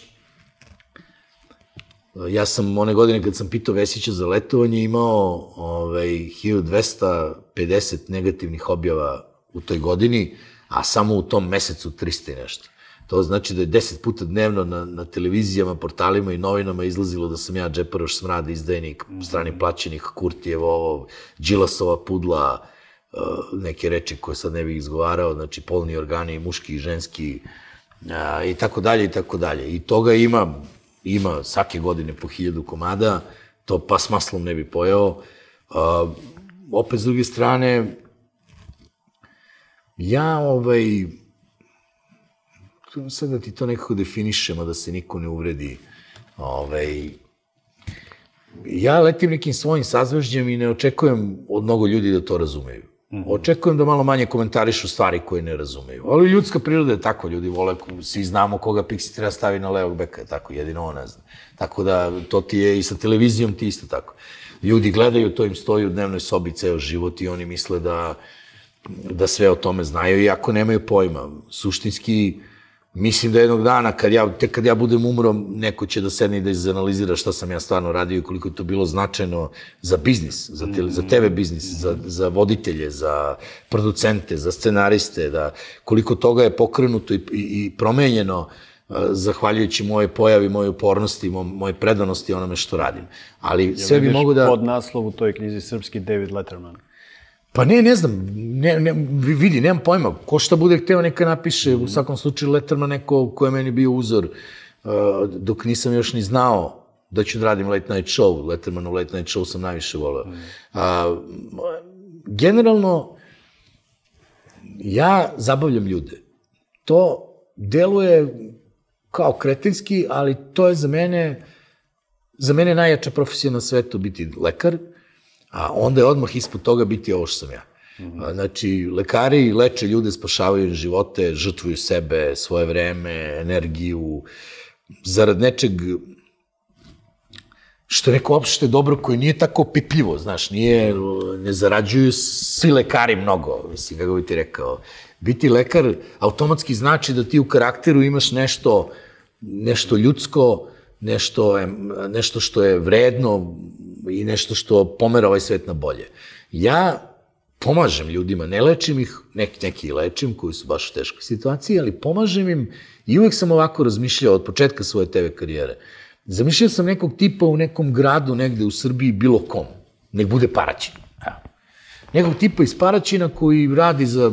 ja sam one godine kad sam pitao Vesića za letovanje imao 1250 negativnih objava u toj godini, a samo u tom mesecu 300 i nešto. To znači da je 10 puta dnevno na televizijama, portalima i novinama izlazilo da sam ja džeparoš, smrad, izdajnik, strani plaćenik, Kurtijevo, Đilasova pudla, neke reči koje sad ne bih izgovarao, znači polni organi, muški i ženski, i tako dalje, i tako dalje. I toga ima svake godine po 1000 komada, to pa s maslom ne bi pojeo. Opet, s druge strane, ja, sad da ti to nekako definišemo, da se niko ne uvredi, ja letim nekim svojim sazvežđem i ne očekujem od mnogo ljudi da to razumeju. Očekujem da malo manje komentarišu stvari koje ne razumeju. Ali ljudska priroda je tako, ljudi vole, svi znamo koga Pixi treba stavi na levog beka, tako, jedino on ne zna. Tako da, to ti je i sa televizijom ti isto tako. Ljudi gledaju, to im stoji u dnevnoj sobi ceo život i oni misle da sve o tome znaju, iako nemaju pojma. Suštinski, mislim da jednog dana, kad ja budem umro, neko će da sedne i da izanalizira šta sam ja stvarno radio i koliko je to bilo značajno za biznis, za TV biznis, za voditelje, za producente, za scenariste, koliko toga je pokrenuto i promenjeno zahvaljujući moje pojavi, moje upornosti, moje predanosti onome što radim. Ali sve bi mogu da... Vidiš pod naslov u toj knjizi Srpski David Letterman? Pa ne znam, vidi, nemam pojma, ko šta bude hteo neka napiše, u svakom slučaju Letterman neko ko je meni bio uzor, dok nisam još ni znao da ću da radim Late Night Show, Lettermanov Late Night Show sam najviše voleo. Generalno, ja zabavljam ljude. To deluje kao kretinski, ali to je za mene najjača profesija na svetu biti lekar, a onda je odmah ispod toga biti ovo što sam ja. Znači, lekari leče ljude, spašavaju živote, žrtvuju sebe, svoje vreme, energiju, zarad nečeg što je neko opšte dobro koje nije tako opipljivo, znaš, ne zarađuju svi lekari mnogo, mislim, kako bi ti rekao. Biti lekar automatski znači da ti u karakteru imaš nešto ljudsko, nešto što je vredno i nešto što pomera ovaj svet na bolje. Ja pomažem ljudima, ne lečim ih, neki lečim koji su baš u teškoj situaciji, ali pomažem im i uvek sam ovako razmišljao od početka svoje TV karijere. Zamišljao sam nekog tipa u nekom gradu negde u Srbiji, bilo kom, nek bude Paraćin. Nekog tipa iz Paraćina koji radi za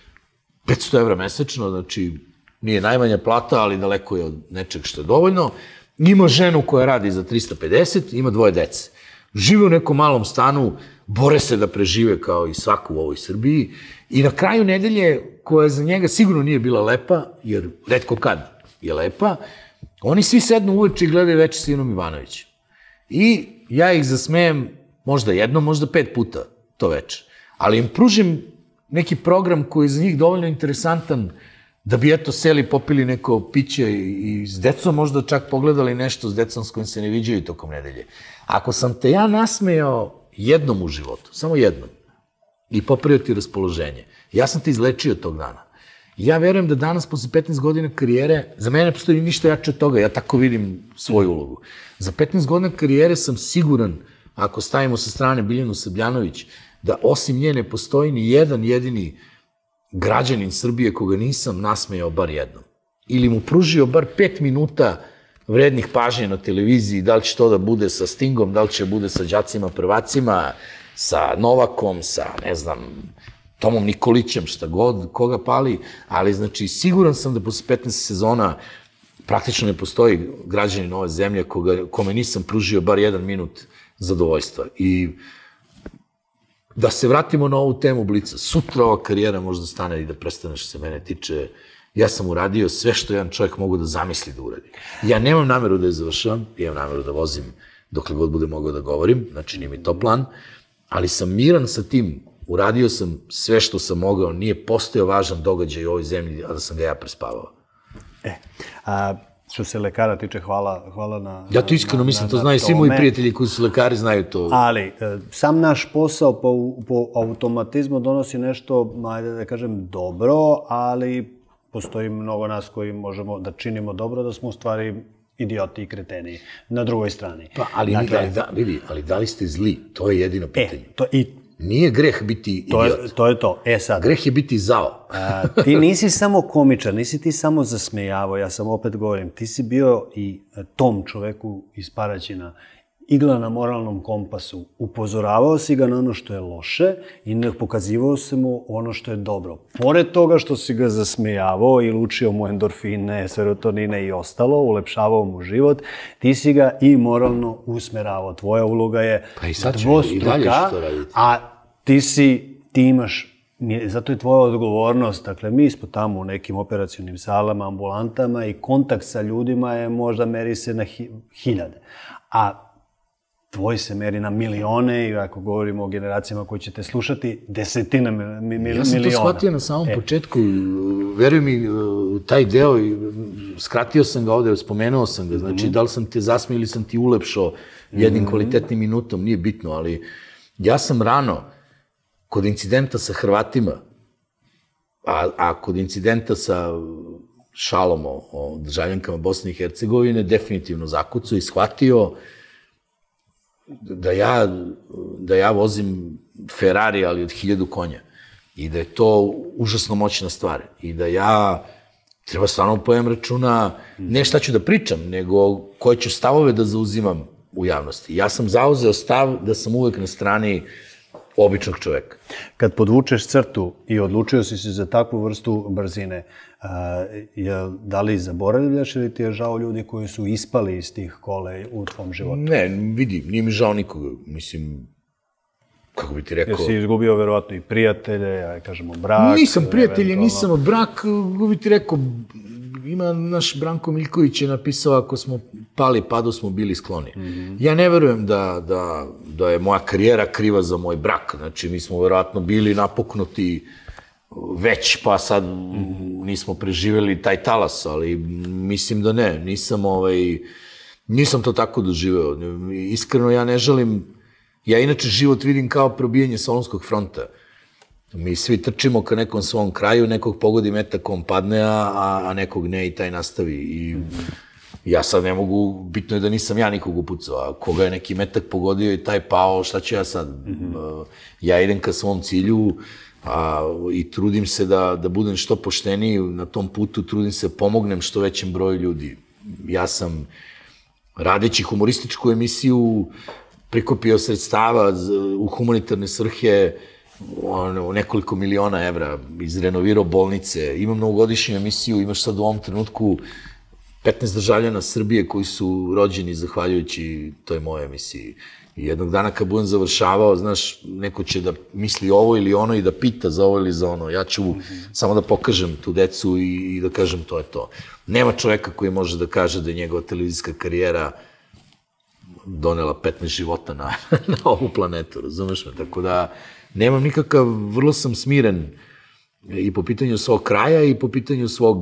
500 evra mesečno, znači nije najmanja plata, ali daleko je od nečeg što je dovoljno. Ima ženu koja radi za 350, ima 2 dece. Žive u nekom malom stanu, bore se da prežive kao i svaku u ovoj Srbiji i na kraju nedelje, koja za njega sigurno nije bila lepa, jer retko kad je lepa, oni svi sednu uveče i gledaju Veče sa Ivanom Ivanovićem. I ja ih zasmejem možda jednom, možda 5 puta to veče. Ali im pružim neki program koji je za njih dovoljno interesantan da bi eto seli, popili neko piće i s decom možda čak pogledali nešto s decom s kojim se ne viđaju tokom nedelje. Ako sam te ja nasmejao jednom u životu, samo jednom, i popravio ti raspoloženje, ja sam te izlečio tog dana. Ja verujem da danas, posle 15 godina karijere, za mene ne postoji ništa jače od toga, ja tako vidim svoju ulogu. Za 15 godina karijere sam siguran, ako stavimo sa strane Biljanu Srbljanović, da osim nje ne postoji ni jedan jedini građanin Srbije koga nisam nasmejao bar jednom. Ili mu pružio bar 5 minuta vrednih pažnje na televiziji, da li će to da bude sa Stingom, da li će bude sa đacima prvacima, sa Novakom, sa, ne znam, Tomom Nikolićem, šta god, koga pali, ali znači siguran sam da posle 15 sezona praktično ne postoji građanin ove zemlje kome nisam pružio bar 1 minut zadovoljstva. I Da se vratimo na ovu temu Blica. Sutra ova karijera možda stane i da prestane što se mene tiče. Ja sam uradio sve što jedan čovjek mogu da zamisli da uradi. Ja nemam nameru da je završavam, imam nameru da vozim dokle god bude mogao da govorim, znači nije mi to plan, ali sam miran sa tim. Uradio sam sve što sam mogao, nije postojao važan događaj u ovoj zemlji, a da sam ga ja prespavao. Što se lekara tiče, hvala na... Ja to iskreno mislim, to znaju svi moji prijatelji koji su lekari, znaju to. Ali, sam naš posao po automatizmu donosi nešto, ajde da kažem, dobro, ali postoji mnogo nas koji možemo da činimo dobro, da smo u stvari idioti i kreteni na drugoj strani. Pa, ali da li ste zli? To je jedino pitanje. Nije greh biti idiot. To je to. Sad. Greh je biti zao. Ti nisi samo komičar, nisi ti samo zasmejavao, ja sam opet govorim, ti si bio i tom čoveku iz Paraćina, igla na moralnom kompasu. Upozoravao si ga na ono što je loše i pokazivao se mu ono što je dobro. Pored toga što si ga zasmejavao i lučio mu endorfine, serotonine i ostalo, ulepšavao mu život, ti si ga i moralno usmeravao. Tvoja uloga je dvostruka, a ti imaš, zato je tvoja odgovornost. Dakle, mi smo tamo u nekim operacionim salama, ambulantama i kontakt sa ljudima je možda meri se na hiljade. A tvoj se meri na milione i ako govorimo o generacijama koji ćete slušati, desetina miliona. Ja sam to shvatio na samom početku. Veruj mi, taj deo, skratio sam ga ovde, spomenuo sam ga. Znači, da li sam te zasmio ili sam ti ulepšao jednim kvalitetnim minutom, nije bitno, ali ja sam rano, kod incidenta sa Hrvatima, a kod incidenta sa šalom o državljankama Bosne i Hercegovine, definitivno zakucao i shvatio da ja vozim Ferrari, ali od 1000 konja. I da je to užasno moćna stvar. I da ja treba stvarno pojem računa, ne šta ću da pričam, nego koje ću stavove da zauzimam u javnosti. Ja sam zauzeo stav da sam uvek na strani običnog čoveka. Kad podvučeš crtu i odlučio si se za takvu vrstu brzine, da li zaboravljaš ili ti je žao ljudi koji su ispali iz tih kola u tvom životu? Ne, vidi, nije mi žao nikoga. Mislim, kako bi ti rekao... Jer si izgubio verovatno i prijatelje, kažemo brak... Nisam prijatelje, nisam brak, kako bi ti rekao, ima naš Branko Miljković je napisao ako smo pali padu smo bili skloni. Ja ne verujem da je moja karijera kriva za moj brak. Znači, mi smo verovatno bili napuknuti već, pa sad nismo preživjeli taj talas, ali mislim da ne. Nisam to tako doživeo. Iskreno, ja ne želim... Ja inače život vidim kao probijanje Solunskog fronta. Mi svi trčimo ka nekom svom kraju, nekog pogodi metak, on padne, a nekog ne i taj nastavi. I ja sad ne mogu, bitno je da nisam ja nikog upucao, a koga je neki metak pogodio i taj pao, šta ću ja sad? Ja idem ka svom cilju i trudim se da budem što pošteniji na tom putu, trudim se pomognem što većem broju ljudi. Ja sam, radeći humorističku emisiju, prikupio sredstava u humanitarne svrhe, nekoliko miliona evra, izrenovirao bolnice, imam novogodišnju emisiju, imaš sad u ovom trenutku 15 državljana Srbije koji su rođeni zahvaljujući toj mojoj emisiji. I jednog dana kad budem završavao, znaš, neko će da misli ovo ili ono i da pita za ovo ili za ono. Ja ću samo da pokažem tu decu i da kažem to je to. Nema čoveka koji može da kaže da je njegova televizijska karijera donela 15 života na ovu planetu, razumeš me? Tako da nemam nikakav, vrlo sam smiren i po pitanju svog kraja i po pitanju svog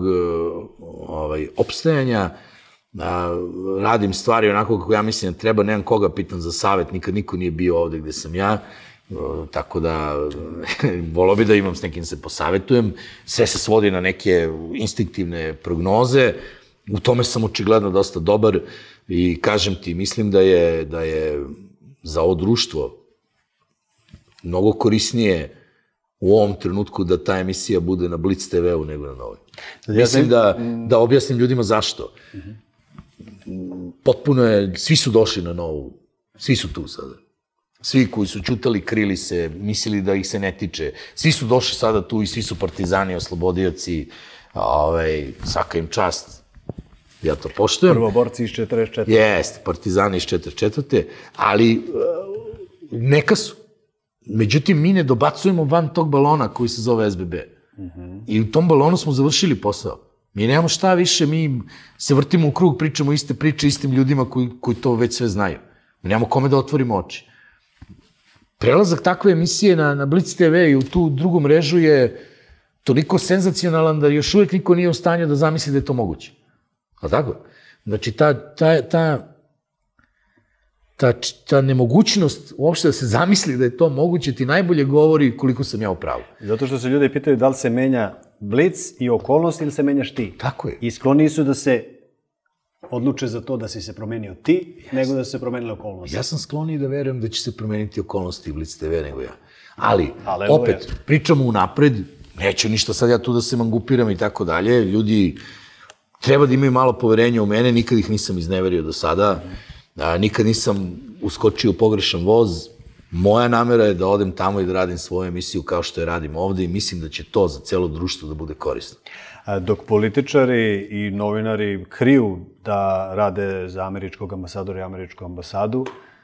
opstajanja. Radim stvari onako kako ja mislim da treba, nemam koga pitan za savet, nikad niko nije bio ovde gde sam ja, tako da volao bi da imam s nekim se posavetujem. Sve se svodi na neke instinktivne prognoze, u tome sam očigledno dosta dobar i kažem ti, mislim da je za ovo društvo mnogo korisnije u ovom trenutku da ta emisija bude na Blic TV-u nego na Novoj. Mislim da objasnim ljudima zašto. Potpuno je, svi su došli na Novu, svi su tu sada. Svi koji su ćutali, krili se, mislili da ih se ne tiče, svi su došli sada tu i svi su partizani, oslobodioci, svaka im čast. Ja to poštujem. Prvoborci iz 44. Jeste, partizani iz 44. Ali neka su. Međutim, mi ne dobacujemo van tog balona koji se zove SBB. I u tom balonu smo završili posao. Mi nemamo šta više, mi se vrtimo u krug, pričamo iste priče istim ljudima koji to već sve znaju. Mi nemamo kome da otvorimo oči. Prelazak takve emisije na Blitz TV i u tu drugu mrežu je toliko senzacionalan da još uvijek niko nije u stanju da zamisli da je to moguće. A tako? Znači, ta nemogućnost uopšte da se zamisli da je to moguće ti najbolje govori koliko sam ja u pravu. Zato što se ljudi pitaju da li se menja Blitz i okolnost ili se menjaš ti. Tako je. I skloniji su da se odluče za to da si se promenio ti, nego da su se promenile okolnosti. Ja sam skloniji da verujem da će se promeniti okolnosti Blitz TV nego ja. Ali opet, pričamo unapred, neću ništa sad ja tu da se mangupiram i tako dalje. Ljudi treba da imaju malo poverenja u mene, nikad ih nisam izneverio do sada, nikad nisam uskočio u pogrešan voz. Moja namera je da odem tamo i da radim svoju emisiju kao što je radim ovde i mislim da će to za celo društvo da bude korisno. Dok političari i novinari kriju da rade za američkog ambasadora i američku ambasadu,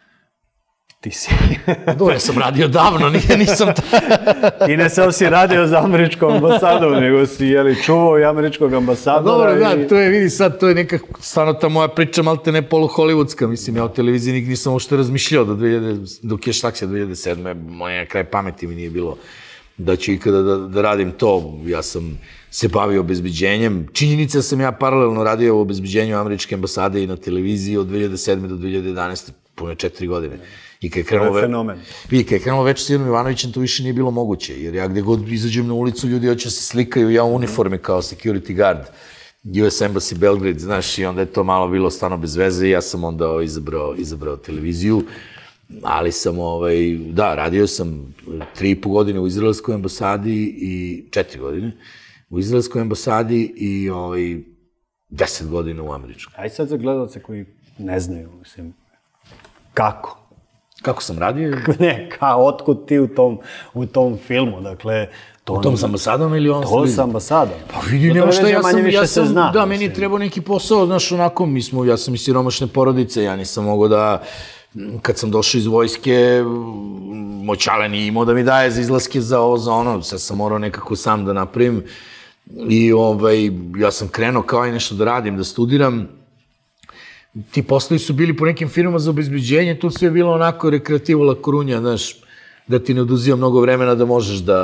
ti si... Dobro, ja sam radio davno, nisam... Ti ne samo si radio za američku ambasadu, nego si, čuvao i američkog ambasadora. Dobro, da, to je, vidi sad, to je nekako, stvarno ta moja priča malte ne polu-hollywoodska, mislim, ja o televiziji nisam uopšte razmišljao do Cash Taxija 2007. Moje kraj pameti mi nije bilo da ću ikada da radim to. Ja sam se bavio obezbeđenjem. Činjenica sam ja paralelno radio u obezbeđenju američke ambasade i na televiziji od 2007. do 2011. pune 4 godine. I kad je krenuo već s Ivanom Ivanovićem, to više nije bilo moguće, jer ja gde god izađem na ulicu, ljudi hoće se slikaju, ja u uniformi kao security guard, US Embassy Belgrade, znaš, i onda je to malo bilo stvarno bez veze i ja sam onda izabrao televiziju, ali sam, da, radio sam 3,5 godine u izraelskoj ambasadi i 4 godine u izraelskoj ambasadi i 10 godina u američkoj. Aj sad za gledalce koji ne znaju, mislim, kako? Kako sam radio? Ne, otkud ti u tom filmu, dakle... U tom s ambasadom ili on... To s ambasadom. Pa vidi, nema šta, ja sam, da, meni je trebao neki posao, znaš, onako, ja sam iz siromašne porodice, ja nisam mogao da, kad sam došao iz vojske, moćale nije imao da mi daje za izlaske za ovo, za ono, sad sam morao nekako sam da napravim i ja sam krenuo kao i nešto da radim, da studiram. Ti poslovi su bili po nekim firmama za obezbeđenje, tu sve je bilo onako rekreativo la korunja, znaš, da ti ne oduzio mnogo vremena da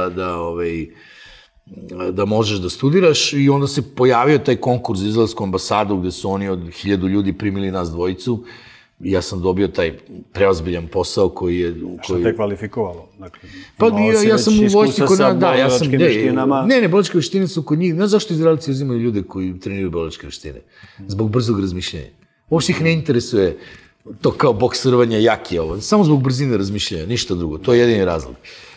možeš da studiraš i onda se pojavio taj konkurs za izraelsku ambasadu gde su oni od 1000 ljudi primili nas dvojicu i ja sam dobio taj preozbiljan posao koji je... Što te je kvalifikovalo? Pa ja sam u vojsci kod nas, da, ja sam... Ne, borilačke veštine su kod njih, znaš zašto Izraelci uzimaju ljude koji treniraju borilačke veštine? Zbog brzog razmišljenja. Uopšte ih ne interesuje to kao boksiranje, jaki ovo. Samo zbog brzine razmišljanja, ništa drugo. To je jedini razlog.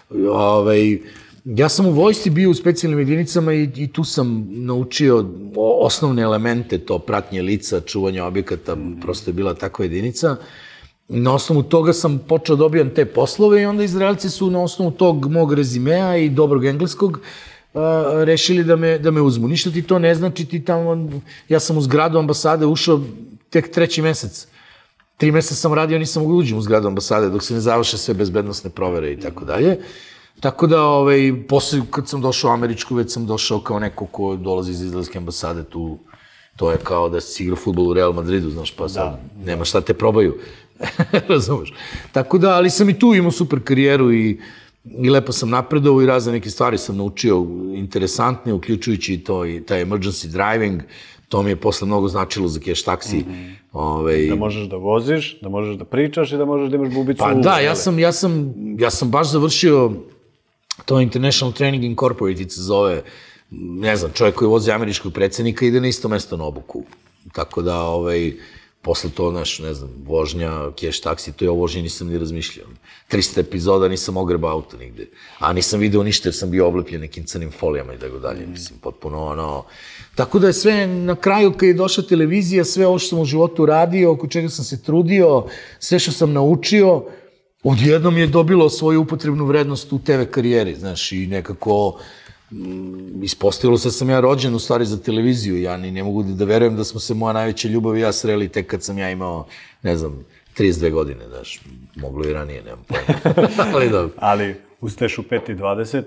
Ja sam u vojsci bio u specijalnim jedinicama i tu sam naučio osnovne elemente, to pratnje lica, čuvanje objekata, prosto je bila takva jedinica. Na osnovu toga sam počeo dobijam te poslove i onda Izraelci su na osnovu tog mog rezimea i dobrog engleskog rešili da me uzmu. Ništa ti to ne znači, ti tamo, ja sam u zgradu ambasade ušao tek 3. mesec. 3 meseca sam radio, nisam mogao uđem u zgradu ambasade dok se ne završe sve bezbednostne provere i tako dalje. Tako da, posle kad sam došao u američku, već sam došao kao neko ko dolazi iz izraelske ambasade tu. To je kao da si igrao fudbal u Real Madridu, znaš, pa sad nema šta te probaju. Razumeš? Tako da, ali sam i tu imao super karijeru i lepo sam napredovao i razne neke stvari sam naučio interesantne, uključujući to i taj emergency driving. To mi je posle mnogo značilo za Cash Taxi. Da možeš da voziš, da možeš da pričaš i da možeš da imaš bubicu. Pa da, ja sam baš završio to International Training Incorporated se zove, ne znam, čovjek koji vozi američkog predsjednika ide na isto mesto na obuku. Tako da, posle to, znaš, ne znam, vožnja, Cash Taxi, to je o vožnji nisam ni razmišljao. 300 epizoda nisam ogrebao auto nigde. A nisam video ništa jer sam bio oblepljen nekim crnim folijama i tako dalje. Mislim, potpuno ono... Tako da je sve na kraju kad je došla televizija, sve ovo što sam u životu radio, oko čega sam se trudio, sve što sam naučio, odjednom je dobilo svoju upotrebnu vrednost u TV karijeri, znaš, i nekako ispostavilo se da sam ja rođen u stvari za televiziju. Ja ne mogu da verujem da smo se moja najveća ljubav i ja sreli tek kad sam ja imao, ne znam, 32 godine, znaš, moglo i ranije, nemam pojma. Ali dobro. Ali ustaješ u 5:20,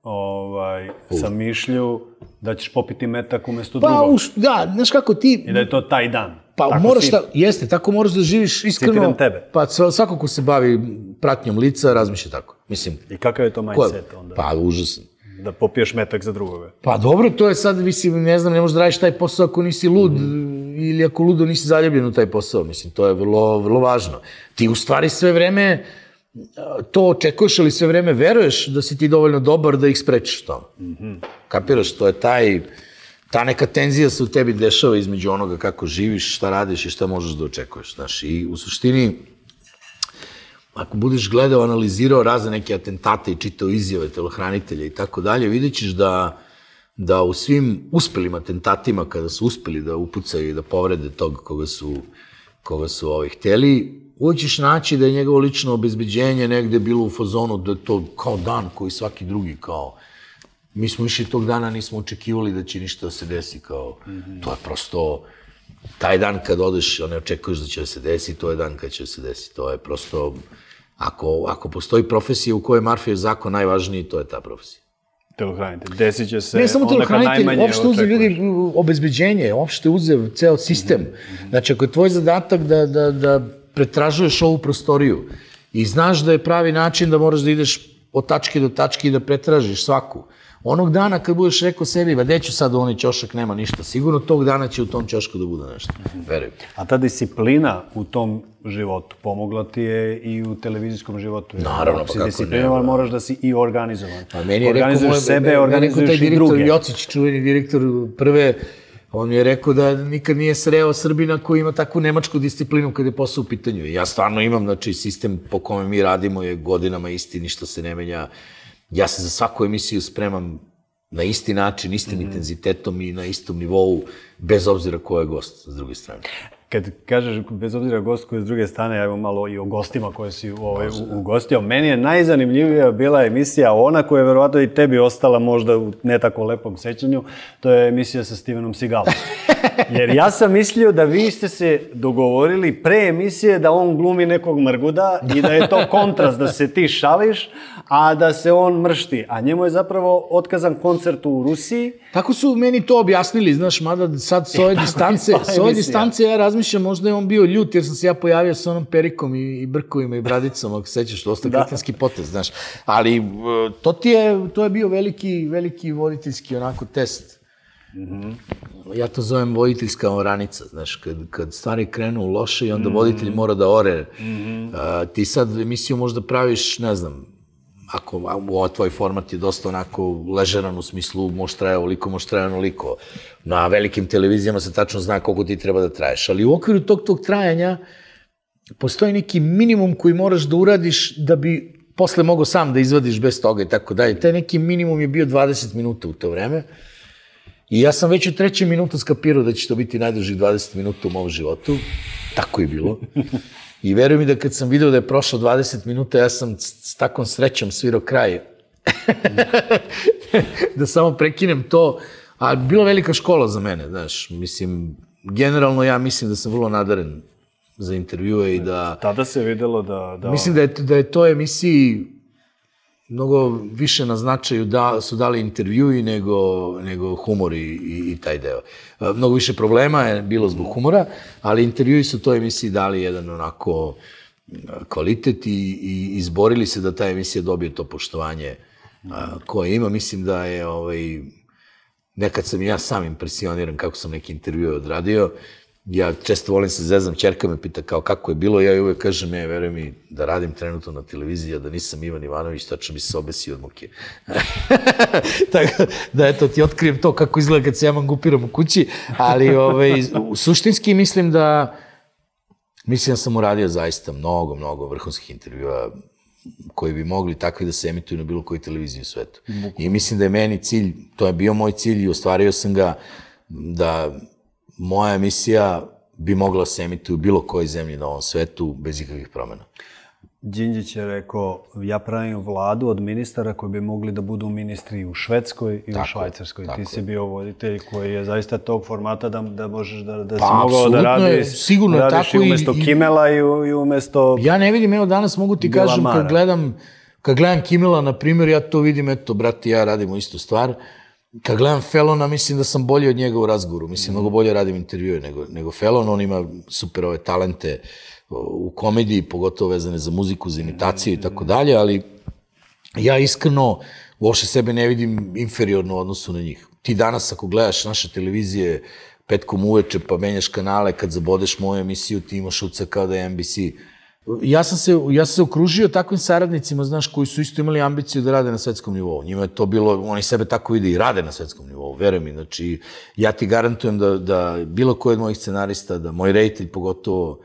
sa mišlju da ćeš popiti metak umesto drugog. Da, znaš kako ti... I da je to taj dan. Pa moraš da, jeste, tako moraš da živiš iskreno. Citiram tebe. Pa svako ko se bavi pratnjom lica razmišlja tako. Mislim. I kakav je to mindset onda? Pa užasan. Da popiješ metak za drugoga. Pa dobro, to je sad, mislim, ne znam, ne možeš da radiš taj posao ako nisi lud ili ako ludo nisi zaljubljen u taj posao. Mislim, to je vrlo, vrlo važno. Ti u stvari sve vreme to očekuješ, ali sve vreme veruješ da si ti dovoljno dobar da ih sprečiš to. Kapiraš, to je ta neka tenzija se u tebi dešava između onoga kako živiš, šta radiš i šta možeš da očekuješ. Znaš, i u suštini, ako budeš gledao, analizirao razne neke atentate i čitao izjave telohranitelja i tako dalje, vidjet ćeš da u svim uspelim atentatima, kada su uspeli da upucaju i da povrede tog koga su hteli, uvijek ćeš naći da je njegovo lično obezbeđenje negde bilo u fazonu da je to kao dan koji svaki drugi, kao mi smo išli tog dana, nismo očekivali da će ništa da se desi, kao to je prosto taj dan kad odeš, ne očekuješ da će da se desi, to je dan kad će da se desi, to je prosto, ako postoji profesija u kojoj Murphyjev zakon najvažniji, to je ta profesija. Telohranitelj, desit će se ne samo onda kad najmanje očekuješ. Uopšte uzev ljudi obezbeđenje, uopšte uzev ceo sistem. Znači, ako je tvoj zadatak da pretražuješ ovu prostoriju i znaš da je pravi način da moraš da ideš od tačke do tačke i da pretražiš svaku. Onog dana kad budeš rekao sebi, gde ću sad u onaj ćošak, nema ništa, sigurno tog dana će u tom ćošku da bude nešto. Verujem. A ta disciplina u tom životu pomogla ti je i u televizijskom životu? Naravno, pa kako ne. Disciplinovan, moraš da si i organizovan. Pa meni je organizuješ sebe, organizuješ i druge. Jocić, čuveni direktor Prve, on mi je rekao da nikad nije sreo Srbina koji ima takvu nemačku disciplinu kada je posao u pitanju. Ja stvarno imam, znači, sistem po kome mi radimo je godinama isti, ništa se ne menja. Ja se za svaku emisiju spremam na isti način, istim intenzitetom i na istom nivou, bez obzira ko je gost s druge strane. Kad kažeš bez obzira gost koji je s druge strane, ja imam malo i o gostima koje si ugostio. Meni je najzanimljivija bila emisija, ona koja je verovatno i tebi ostala možda u ne tako lepom sećanju, to je emisija sa Stevenom Seagalom. Jer ja sam mislio da vi ste se dogovorili pre emisije da on glumi nekog mrguda i da je to kontrast, da se ti šališ, a da se on mršti. A njemu je zapravo otkazan koncert u Rusiji. Tako su meni to objasnili, znaš, mada sad s ove distance ja razmišljam, možda je on bio ljut jer sam se ja pojavio sa onom perikom i brkovima i bradicom, ako sećaš, dosta kretenski potez, znaš. Ali to je bio veliki voditeljski onako test. Ja to zovem voditeljska oranica, znaš, kad stvari krenu loše i onda voditelj mora da ore. Ti sad emisiju možda praviš, ne znam, ako ovaj tvoj format je dosta onako ležeran u smislu može traje ovoliko, može traje onoliko. Na velikim televizijama se tačno zna koliko ti treba da traješ. Ali u okviru tog trajanja postoji neki minimum koji moraš da uradiš da bi posle mogao sam da izvadiš bez toga i tako dalje. Taj neki minimum je bio 20 minuta u to vreme. I ja sam već u 3. minutu skapirao da će to biti najdužih 20 minuta u mom životu. Tako je bilo. I veruj mi da kad sam video da je prošlo 20 minuta, ja sam s takvom srećom svirao kraj. Da samo prekinem to. A bila velika škola za mene, znaš. Mislim, generalno ja mislim da sam vrlo nadaren za intervjue i da... Tada se videlo da... Mislim da je to emisiji mnogo više na značaju su dali intervjui nego humor i taj deo. Mnogo više problema je bilo zbog humora, ali intervjui su toj emisiji dali jedan onako kvalitet i izborili se da ta emisija dobije to poštovanje koje ima. Mislim da je, nekad sam i ja sam impresioniran kako sam neki intervju odradio. Ja često volim se zezam, ćerka me pita kao kako je bilo, ja uvek kažem, veruj mi da radim trenutno na televiziji, a da nisam Ivan Ivanović, tačno bi se obesio od muke. Tako da, eto, ti otkrijem to kako izgleda kad se ja mangupiram u kući, ali suštinski mislim da sam uradio zaista mnogo vrhunskih intervjua koji bi mogli takvi da se emituju na bilo kojoj televiziji u svetu. I mislim da je meni cilj, to je bio moj cilj i ostvario sam ga da moja emisija bi mogla se emititi u bilo kojoj zemlji na ovom svetu bez ikakvih promjena. Đinđić je rekao, ja pravim vladu od ministara koji bi mogli da budu ministri u Švedskoj i u Švajcarskoj. Ti si bio voditelj koji je zaista tog formata da možeš da si mogao da radiš i umesto Kimela i umesto... Ja ne vidim, evo danas mogu ti kažem, kad gledam Kimela, na primjer, ja to vidim, eto, brati, ja radimo istu stvar. Kad gledam Felona, mislim da sam bolji od njega u razgovoru. Mislim, mnogo bolje radim intervjue nego Felon. On ima super ove talente u komediji, pogotovo vezane za muziku, za imitaciju i tako dalje, ali ja iskreno uopšte sebe ne vidim inferiorno u odnosu na njih. Ti danas ako gledaš naše televizije petkom uveče pa menjaš kanale, kad zabodeš moju emisiju ti imaš ucak kao da je NBC. Ja sam se okružio takvim saradnicima, znaš, koji su isto imali ambiciju da rade na svetskom nivou. Njima je to bilo, oni sebe tako vide i rade na svetskom nivou, veruj mi. Znači, ja ti garantujem da bilo koji od mojih scenarista, da moj reditelj pogotovo,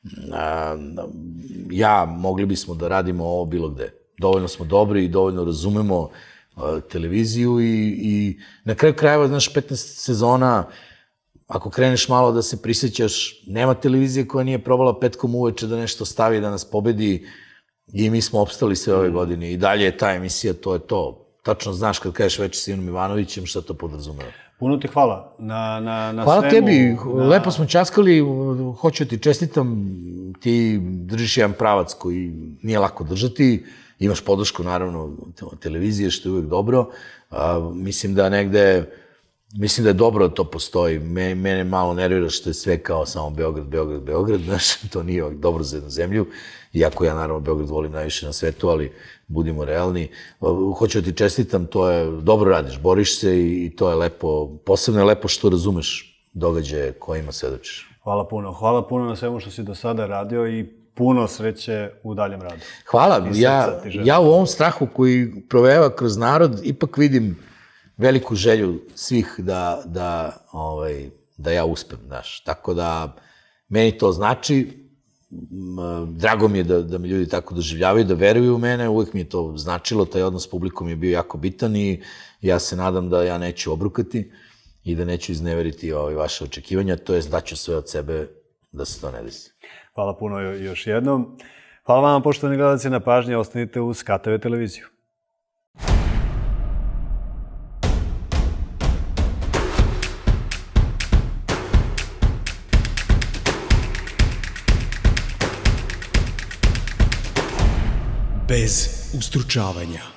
mogli bismo da radimo ovo bilo gde. Dovoljno smo dobri i dovoljno razumemo televiziju i na kraju krajeva, znaš, 15 sezona, ako kreneš malo da se prisjećaš, nema televizije koja nije probala petkom uveče da nešto stavi, da nas pobedi i mi smo opstali sve ove godine i dalje je ta emisija, to je to. Tačno znaš kad kažeš Veče sa Ivanom Ivanovićem šta to podrazumeva. Puno ti hvala na svemu. Hvala tebi, lepo smo časkali, hoću ti čestitam, ti držiš jedan pravac koji nije lako držati, imaš podršku naravno televizije što je uvijek dobro, mislim da je dobro da to postoji, mene malo nervira što je sve kao samo Beograd, znaš, to nije dobro za jednu zemlju, iako ja naravno Beograd volim najviše na svetu, ali budimo realni. Hoću da ti čestitam, to je, dobro radiš, boriš se i to je lepo, posebno je lepo što razumeš događaje kojima svedočiš. Hvala puno na svemu što si do sada radio i puno sreće u daljem radu. Hvala, ja u ovom strahu koji proveva kroz narod ipak vidim veliku želju svih da ja uspem, znaš. Tako da, meni to znači, drago mi je da me ljudi tako doživljavaju, da veruju u mene, uvek mi je to značilo, taj odnos s publikom je bio jako bitan i ja se nadam da ja neću obrukati i da neću izneveriti vaše očekivanja, to je daću sve od sebe da se to ne desi. Hvala puno još jednom. Hvala vam, poštovani gledalci, na pažnji, ostanite uz KTV televiziju. Bez ustručavanja.